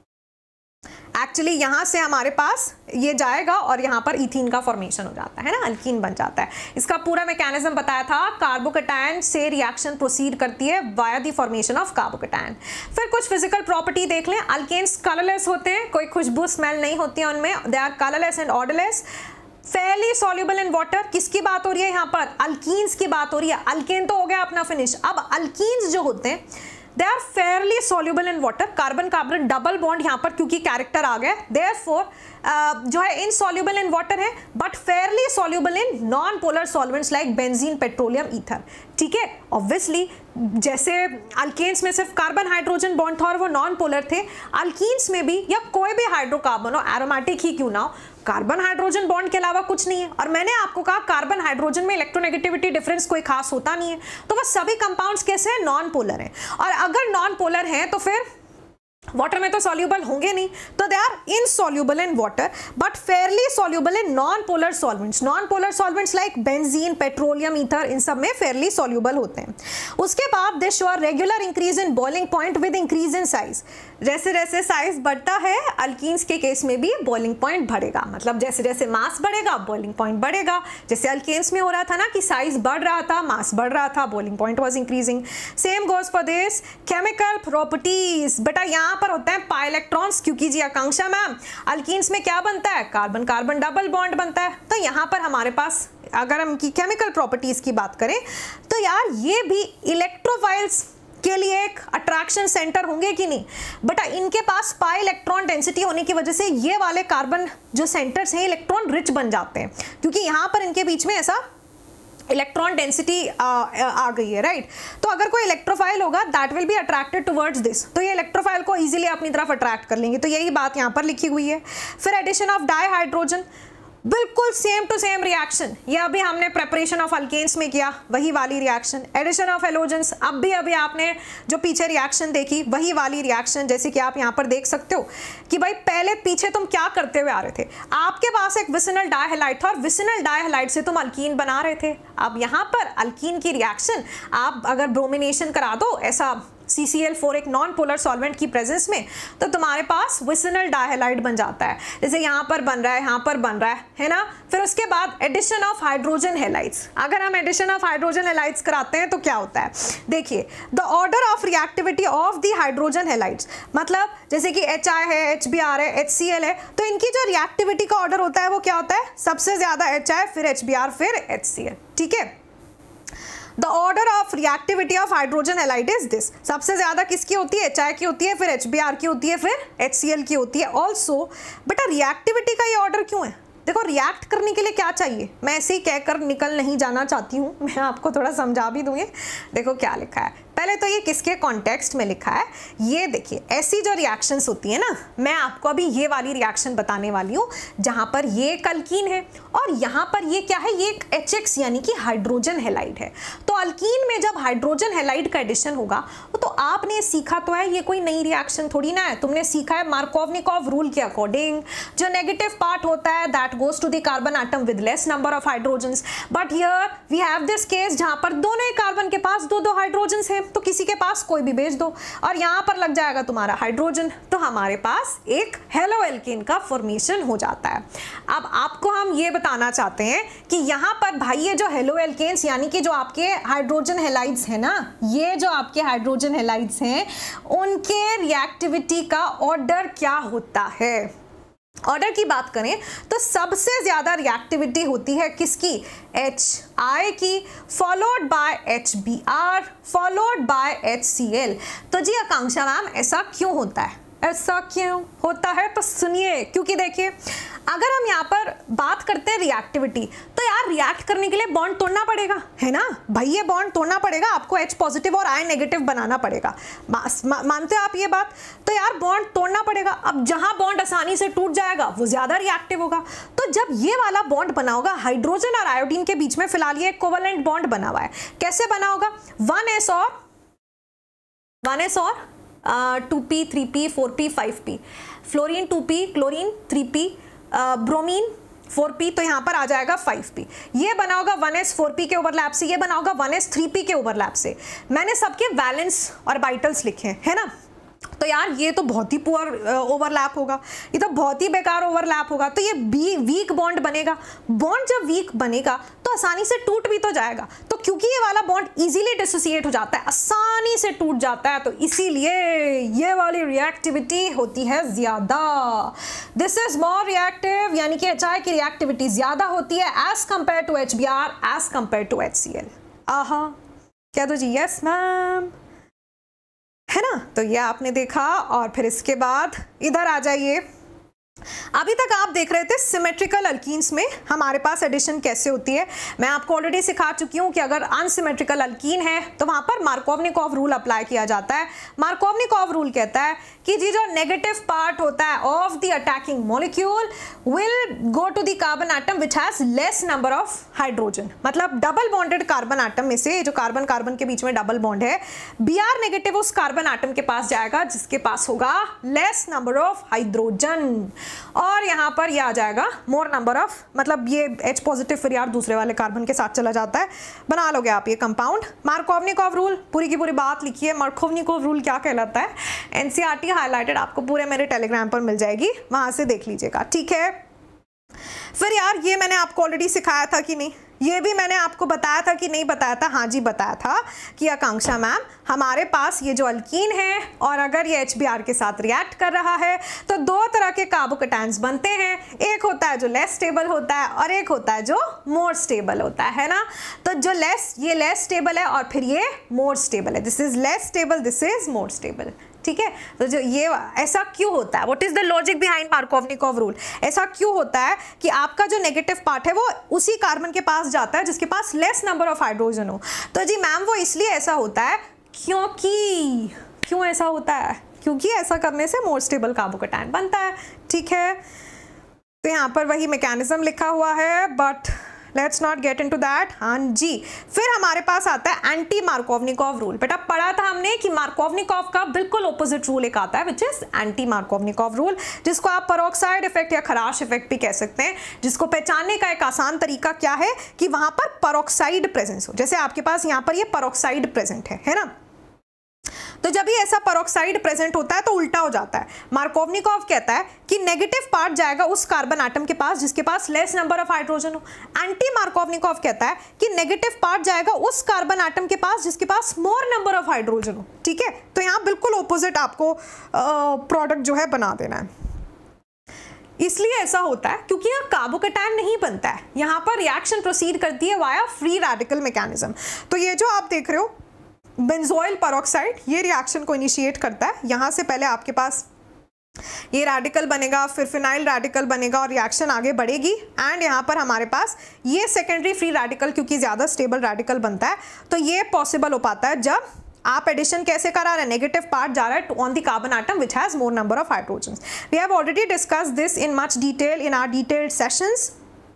एक्चुअली यहाँ से हमारे पास ये जाएगा और यहाँ पर इथीन का फॉर्मेशन हो जाता है ना, अल्कीन बन जाता है। इसका पूरा मैकेनिज्म बताया था। कार्बोकैटायन से रिएक्शन प्रोसीड करती है via the formation of carbocation. फिर कुछ फिजिकल प्रॉपर्टी देख लें। अल्केन्स कलरलेस होते हैं, कोई खुशबू स्मेल नहीं होती है उनमें, they are colourless and odourless, fairly soluble in water. किसकी बात हो रही है यहाँ पर? अल्कीन्स की बात हो रही है। अल्केन तो हो गया अपना फिनिश। अब अल्कीन्स जो होते हैं they are fairly soluble in water. Carbon carbon double bond यहाँ पर क्योंकि कैरेक्टर आ गया, देयरफॉर जो है इनसॉल्युबल इन वाटर है, but fairly soluble in non polar solvents like benzene, petroleum, ether, ठीक है। ऑब्वियसली जैसे अल्केन्स में सिर्फ कार्बन हाइड्रोजन बॉन्ड था और वो नॉन पोलर थे, अल्कीन्स में भी या कोई भी हाइड्रोकार्बन हो, एरोमेटिक ही क्यों ना हो, कार्बन हाइड्रोजन बॉन्ड के अलावा कुछ नहीं है। और मैंने आपको कहा कार्बन हाइड्रोजन में इलेक्ट्रोनेगेटिविटी डिफरेंस कोई खास होता नहीं है, तो वह सभी कंपाउंड्स कैसे हैं? नॉन पोलर हैं। और अगर नॉन पोलर हैं तो फिर वाटर में तो सॉल्यूबल होंगे नहीं, तो they are insoluble in water but fairly soluble in non polar solvents. Non polar solvents like benzene, petroleum, ether, इन सब में फेयरली सॉल्युबल होते हैं। उसके बाद they show regular increase in boiling point with increase in size. जैसे जैसे size बढ़ता है अल्कीन्स के केस में भी बॉइलिंग पॉइंट बढ़ेगा, मतलब जैसे जैसे मास बढ़ेगा बॉइलिंग पॉइंट बढ़ेगा। जैसे अल्केन्स में हो रहा था ना कि साइज बढ़ रहा था, मास बढ़ रहा था, boiling point was increasing. Same goes for this chemical properties. बेटा यहाँ पर होता है पाई इलेक्ट्रॉन्स, क्योंकि जी आकांक्षा मैम अल्कीन्स में क्या बनता है? कार्बन कार्बन डबल बॉन्ड बनता है। तो यहाँ पर हमारे पास अगर हम की केमिकल प्रॉपर्टीज की बात करें तो यार ये भी इलेक्ट्रोफाइल्स के लिए एक अट्रैक्शन सेंटर होंगे कि नहीं? बट इनके पास पाई इलेक्ट्रॉन डेंसिटी होने की वजह से ये वाले कार्बन जो सेंटर्स हैं इलेक्ट्रॉन रिच बन जाते हैं, क्योंकि यहाँ पर इनके बीच में ऐसा इलेक्ट्रॉन डेंसिटी आ गई है, राइट। तो अगर कोई इलेक्ट्रोफाइल होगा that will be attracted towards this, तो ये इलेक्ट्रोफाइल को इजीली अपनी तरफ अट्रैक्ट कर लेंगे। तो यही बात यहाँ पर लिखी हुई है। फिर एडिशन ऑफ डाइहाइड्रोजन, बिल्कुल सेम टू सेम रिएक्शन, ये अभी हमने प्रेपरेशन ऑफ अल्केन्स में किया, वही वाली रिएक्शन। एडिशन ऑफ हेलोजेंस, अब भी अभी आपने जो पीछे रिएक्शन देखी वही वाली रिएक्शन, जैसे कि आप यहाँ पर देख सकते हो कि भाई पहले पीछे तुम क्या करते हुए आ रहे थे, आपके पास एक विसिनल डायहैलाइड था और विसिनल डायहैलाइड से तुम अल्कीन बना रहे थे। अब यहाँ पर अल्कीन की रिएक्शन आप अगर ब्रोमिनेशन करा दो ऐसा CCl4 एक नॉन पोलर सॉल्वेंट की प्रेजेंस में, तो तुम्हारे पास विसिनल डायहैलाइड बन जाता है, जैसे यहाँ पर बन रहा है, यहाँ पर बन रहा है ना। फिर उसके बाद एडिशन ऑफ हाइड्रोजन हैलाइड्स। अगर हम एडिशन ऑफ हाइड्रोजन हैलाइड्स कराते हैं तो क्या होता है? देखिए the order of reactivity of the hydrogen halides, मतलब जैसे कि HI है, HBr है, HCl है, तो इनकी जो रिएक्टिविटी का ऑर्डर होता है वो क्या होता है? सबसे ज्यादा HI, फिर HBr, फिर HCl, ठीक है। The order of reactivity of hydrogen halide is this. सबसे ज्यादा किसकी होती है? HI की होती है, फिर HBr की होती है, फिर HCl की होती है। ऑल्सो बेटा रिएक्टिविटी का ये ऑर्डर क्यों है? देखो रिएक्ट करने के लिए क्या चाहिए, मैं ऐसे ही कहकर निकल नहीं जाना चाहती हूँ, मैं आपको थोड़ा समझा भी दूंगी। देखो क्या लिखा है, पहले तो ये किसके कॉन्टेक्स्ट में लिखा है, ये देखिए ऐसी जो रिएक्शंस होती है ना, मैं आपको अभी ये वाली रिएक्शन बताने वाली हूँ जहाँ पर ये एक अल्कीन है और यहाँ पर ये क्या है, ये एक HX यानी कि हाइड्रोजन हैलाइड है। तो अल्कीन में जब हाइड्रोजन हैलाइड का एडिशन होगा तो आपने सीखा तो है, ये कोई नई रिएक्शन थोड़ी ना है, तुमने सीखा है मार्कोवनिकॉव रूल के अकॉर्डिंग जो नेगेटिव पार्ट होता है that goes to the carbon atom with less number of hydrogens. But here we have this case जहाँ पर दोनों ही कार्बन के पास दो दो हाइड्रोजन्स हैं, तो किसी के पास कोई भी भेज दो और यहाँ पर लग जाएगा तुम्हारा हाइड्रोजन, तो हमारे पास एक हेलो एल्केन का फॉर्मेशन हो जाता है। अब आपको हम ये बताना चाहते हैं कि यहाँ पर भाई ये जो हेलो एल्केन्स यानी कि जो आपके हाइड्रोजन हैलाइड्स हैं ना, ये जो आपके हाइड्रोजन हैलाइड्स हैं उनके रिएक्टिविटी का ऑर्डर क्या होता है? ऑर्डर की बात करें तो सबसे ज्यादा रिएक्टिविटी होती है किसकी, HI की, followed by HBr, followed by HCl। तो जी आकांक्षा मैम ऐसा क्यों होता है, ऐसा क्यों होता है, तो सुनिए, क्योंकि देखिए अगर हम यहाँ पर बात करते हैं रिएक्टिविटी, तो यार रिएक्ट करने के लिए बॉन्ड तोड़ना पड़ेगा, है ना भाई, ये बॉन्ड तोड़ना पड़ेगा आपको, H पॉजिटिव और I नेगेटिव बनाना पड़ेगा। मानते हो आप ये बात, तो यार बॉन्ड तोड़ना पड़ेगा। अब जहां बॉन्ड आसानी से टूट जाएगा वो ज्यादा रिएक्टिव होगा। तो जब ये वाला बॉन्ड बना होगा हाइड्रोजन और आयोडीन के बीच में, फिलहाल ये कोवेलेंट बॉन्ड बना हुआ है, कैसे बना होगा, 1s और 2p 3p 4p 5p, fluorine 2p, chlorine 3p, bromine 4p, तो यहां पर आ जाएगा 5p। ये बना होगा 1s 4p के ओवरलैप से, ये बना होगा 1s 3p के ओवरलैप से। मैंने सबके वैलेंस ऑर्बिटल्स लिखे हैं, है ना। तो यार ये तो बहुत ही पुअर ओवरलैप होगा, ये तो बहुत ही बेकार ओवरलैप होगा। तो ये वीक बॉन्ड बनेगा। बॉन्ड जब वीक बनेगा तो आसानी से टूट भी तो जाएगा। तो क्योंकि ये वाला बॉन्ड इजीली डिसोसिएट हो जाता है, आसानी से टूट जाता है, तो इसीलिए ये वाली रिएक्टिविटी होती है ज्यादा। दिस इज मोर रिएक्टिव, यानी कि HI की रिएक्टिविटी ज्यादा होती है as compare to HBr, as compare to HCl। आहा, क्या तो जी, यस मैम, है ना। तो ये आपने देखा, और फिर इसके बाद इधर आ जाइए। अभी तक आप देख रहे थे सिमेट्रिकल अल्कीन्स में हमारे पास एडिशन कैसे होती है। मैं आपको ऑलरेडी सिखा चुकी हूं कि अगर अनसिमेट्रिकल अल्कीन है तो वहां पर मार्कोवनिकॉव रूल अप्लाई किया जाता है। मार्कोवनिकॉव रूल कहता है कि जी जो नेगेटिव पार्ट होता है of the attacking molecule will go to the carbon atom which has less number of hydrogen. मतलब डबल बॉन्डेड कार्बन एटम में से जो कार्बन कार्बन के बीच में डबल बॉन्ड है, Br नेगेटिव उस कार्बन एटम के पास जाएगा जिसके पास होगा लेस नंबर ऑफ हाइड्रोजन, और यहां पर ये आ जाएगा मोर नंबर ऑफ, मतलब ये H पॉजिटिव फिर यार दूसरे वाले कार्बन के साथ चला जाता है। बना लोगे आप ये कंपाउंड। मार्कोवनिकॉव रूल, पूरी की पूरी बात लिखिए, मार्कोवनिकॉव रूल क्या कहलाता है, NCERT हाईलाइटेड आपको पूरे मेरे टेलीग्राम पर मिल जाएगी, वहां से देख लीजिएगा, ठीक है। फिर यार ये मैंने आपको ऑलरेडी सिखाया था कि नहीं, ये भी मैंने आपको बताया था कि नहीं बताया था, हाँ जी बताया था कि आकांक्षा मैम हमारे पास ये जो अल्कीन है और अगर ये HBr के साथ रिएक्ट कर रहा है तो दो तरह के कार्बोकैटायंस बनते हैं, एक होता है जो लेस स्टेबल होता है और एक होता है जो मोर स्टेबल होता है ना। तो जो ये लेस स्टेबल है और फिर ये मोर स्टेबल है, this is less stable, this is more stable, ठीक है। तो जो ये ऐसा क्यों होता है, what is the logic behind Markovnikov rule, ऐसा क्यों होता है कि आपका जो नेगेटिव पार्ट है वो उसी कार्बन के पास जाता है जिसके पास लेस नंबर ऑफ हाइड्रोजन हो। तो जी मैम वो इसलिए ऐसा होता है क्यों ऐसा होता है, क्योंकि ऐसा करने से मोर स्टेबल कार्बोकैटायन बनता है, ठीक है। तो यहाँ पर वही मैकेनिज्म लिखा हुआ है, but let's not get into that. हाँ जी, फिर हमारे पास आता है एंटी मार्कोवनिकॉव रूल। बेटा पढ़ा था हमने कि मार्कोवनिकॉव का बिल्कुल ऑपोजिट रूल एक आता है which is anti Markovnikov rule, जिसको आप पेरोक्साइड इफेक्ट या खराश इफेक्ट भी कह सकते हैं। जिसको पहचानने का एक आसान तरीका क्या है कि वहां पर पेरोक्साइड प्रेजेंस हो, जैसे आपके पास यहाँ पर ये पेरोक्साइड प्रेजेंट है ना। तो जब ये ऐसा पेरोक्साइड प्रेजेंट होता है तो उल्टा हो जाता है। मार्कोवनिकॉव कहता है कि नेगेटिव पार्ट जाएगा उस कार्बन एटम के पास जिसके पास लेस नंबर ऑफ हाइड्रोजन हो। एंटी मार्कोवनिकॉव कहता है कि नेगेटिव पार्ट जाएगा उस कार्बन एटम के पास जिसके पास मोर नंबर ऑफ हाइड्रोजन हो, ठीक है। तो यहाँ बिल्कुल ऑपोजिट आपको प्रोडक्ट जो है बना देना है। इसलिए ऐसा होता है क्योंकि यहाँ कार्बोकैटायन नहीं बनता है, यहाँ पर रिएक्शन प्रोसीड करती है वाया फ्री रेडिकल मैकेनिज्म। तो ये जो आप देख रहे हो बेंजोइल पेरोक्साइड, ये रिएक्शन को इनिशिएट करता है। यहाँ से पहले आपके पास ये रेडिकल बनेगा, फिर फिनाइल रेडिकल बनेगा और रिएक्शन आगे बढ़ेगी। एंड यहाँ पर हमारे पास ये सेकेंडरी फ्री रेडिकल, क्योंकि ज़्यादा स्टेबल रेडिकल बनता है, तो ये पॉसिबल हो पाता है जब आप एडिशन कैसे करा रहे हैं, नेगेटिव पार्ट जा रहा है on the carbon atom which has more number of hydrogen. We have already discuss this in much detail in our detailed sessions.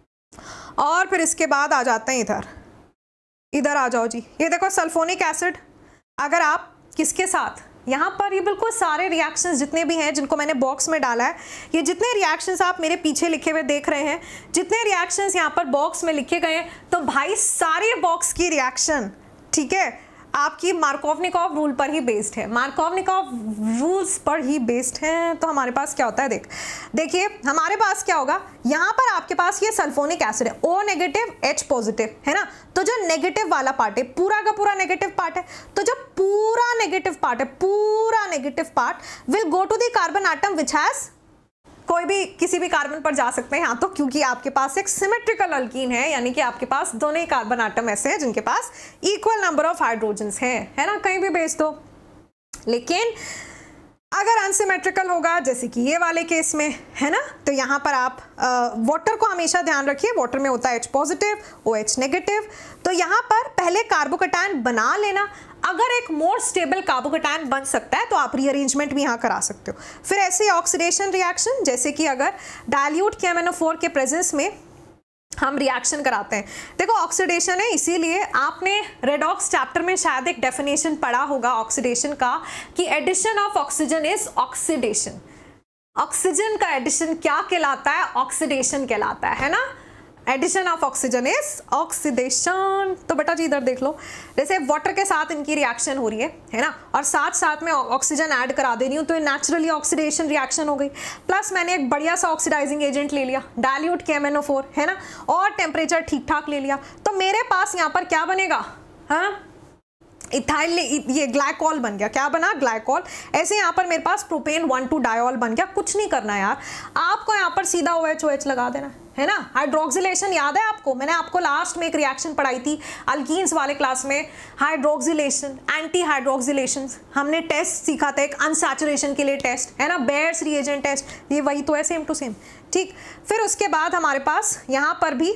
और फिर इसके बाद आ जाते हैं इधर आ जाओ जी। ये देखो सल्फोनिक एसिड, अगर आप किसके साथ, यहाँ पर ये बिल्कुल सारे रिएक्शंस जितने भी हैं जिनको मैंने बॉक्स में डाला है, ये जितने रिएक्शंस आप मेरे पीछे लिखे हुए देख रहे हैं, जितने रिएक्शंस यहाँ पर बॉक्स में लिखे गए हैं, तो भाई सारे बॉक्स की रिएक्शन, ठीक है, आपकी मार्कोवनिकॉव रूल पर ही बेस्ड है, मार्कोवनिकॉव रूल्स पर ही बेस्ड है। तो हमारे पास क्या होता है, देखिए हमारे पास क्या होगा, यहाँ पर आपके पास ये सल्फोनिक एसिड है, O नेगेटिव H पॉजिटिव, है ना। तो जो नेगेटिव वाला पार्ट है पूरा का पूरा नेगेटिव पार्ट है, तो जो पूरा नेगेटिव पार्ट है, पूरा negative part will go to the carbon atom which has कोई भी किसी भी कार्बन पर जा सकते हैं यहाँ तो, क्योंकि आपके पास एक सिमेट्रिकल अल्कीन है, यानी कि आपके पास दोनों ही कार्बन आटम ऐसे हैं जिनके पास इक्वल नंबर ऑफ हाइड्रोजन्स हैं, है ना, कहीं भी भेज दो। लेकिन अगर अनसिमेट्रिकल होगा जैसे कि ये वाले केस में, है ना, तो यहाँ पर आप वाटर को हमेशा ध्यान रखिए, वाटर में होता है H पॉजिटिव, OH नेगेटिव, तो यहाँ पर पहले कार्बोकैटायन बना लेना। अगर एक मोर स्टेबल कार्बोकैटायन बन सकता है तो आप रीअरेंजमेंट भी यहाँ करा सकते हो। फिर ऐसे ऑक्सीडेशन रिएक्शन, जैसे कि अगर डाइल्यूट KMnO4 के प्रेजेंस में हम रिएक्शन कराते हैं। देखो ऑक्सीडेशन है, इसीलिए आपने रेडॉक्स चैप्टर में शायद एक डेफिनेशन पढ़ा होगा ऑक्सीडेशन का, कि addition of oxygen is oxidation. Oxygen का एडिशन क्या कहलाता है? ऑक्सीडेशन कहलाता है ना। Addition of oxygen is oxidation. तो बेटा जी इधर देख लो, जैसे वाटर के साथ इनकी रिएक्शन हो रही है ना, और साथ साथ में ऑक्सीजन ऐड करा दे रही हूँ, तो ये नेचुरली ऑक्सीडेशन रिएक्शन हो गई। प्लस मैंने एक बढ़िया सा ऑक्सीडाइजिंग एजेंट ले लिया, डाइल्यूट KMnO4, है ना, और टेम्परेचर ठीक ठाक ले लिया, तो मेरे पास यहाँ पर क्या बनेगा? हाँ, इथाइल, ये ग्लाइकॉल बन गया। क्या बना? ग्लाइकॉल। ऐसे यहाँ पर मेरे पास प्रोपेन 1,2 डायोल बन गया। कुछ नहीं करना यार, आपको यहाँ पर सीधा OH लगा देना है ना। हाइड्रोक्सिलेशन याद है आपको? मैंने आपको लास्ट में एक रिएक्शन पढ़ाई थी अल्कीन्स वाले क्लास में, हाइड्रोक्सिलेशन, एंटी हाइड्रोक्सिलेशन। हमने टेस्ट सीखा था, एक अनसैचुरेशन के लिए टेस्ट, है ना, बेयर्स रिएजेंट टेस्ट, ये वही तो है, सेम टू सेम। ठीक, फिर उसके बाद हमारे पास यहाँ पर भी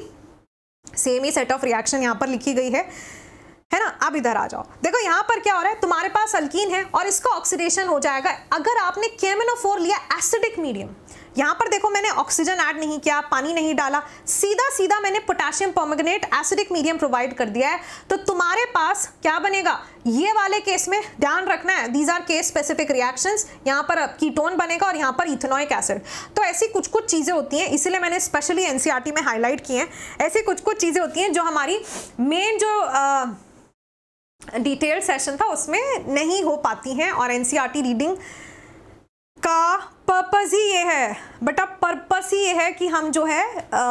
सेम ही सेट ऑफ रिएक्शन यहाँ पर लिखी गई है ना। अब इधर आ जाओ, देखो यहाँ पर क्या हो रहा है, तुम्हारे पास अल्कीन है और इसका ऑक्सीडेशन हो जाएगा अगर आपने KMnO4 लिया एसिडिक मीडियम। यहाँ पर देखो मैंने ऑक्सीजन ऐड नहीं किया, पानी नहीं डाला, सीधा सीधा मैंने potassium permanganate acidic medium provide कर दिया है। तो तुम्हारे पास क्या बनेगा? ये वाले केस में ध्यान रखना है, these are case specific reactions. यहाँ पर कीटोन बनेगा और यहाँ पर इथेनोइक एसिड। तो ऐसी कुछ कुछ चीज़ें होती हैं, इसीलिए मैंने स्पेशली NCERT में हाईलाइट की हैं। ऐसी कुछ कुछ चीज़ें होती हैं जो हमारी मेन जो डिटेल सेशन था उसमें नहीं हो पाती हैं, और NCERT रीडिंग का पर्पस ही ये है बेटा, पर्पस ही ये है कि हम जो है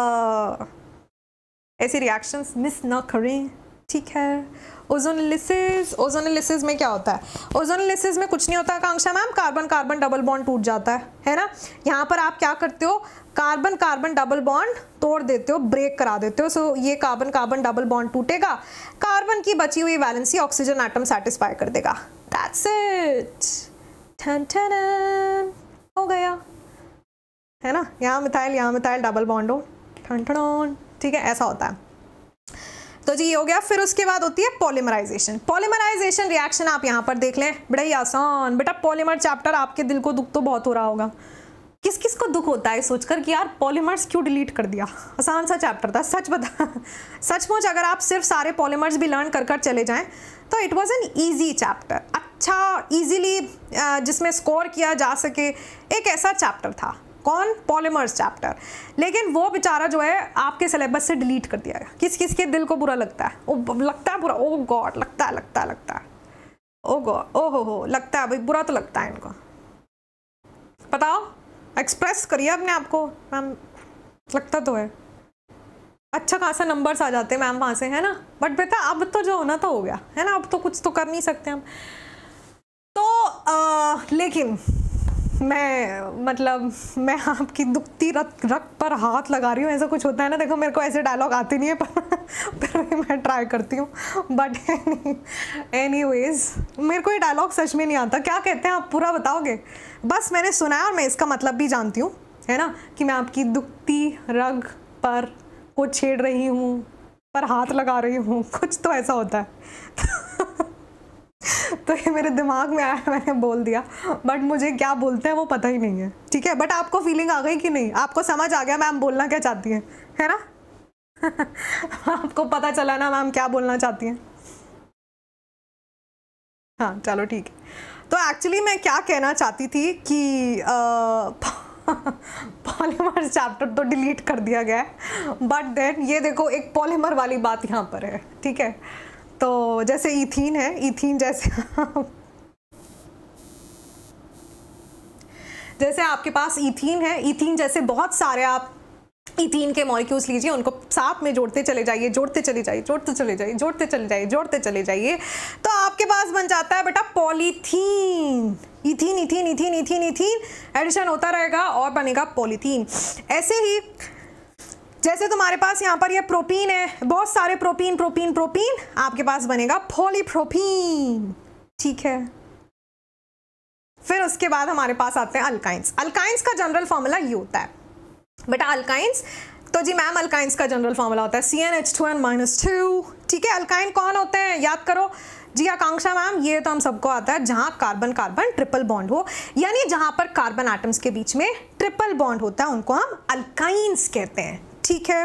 ऐसे रिएक्शंस मिस ना करें। ठीक है, ओजोनोलिसिस में क्या होता है? ओजोनोलिसिस में कुछ नहीं होता Akanksha ma'am, carbon carbon double bond टूट जाता है ना। यहाँ पर आप क्या करते हो, कार्बन कार्बन डबल बॉन्ड तोड़ देते हो, ब्रेक करा देते हो। सो ये कार्बन कार्बन डबल बॉन्ड टूटेगा, कार्बन की बची हुई वैलेंसी ऑक्सीजन एटम सेटिस्फाई कर देगा। दैट्स इट, ठन ठन हो गया, है ना। यहाँ मिथाइल डबल बॉन्ड हो, ठन ठन, ठीक है, ऐसा होता है। तो जी ये हो गया। फिर उसके बाद होती है पॉलीमराइजेशन। पॉलीमराइजेशन रिएक्शन आप यहाँ पर देख लें, बड़ा ही आसान। बेटा पॉलीमर चैप्टर आपके दिल को दुख तो बहुत हो रहा होगा। किस किस को दुख होता है सोचकर कि यार पॉलीमर्स क्यों डिलीट कर दिया? आसान सा चैप्टर था, सच बता। सचमुच अगर आप सिर्फ सारे पॉलीमर्स भी लर्न कर चले जाएं तो it was an easy chapter, अच्छा इजीली जिसमें स्कोर किया जा सके, एक ऐसा चैप्टर था। कौन? Polymers chapter. लेकिन वो बेचारा जो है आपके सिलेबस से डिलीट कर दिया गया। किस किस के दिल को बुरा लगता है? ओ लगता है बुरा, ओ गॉड, लगता है ओ गॉड, ओ हो लगता है भाई, बुरा तो लगता है इनको। बताओ, एक्सप्रेस करिए अपने आप को। मैम लगता तो है, अच्छा खासा नंबर्स आ जाते हैं मैम वहाँ से, है ना। बट बेटा अब तो जो होना तो हो गया, है ना, अब तो कुछ तो कर नहीं सकते हम तो। लेकिन मैं आपकी दुखती रग पर हाथ लगा रही हूँ, ऐसा कुछ होता है ना। देखो मेरे को ऐसे डायलॉग आते नहीं है पर मैं ट्राई करती हूँ। बट एनीवेज मेरे को ये डायलॉग सच में नहीं आता। क्या कहते हैं आप पूरा बताओगे? बस मैंने सुना है और मैं इसका मतलब भी जानती हूँ, है ना, कि मैं आपकी दुखती रग पर को छेड़ रही हूँ, पर हाथ लगा रही हूँ, कुछ तो ऐसा होता है। तो ये मेरे दिमाग में आया, मैंने बोल दिया, बट मुझे क्या बोलते हैं वो पता ही नहीं है। ठीक है, बट आपको फीलिंग आ गई कि नहीं? आपको समझ आ गया मैम बोलना क्या चाहती हैं, है ना? आपको पता चला ना मैम क्या बोलना चाहती हैं? हाँ चलो ठीक है। तो एक्चुअली मैं क्या कहना चाहती थी कि पॉलीमर चैप्टर तो डिलीट कर दिया गया है, बट देन ये देखो एक पॉलीमर वाली बात यहाँ पर है। ठीक है, तो जैसे इथीन है, इथीन जैसे आपके पास इथीन है, इथीन जैसे बहुत सारे आप इथीन के मॉलिक्यूल्स लीजिए, उनको साथ में जोड़ते चले जाइए, जोड़ते चले जाइए, तो आपके पास बन जाता है बेटा polythene. Ethene ethene ethene ethene ethene addition होता रहेगा और बनेगा पॉलीथीन। ऐसे ही जैसे तुम्हारे पास यहाँ पर ये प्रोपीन है, बहुत सारे प्रोपीन प्रोपीन प्रोपीन, आपके पास बनेगा पॉलीप्रोपीन, ठीक है। फिर उसके बाद हमारे पास आते हैं अल्काइंस। अल्काइंस का जनरल फॉर्मूला ये होता है बेटा, अल्काइंस तो जी मैम अल्काइंस का जनरल फॉर्मूला होता है CnH2n-2, ठीक है। अल्काइन कौन होते हैं याद करो जी आकांक्षा मैम, ये तो हम सबको आता है, जहां कार्बन कार्बन ट्रिपल बॉन्ड हो, यानी जहां पर कार्बन एटम्स के बीच में ट्रिपल बॉन्ड होता है उनको हम अल्काइंस कहते हैं, ठीक है।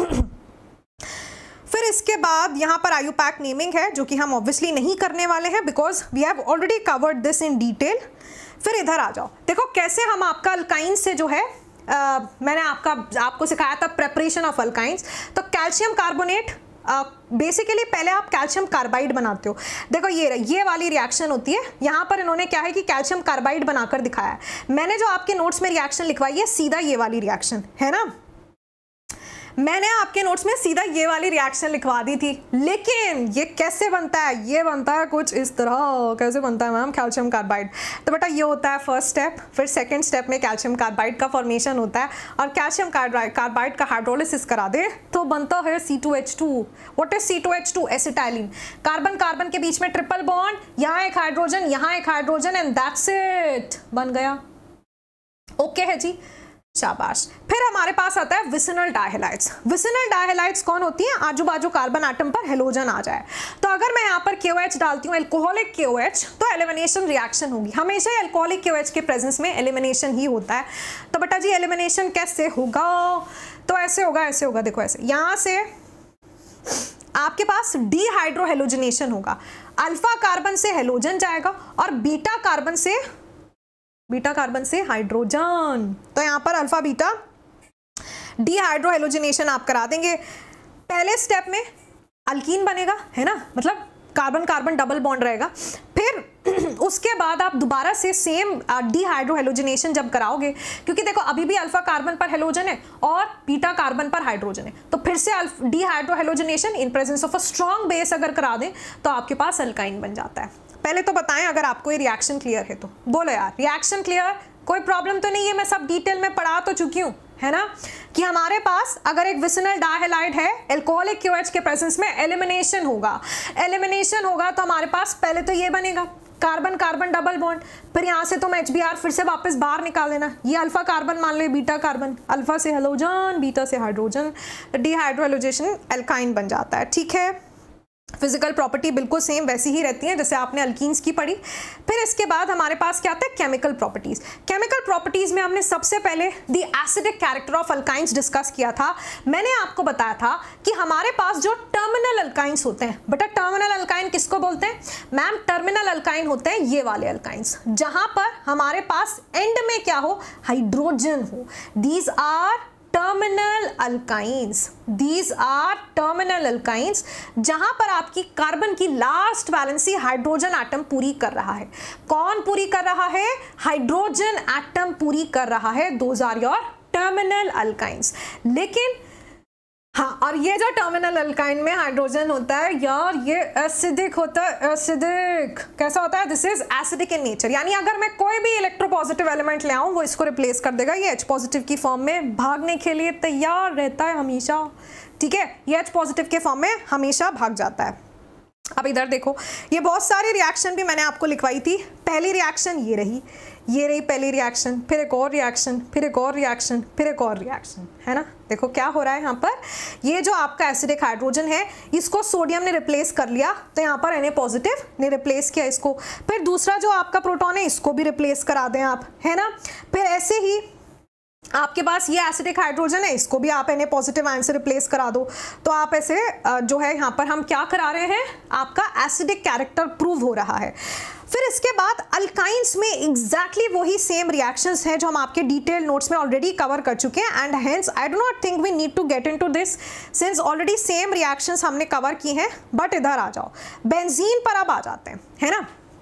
फिर इसके बाद यहाँ पर IUPAC नेमिंग है जो कि हम ऑब्वियसली नहीं करने वाले हैं because we have already covered this in detail. फिर इधर आ जाओ, देखो कैसे हम आपका अल्काइन से जो है मैंने आपको सिखाया था प्रेपरेशन ऑफ अल्काइंस। तो कैल्शियम कार्बोनेट बेसिकली पहले आप कैल्शियम कार्बाइड बनाते हो। देखो ये वाली रिएक्शन होती है, यहाँ पर इन्होंने क्या है कि कैल्शियम कार्बाइड बनाकर दिखाया है। मैंने जो आपके नोट्स में रिएक्शन लिखवाई है सीधा ये वाली रिएक्शन है ना, मैंने आपके नोट्स में सीधा ये वाली रिएक्शन लिखवा दी थी, लेकिन ये कैसे बनता है, ये बनता है कुछ इस तरह। कैसे बनता है मैम कैल्शियम कार्बाइड, तो बेटा ये होता है फर्स्ट स्टेप, फिर सेकंड स्टेप में कैल्शियम कार्बाइड का फॉर्मेशन होता है और कैल्शियम कार्बाइड का हाइड्रोलिसिस करा दे तो बनता है C2H2। What is C2H2? Acetylene. Carbon carbon के बीच में ट्रिपल बॉन्ड, यहाँ एक हाइड्रोजन, यहाँ एक हाइड्रोजन एंड दैट्स इट, बन गया। ओके है जी, शाबाश। फिर हमारे पास आता है विसिनल डायहैलाइड्स। विसिनल डायहैलाइड्स कौन होती हैं? आजू बाजू कार्बन एटम पर हेलोजन आ जाए तो अगर मैं यहाँ पर KOH डालती हूँ, अल्कोहलिक KOH, तो एलिमिनेशन रिएक्शन होगी। हमेशा ही अल्कोहलिक KOH के प्रेजेंस में एलिमिनेशन ही होता है। तो बेटा जी एलिमिनेशन कैसे होगा? तो ऐसे होगा, ऐसे होगा, देखो ऐसे, यहाँ से आपके पास डीहाइड्रोहेलोजिनेशन होगा। अल्फा कार्बन से हेलोजन जाएगा और बीटा कार्बन से हाइड्रोजन। तो यहाँ पर अल्फा बीटा डीहाइड्रोहेलोजिनेशन आप करा देंगे। पहले स्टेप में अल्कीन बनेगा, है ना, मतलब कार्बन कार्बन डबल बॉन्ड रहेगा। फिर उसके बाद आप दोबारा से सेम डीहाइड्रोहेलोजिनेशन जब कराओगे, क्योंकि देखो अभी भी अल्फा कार्बन पर हेलोजन है और बीटा कार्बन पर हाइड्रोजन है, तो फिर से dehydrohalogenation in presence of a strong base अगर करा दें तो आपके पास अल्काइन बन जाता है। पहले तो बताएं अगर आपको ये रिएक्शन क्लियर है तो बोलो यार, रिएक्शन क्लियर, कोई प्रॉब्लम तो नहीं है? मैं सब डिटेल में पढ़ा तो चुकी हूँ, है ना, कि हमारे पास अगर एक विसिनल डायहैलाइड है, अल्कोहलिक KOH के प्रेजेंस में एलिमिनेशन होगा। एलिमिनेशन होगा तो हमारे पास पहले तो ये बनेगा कार्बन कार्बन डबल बॉन्ड, फिर यहाँ से तुम HBr फिर से वापस बाहर निकाल देना। ये अल्फा कार्बन मान लो, बीटा कार्बन, अल्फा से हेलोजन, बीटा से हाइड्रोजन, डीहाइड्रोहेलोजेशन एल्काइन बन जाता है, ठीक है। फिजिकल प्रॉपर्टी बिल्कुल सेम वैसी ही रहती है जैसे आपने अल्कीन्स की पढ़ी। फिर इसके बाद हमारे पास क्या आता है? Chemical properties. केमिकल प्रॉपर्टीज में हमने सबसे पहले the acidic character of alkynes discuss किया था। मैंने आपको बताया था कि हमारे पास जो टर्मिनल अल्काइंस होते हैं, बेटा टर्मिनल अल्काइन किसको बोलते हैं मैम? टर्मिनल अल्काइन होते हैं ये वाले अल्काइंस जहां पर हमारे पास एंड में क्या हो? हाइड्रोजन हो। These are terminal alkynes, these are terminal alkynes जहां पर आपकी कार्बन की लास्ट वैलेंसी हाइड्रोजन एटम पूरी कर रहा है। कौन पूरी कर रहा है? हाइड्रोजन एटम पूरी कर रहा है। Those are your terminal alkynes. लेकिन हाँ, और ये जो टर्मिनल अल्काइन में हाइड्रोजन होता है यार, ये एसिडिक होता है। एसिडिक कैसा होता है? This is acidic in nature, यानी अगर मैं कोई भी इलेक्ट्रोपॉजिटिव एलिमेंट ले आऊं वो इसको रिप्लेस कर देगा। ये H पॉजिटिव की फॉर्म में भागने के लिए तैयार रहता है हमेशा, ठीक है। ये H पॉजिटिव के फॉर्म में हमेशा भाग जाता है। अब इधर देखो, ये बहुत सारी रिएक्शन भी मैंने आपको लिखवाई थी। पहली रिएक्शन ये रही पहली रिएक्शन, फिर एक और रिएक्शन, फिर एक और रिएक्शन, फिर एक और रिएक्शन, है ना। देखो क्या हो रहा है यहाँ पर, ये जो आपका एसिडिक हाइड्रोजन है इसको सोडियम ने रिप्लेस कर लिया, तो यहाँ पर Na पॉजिटिव ने रिप्लेस किया इसको। फिर दूसरा जो आपका प्रोटॉन है इसको भी रिप्लेस करा दें आप, है ना। फिर ऐसे ही आपके पास ये एसिडिक हाइड्रोजन है, इसको भी आप Na पॉजिटिव आयन से रिप्लेस करा दो। तो आप ऐसे जो है यहाँ पर हम क्या करा रहे हैं, आपका एसिडिक कैरेक्टर प्रूव हो रहा है। फिर इसके बाद अल्काइंस में एग्जैक्टली वही सेम रिएक्शंस हैं जो हम आपके डिटेल नोट्स में ऑलरेडी कवर कर चुके हैं, and hence I do not think we need to get into this since already same reactions हमने कवर की हैं। बट इधर आ जाओ, बेंजीन पर अब आ जाते हैं, है ना।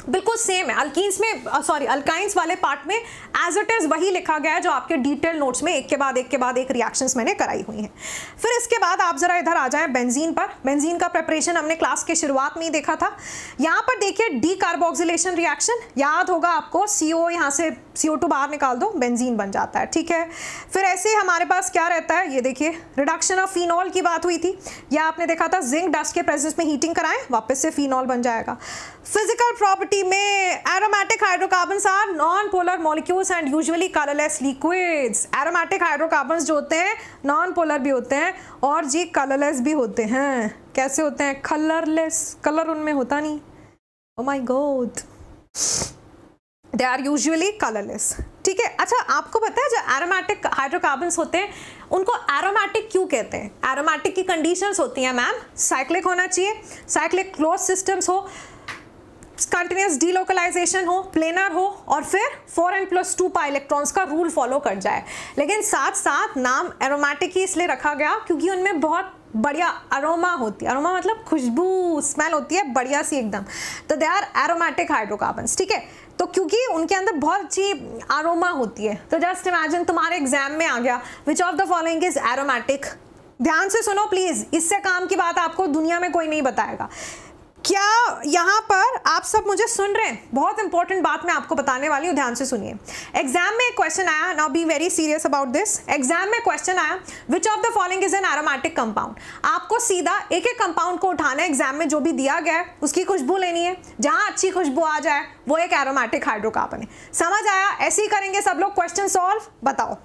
बिल्कुल सेम है। अल्कीन्स में अल्काइंस वाले पार्ट में एज इट इज वही लिखा गया है जो आपके डिटेल नोट्स में एक के बाद एक रिएक्शंस मैंने कराई हुई हैं। फिर इसके बाद आप जरा इधर आ जाएं बेंजीन पर। बेंजीन का प्रिपरेशन हमने क्लास के शुरुआत में ही देखा था। यहाँ पर देखिए डीकार्बोक्सिलेशन रिएक्शन, याद होगा आपको, CO यहाँ से CO2 बाहर निकाल दो, बेंजीन बन जाता है, ठीक है। फिर ऐसे हमारे पास क्या रहता है, ये देखिए रिडक्शन ऑफ फिनॉल की बात हुई थी, या आपने देखा था जिंक डस्ट के प्रेजेंस में हीटिंग कराएं वापस से फिनॉल बन जाएगा। फिजिकल प्रॉपर्टी में aromatic hydrocarbons are non polar molecules and usually colourless liquids. Aromatic hydrocarbons जो होते हैं नॉन पोलर भी होते हैं और जी कलरलेस भी होते हैं। कैसे होते हैं? कलरलेस, कलर उनमें होता नहीं। Oh my God, they are usually colourless, ठीक है। अच्छा, आपको पता है जो एरोमेटिक हाइड्रोकार्बन्स होते हैं उनको एरोमेटिक क्यों कहते हैं? एरोमेटिक की कंडीशंस होती हैं मैम, साइक्लिक होना चाहिए, साइक्लिक क्लोज सिस्टम्स हो, कंटिन्यूस डीलोकलाइजेशन हो, प्लेनर हो, और फिर 4n+2 पाई इलेक्ट्रॉन्स का रूल फॉलो कर जाए। लेकिन साथ साथ नाम एरोमेटिक ही इसलिए रखा गया क्योंकि उनमें बहुत बढ़िया अरोमा होती है। अरोमा मतलब खुशबू, स्मेल होती है बढ़िया सी एकदम, तो दे आर एरोमेटिक हाइड्रोकार्बन्स, ठीक है। तो क्योंकि उनके अंदर बहुत अच्छी अरोमा होती है, तो जस्ट इमेजिन तुम्हारे एग्जाम में आ गया which of the following is aromatic. ध्यान से सुनो प्लीज, इससे काम की बात आपको दुनिया में कोई नहीं बताएगा। क्या यहाँ पर आप सब मुझे सुन रहे हैं? बहुत इंपॉर्टेंट बात मैं आपको बताने वाली हूँ, ध्यान से सुनिए। एग्जाम में एक क्वेश्चन आया, now be very serious about this. Exam में क्वेश्चन आया which of the following is an aromatic compound. आपको सीधा एक एक कंपाउंड को उठाना है, एग्जाम में जो भी दिया गया है उसकी खुशबू लेनी है, जहां अच्छी खुशबू आ जाए वो एक एरोमेटिक हाइड्रोकार्बन है। समझ आया? ऐसे ही करेंगे सब लोग। क्वेश्चन सॉल्व, बताओ।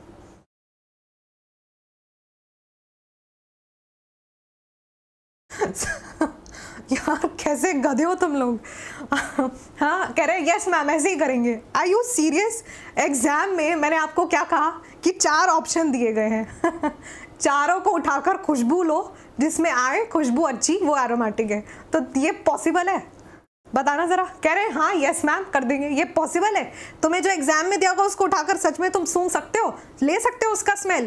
यार कैसे गधे हो तुम लोग। हाँ कह रहे यस मैम ऐसे ही करेंगे। Are you serious? एग्जाम में मैंने आपको क्या कहा कि 4 ऑप्शन दिए गए हैं चारों को उठाकर खुशबू लो, जिसमें आए खुशबू अच्छी वो एरोमेटिक है। तो ये पॉसिबल है? बताना जरा। कह रहे हैं हाँ यस मैम कर देंगे। ये पॉसिबल है? तुम्हें जो एग्जाम में दिया होगा उसको उठाकर सच में तुम सूंघ सकते हो, ले सकते हो उसका स्मेल?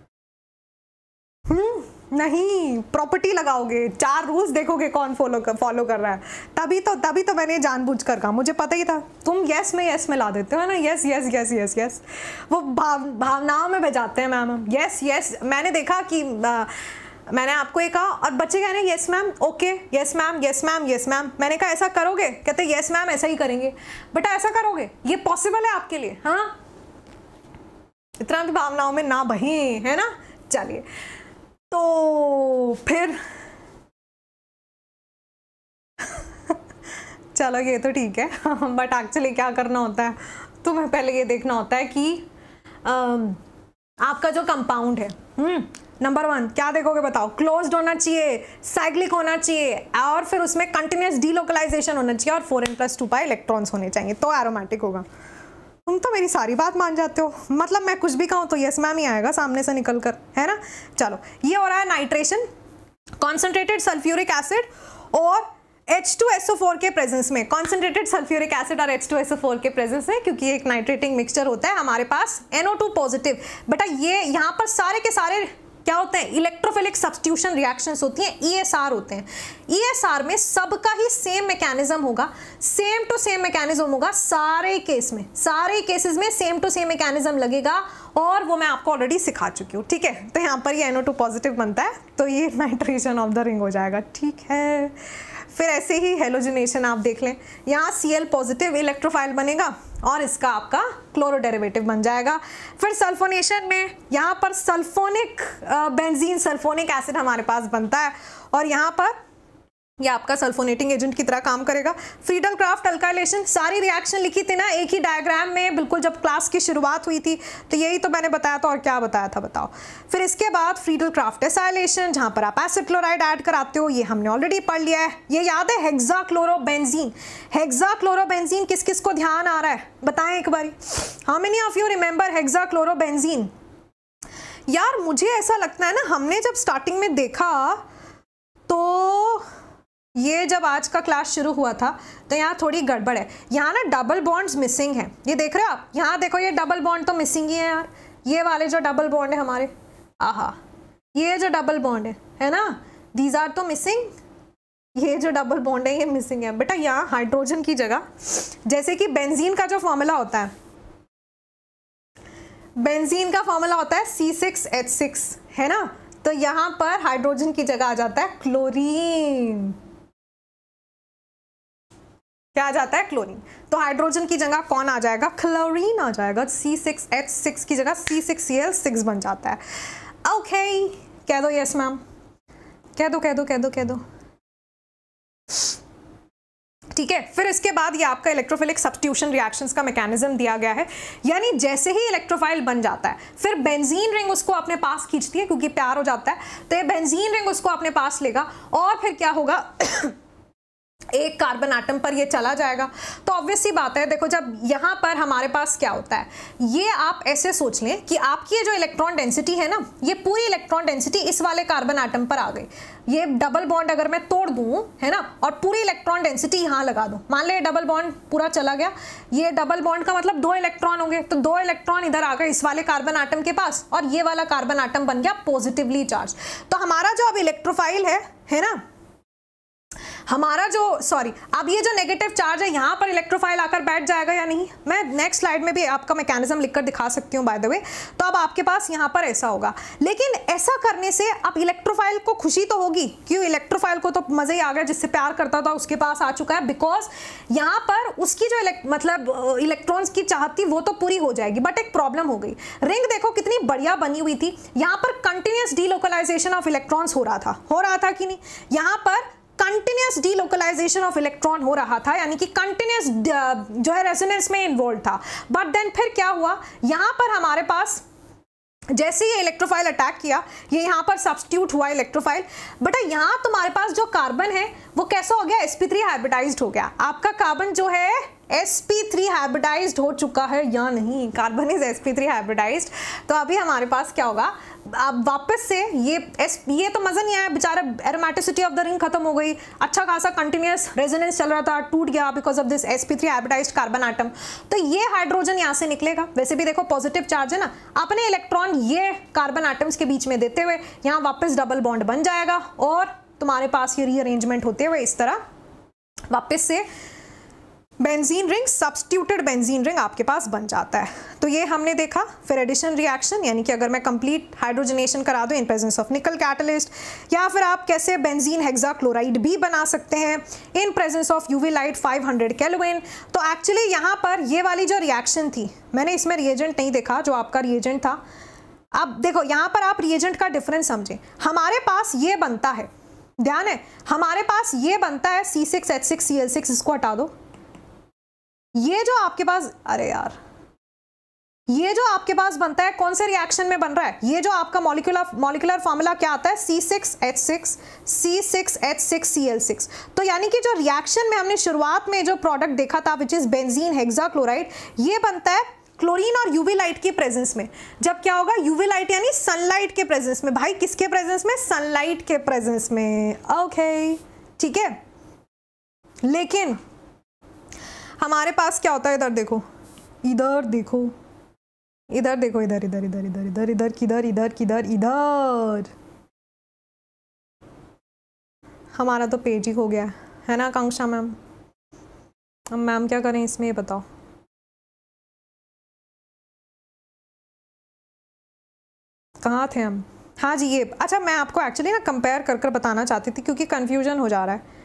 नहीं, प्रॉपर्टी लगाओगे, 4 रूल्स देखोगे कौन फॉलो कर रहा है, तभी तो मैंने जानबूझकर कहा, मुझे पता ही था तुम यस में ला देते हो ना। यस वो भावनाओं में बजाते हैं मैम। यस मैंने देखा कि मैंने आपको एक कहा और बच्चे कह रहे हैं yes ma'am, okay yes ma'am. मैंने कहा ऐसा करोगे? कहते यस मैम ऐसा ही करेंगे। बेटा ऐसा करोगे? ये पॉसिबल है आपके लिए? हाँ, इतना भी भावनाओं में ना बहे, है ना। चलिए तो फिर चलो ये तो ठीक है, बट एक्चुअली क्या करना होता है, तुम्हें पहले ये देखना होता है कि आपका जो कंपाउंड है, नंबर 1 क्या देखोगे बताओ? क्लोज्ड होना चाहिए, साइक्लिक होना चाहिए, और फिर उसमें कंटिन्यूस डीलोकलाइजेशन होना चाहिए, और 4n+2 पाई इलेक्ट्रॉन्स होने चाहिए, तो एरोमेटिक होगा। तुम तो मेरी सारी बात मान जाते हो, मतलब मैं कुछ भी कहूँ तो यस मैम ही आएगा सामने से निकल कर, है ना। चलो ये हो रहा है नाइट्रेशन, कॉन्सेंट्रेटेड सल्फ्यूरिक एसिड और H2SO4 के प्रेजेंस में। कॉन्सेंट्रेटेड सल्फ्यूरिक एसिड और H2SO4 के प्रेजेंस में, क्योंकि एक नाइट्रेटिंग मिक्सचर होता है हमारे पास NO2 पॉजिटिव। बेटा ये यहाँ पर सारे के सारे क्या होते हैं? इलेक्ट्रोफिलिक सब्स्टिट्यूशन रिएक्शंस होती हैं, ESR होते हैं। ESR में सबका ही सेम मैकेनिज्म होगा, सेम टू सेम मैकेनिज्म होगा सारे केस में, सारे केसेस में सेम टू सेम मैकेनिज्म लगेगा, और वो मैं आपको ऑलरेडी सिखा चुकी हूँ, ठीक है। तो यहाँ पर ये NO2 पॉजिटिव बनता है, तो ये नाइट्रेशन ऑफ द रिंग हो जाएगा, ठीक है। फिर ऐसे ही हेलोजिनेशन आप देख लें, यहाँ Cl पॉजिटिव इलेक्ट्रोफाइल बनेगा और इसका आपका क्लोरो डेरिवेटिव बन जाएगा। फिर सल्फोनेशन में यहाँ पर सल्फोनिक बेंजीन सल्फोनिक एसिड हमारे पास बनता है, और यहाँ पर ये आपका सल्फोनेटिंग एजेंट की तरह काम करेगा। फ्रीडल क्राफ्ट अल्काइलेशन, सारी रिएक्शन लिखी थी ना एक ही डायग्राम में, बिल्कुल जब क्लास की शुरुआत हुई थी, तो यही तो मैंने बताया था, और क्या बताया था बताओ। फिर इसके बाद फ्रीडल क्राफ्ट एसाइलेशन, जहाँ पर आप एसिड क्लोराइड ऐड कराते हो, ये हमने ऑलरेडी पढ़ लिया है। ये याद है हेक्साक्लोरोबेंजीन। हेक्साक्लोरोबेंजीन किस किस को ध्यान आ रहा है बताएं एक बारी? How many of you remember hexachlorobenzene? यार मुझे ऐसा लगता है ना, हमने जब स्टार्टिंग में देखा तो ये जब आज का क्लास शुरू हुआ था तो यहाँ थोड़ी गड़बड़ है, यहाँ ना डबल बॉन्ड्स मिसिंग है। ये देख रहे हो आप? यहाँ देखो ये डबल बॉन्ड तो मिसिंग ही है यार, ये वाले जो डबल बॉन्ड है हमारे, आहा ये जो डबल बॉन्ड है ना, दीज आर तो मिसिंग। ये जो डबल बॉन्ड है ये मिसिंग है बेटा। यहाँ हाइड्रोजन की जगह, जैसे कि बेंजीन का जो फॉर्मूला होता है, बेंजीन का फॉर्मूला होता है C6H6, है ना, तो यहां पर हाइड्रोजन की जगह आ जाता है क्लोरीन। क्या आ जाता है? क्लोरीन। तो हाइड्रोजन की जगह कौन आ जाएगा? क्लोरीन आ जाएगा। C6H6 की जगह C6Cl6 बन जाता है। ओके, कह दो यस मैम, कह दो कह दो कह दो कह दो। ठीक है, फिर इसके बाद ये आपका इलेक्ट्रोफिलिक सब्स्टिट्यूशन रिएक्शंस का मैकेनिज्म दिया गया है, यानी जैसे ही इलेक्ट्रोफाइल बन जाता है फिर बेंजीन रिंग उसको अपने पास खींचती है क्योंकि प्यार हो जाता है, तो ये बेंजीन रिंग उसको अपने पास लेगा और फिर क्या होगा एक कार्बन एटम पर ये चला जाएगा। तो ऑब्वियस सी बात है, देखो जब यहाँ पर हमारे पास क्या होता है, ये आप ऐसे सोच लें कि आपकी ये जो इलेक्ट्रॉन डेंसिटी है ना, ये पूरी इलेक्ट्रॉन डेंसिटी इस वाले कार्बन एटम पर आ गई। ये डबल बॉन्ड अगर मैं तोड़ दूं, है ना, और पूरी इलेक्ट्रॉन डेंसिटी यहाँ लगा दूं, मान ले डबल बॉन्ड पूरा चला गया, ये डबल बॉन्ड का मतलब 2 इलेक्ट्रॉन होंगे, तो 2 इलेक्ट्रॉन इधर आ गए इस वाले कार्बन एटम के पास और ये वाला कार्बन एटम बन गया पॉजिटिवली चार्ज। तो हमारा जो अब इलेक्ट्रोफाइल है ना, हमारा जो अब ये जो नेगेटिव चार्ज है यहाँ पर इलेक्ट्रोफाइल आकर बैठ जाएगा या नहीं, मैं नेक्स्ट स्लाइड में भी आपका मैकेनिज्म लिखकर दिखा सकती हूँ बाय द वे। तो अब आपके पास यहाँ पर ऐसा होगा, लेकिन ऐसा करने से अब इलेक्ट्रोफाइल को खुशी तो होगी, क्यों, इलेक्ट्रोफाइल को तो मजा ही आ गया, जिससे प्यार करता था उसके पास आ चुका है, बिकॉज यहाँ पर उसकी जो मतलब इलेक्ट्रॉन्स की चाहत थी वो तो पूरी हो जाएगी। बट एक प्रॉब्लम हो गई, रिंग देखो कितनी बढ़िया बनी हुई थी, यहाँ पर कंटिन्यूस डीलोकलाइजेशन ऑफ इलेक्ट्रॉन्स हो रहा था कि नहीं, यहाँ पर कंटिन्यूस डीलोकलाइजेशन ऑफ इलेक्ट्रॉन हो रहा था, यानी कि कंटिन्यूस जो है रेजोनेंस में इन्वॉल्व था। बट देन फिर क्या हुआ, यहाँ पर हमारे पास जैसे ही इलेक्ट्रोफाइल अटैक किया, ये यहाँ पर सब्स्टिट्यूट हुआ इलेक्ट्रोफाइल, बेटा यहाँ तुम्हारे पास जो कार्बन है वो कैसा हो गया, sp3 हाइब्रिडाइज्ड हो गया। आपका कार्बन जो है sp3 हाइब्रिडाइज्ड हो चुका है या नहीं, कार्बन इज sp3 हाइब्रिडाइज्ड। तो अभी हमारे पास क्या होगा, अब वापस से ये तो मजा नहीं आया बेचारा, एरोमेटिसिटी ऑफ द रिंग खत्म हो गई, अच्छा खासा कंटिन्यूस रेजोनेंस चल रहा था, टूट गया because of this sp3 hybridized carbon atom. तो ये हाइड्रोजन यहाँ से निकलेगा, वैसे भी देखो पॉजिटिव चार्ज है ना, अपने इलेक्ट्रॉन ये कार्बन एटम्स के बीच में देते हुए यहाँ वापस डबल बॉन्ड बन जाएगा और तुम्हारे पास ये रीअरेंजमेंट होते हुए इस तरह वापस से benzene ring, substituted benzene ring आपके पास बन जाता है। तो ये हमने देखा। फिर एडिशन रिएक्शन, यानी कि अगर मैं कंप्लीट हाइड्रोजनेशन करा दूं in presence of nickel catalyst, या फिर आप कैसे बेंजीन हेक्साक्लोराइड भी बना सकते हैं in presence of UV light 500 kelvin. तो एक्चुअली यहाँ पर ये वाली जो रिएक्शन थी, मैंने इसमें रिएजेंट नहीं देखा, जो आपका रिएजेंट था। अब देखो यहाँ पर आप रिएजेंट का डिफरेंस समझें, हमारे पास ये बनता है, ध्यान है, हमारे पास ये बनता है C6H6Cl6, इसको हटा दो। ये जो आपके पास, अरे यार, ये जो आपके पास बनता है कौन से रिएक्शन में बन रहा है, ये जो आपका मॉलिक्यूलर फॉर्मूला क्या आता है, C6H6Cl6। तो यानी कि जो रिएक्शन में हमने शुरुआत में जो प्रोडक्ट देखा था विच इज बेंजीन हेक्साक्लोराइड, ये बनता है क्लोरीन और यूवी लाइट की प्रेजेंस में। जब क्या होगा, यूवी लाइट यानी सनलाइट के प्रेजेंस में, भाई किसके प्रेजेंस में, सनलाइट के प्रेजेंस में। ओके ठीक है, लेकिन हमारे पास क्या होता है, इधर देखो, इधर देखो, इधर देखो, इधर इधर इधर इधर इधर इधर किधर, इधर किधर, इधर हमारा तो पेज ही हो गया है ना आकांक्षा मैम। अब मैम क्या करें इसमें, ये बताओ। कहाँ थे हम, हाँ जी ये, अच्छा मैं आपको एक्चुअली ना कंपेयर कर कर बताना चाहती थी क्योंकि कंफ्यूजन हो जा रहा है।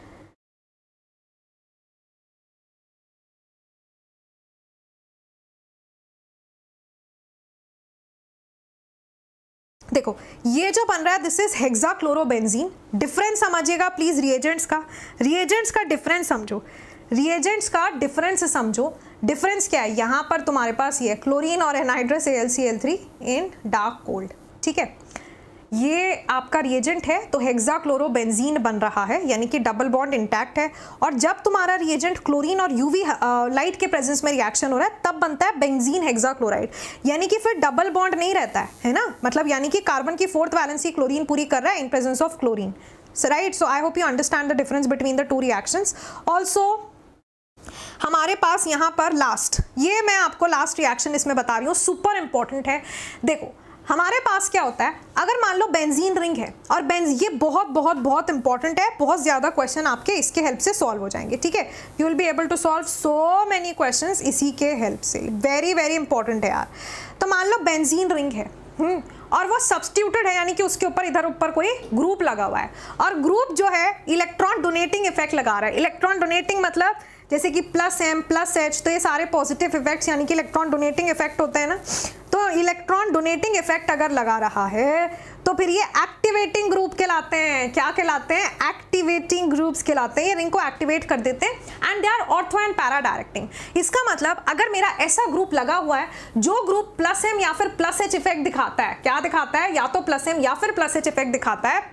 देखो ये जो बन रहा है दिस इज हेक्साक्लोरोबेंजीन। डिफरेंस समझिएगा प्लीज रिएजेंट्स का, रिएजेंट्स का डिफरेंस समझो, रिएजेंट्स का डिफरेंस समझो। डिफरेंस क्या है, यहाँ पर तुम्हारे पास ये क्लोरीन और एनहाइड्रस AlCl3 इन डार्क कोल्ड, ठीक है, ये आपका रिएजेंट है, तो हेक्साक्लोरोबेंजीन बन रहा है, यानी कि डबल बॉन्ड इंटैक्ट है। और जब तुम्हारा रिएजेंट क्लोरीन और यूवी लाइट के प्रेजेंस में रिएक्शन हो रहा है तब बनता है बेंजीन हेक्साक्लोराइड, यानी कि फिर डबल बॉन्ड नहीं रहता है ना, मतलब यानी कि कार्बन की 4th वैलेंसी क्लोरीन पूरी कर रहा है in presence of chlorine, right. So I hope you understand the difference between the two reactions. Also हमारे पास यहाँ पर लास्ट, ये मैं आपको लास्ट रिएक्शन इसमें बता रही हूँ, सुपर इंपॉर्टेंट है। देखो हमारे पास क्या होता है, अगर मान लो बेंजीन रिंग है और ये बहुत बहुत बहुत इंपॉर्टेंट है, बहुत ज़्यादा क्वेश्चन आपके इसके हेल्प से सॉल्व हो जाएंगे, ठीक है। You will be able to solve so many questions इसी के हेल्प से, वेरी वेरी इंपॉर्टेंट है यार। तो मान लो बेंजीन रिंग है और वो सब्स्टिट्यूटेड है, यानी कि उसके ऊपर इधर ऊपर कोई ग्रुप लगा हुआ है और ग्रुप जो है इलेक्ट्रॉन डोनेटिंग इफेक्ट लगा रहा है। इलेक्ट्रॉन डोनेटिंग मतलब जैसे कि +m +h, तो ये सारे पॉजिटिव इफेक्ट्स यानी कि इलेक्ट्रॉन डोनेटिंग इफेक्ट होते हैं ना। तो इलेक्ट्रॉन डोनेटिंग इफेक्ट अगर लगा रहा है तो फिर ये एक्टिवेटिंग ग्रुप कहलाते हैं। क्या कहलाते हैं? एक्टिवेटिंग ग्रुप्स कहलाते हैं। ये रिंग को एक्टिवेट कर देते हैं and they are ortho and para directing. इसका मतलब अगर मेरा ऐसा ग्रुप लगा हुआ है जो ग्रुप +m या फिर +h इफेक्ट दिखाता है, क्या दिखाता है? या तो +m या फिर +h इफेक्ट दिखाता है,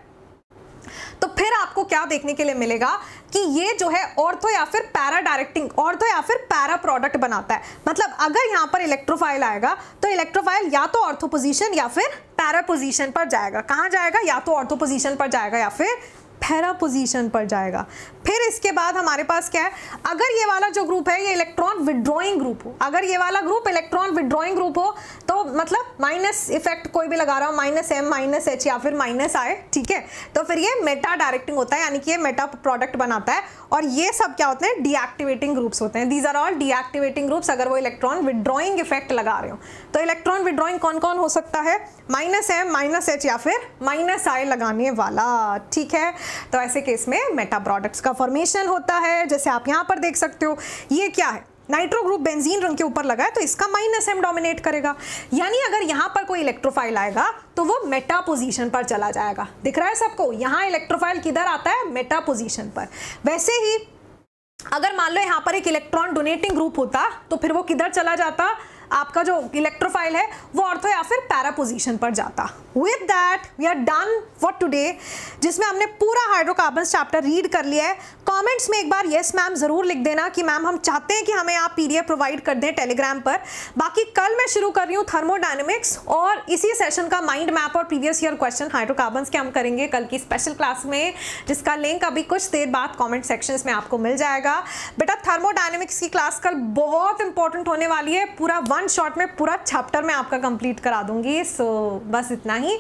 तो फिर आपको क्या देखने के लिए मिलेगा कि ये जो है ऑर्थो या फिर पैरा डायरेक्टिंग, ऑर्थो या फिर पैरा प्रोडक्ट बनाता है। मतलब अगर यहाँ पर इलेक्ट्रोफाइल आएगा तो इलेक्ट्रोफाइल या तो ऑर्थो पोजीशन या फिर पैरा पोजीशन पर जाएगा। कहाँ जाएगा? या तो ऑर्थो पोजीशन पर जाएगा या फिर पैरा पोजीशन पर जाएगा। फिर इसके बाद हमारे पास क्या है, अगर ये वाला जो ग्रुप है ये इलेक्ट्रॉन विड्रॉइंग ग्रुप हो, अगर ये वाला ग्रुप इलेक्ट्रॉन विड्रॉइंग ग्रुप हो तो मतलब माइनस इफेक्ट कोई भी लगा रहा हो, -m -h या फिर -i, ठीक है, तो फिर ये मेटा डायरेक्टिंग होता है, यानी कि ये मेटा प्रोडक्ट बनाता है। और ये सब क्या होते हैं? डीएक्टिवेटिंग ग्रुप्स होते हैं। These are all deactivating groups अगर वो इलेक्ट्रॉन विड्रॉइंग इफेक्ट लगा रहे हो। तो इलेक्ट्रॉन विड्रॉइंग कौन कौन हो सकता है? -m -h या फिर -i लगाने वाला, ठीक है। तो ऐसे केस में मेटा प्रोडक्ट्स का फॉर्मेशन होता है, जैसे आप यहाँ पर देख सकते हो। ये क्या है? नाइट्रो ग्रुप बेंजीन रिंग के ऊपर लगा है तो इसका -m डोमिनेट करेगा, यानी अगर यहाँ पर कोई इलेक्ट्रोफाइल आएगा तो वो मेटा पोजीशन पर चला जाएगा। दिख रहा है सबको? यहाँ इलेक्ट्रोफाइल किधर आता है? मेटा पोजीशन पर। वैसे ही अगर मान लो यहाँ पर एक इलेक्ट्रॉन डोनेटिंग ग्रुप होता तो फिर वो किधर चला जाता? आपका जो इलेक्ट्रोफाइल है वो ऑर्थो या फिर पैरा पोजीशन पर जाता। With that we are done for today, जिसमें हमने पूरा हाइड्रोकार्बन्स चैप्टर रीड कर लिया है। कमेंट्स में एक बार यस मैम जरूर लिख देना कि मैम हम चाहते हैं कि हमें आप PDF प्रोवाइड कर दें टेलीग्राम पर। बाकी कल मैं शुरू कर रही हूँ थर्मोडायनेमिक्स और इसी सेशन का माइंड मैप और प्रीवियस ईयर क्वेश्चन हाइड्रोकार्बन्स के हम करेंगे कल की स्पेशल क्लास में, जिसका लिंक अभी कुछ देर बाद कॉमेंट सेक्शंस में आपको मिल जाएगा। बेटा थर्मोडायनेमिक्स की क्लास कल बहुत इंपॉर्टेंट होने वाली है, पूरा 1 शॉट में पूरा चैप्टर मैं आपका कंप्लीट करा दूंगी। सो बस इतना ही।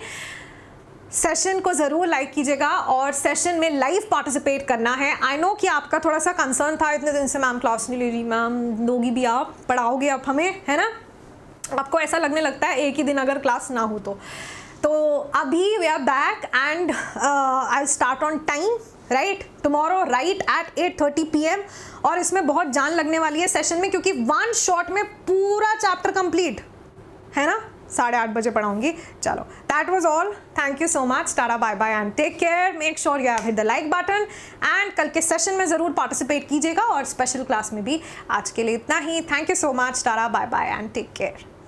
सेशन को ज़रूर लाइक कीजिएगा और सेशन में लाइव पार्टिसिपेट करना है। आई नो कि आपका थोड़ा सा कंसर्न था, इतने दिन से मैम क्लास नहीं ले रही, मैम लोगी भी आप पढ़ाओगे आप हमें, है ना? आपको ऐसा लगने लगता है एक ही दिन अगर क्लास ना हो तो अभी we are back and I start on time, right, tomorrow right at 8:30 PM। और इसमें बहुत जान लगने वाली है सेशन में, क्योंकि 1 शॉट में पूरा चैप्टर कंप्लीट है ना। 8:30 बजे पढ़ाऊंगी। चलो, that was all. Thank you so much. Tata, bye bye and take care. Make sure you have hit the like button and कल के सेशन में ज़रूर पार्टिसिपेट कीजिएगा और स्पेशल क्लास में भी। आज के लिए इतना ही। Thank you so much. Tata, bye bye and take care.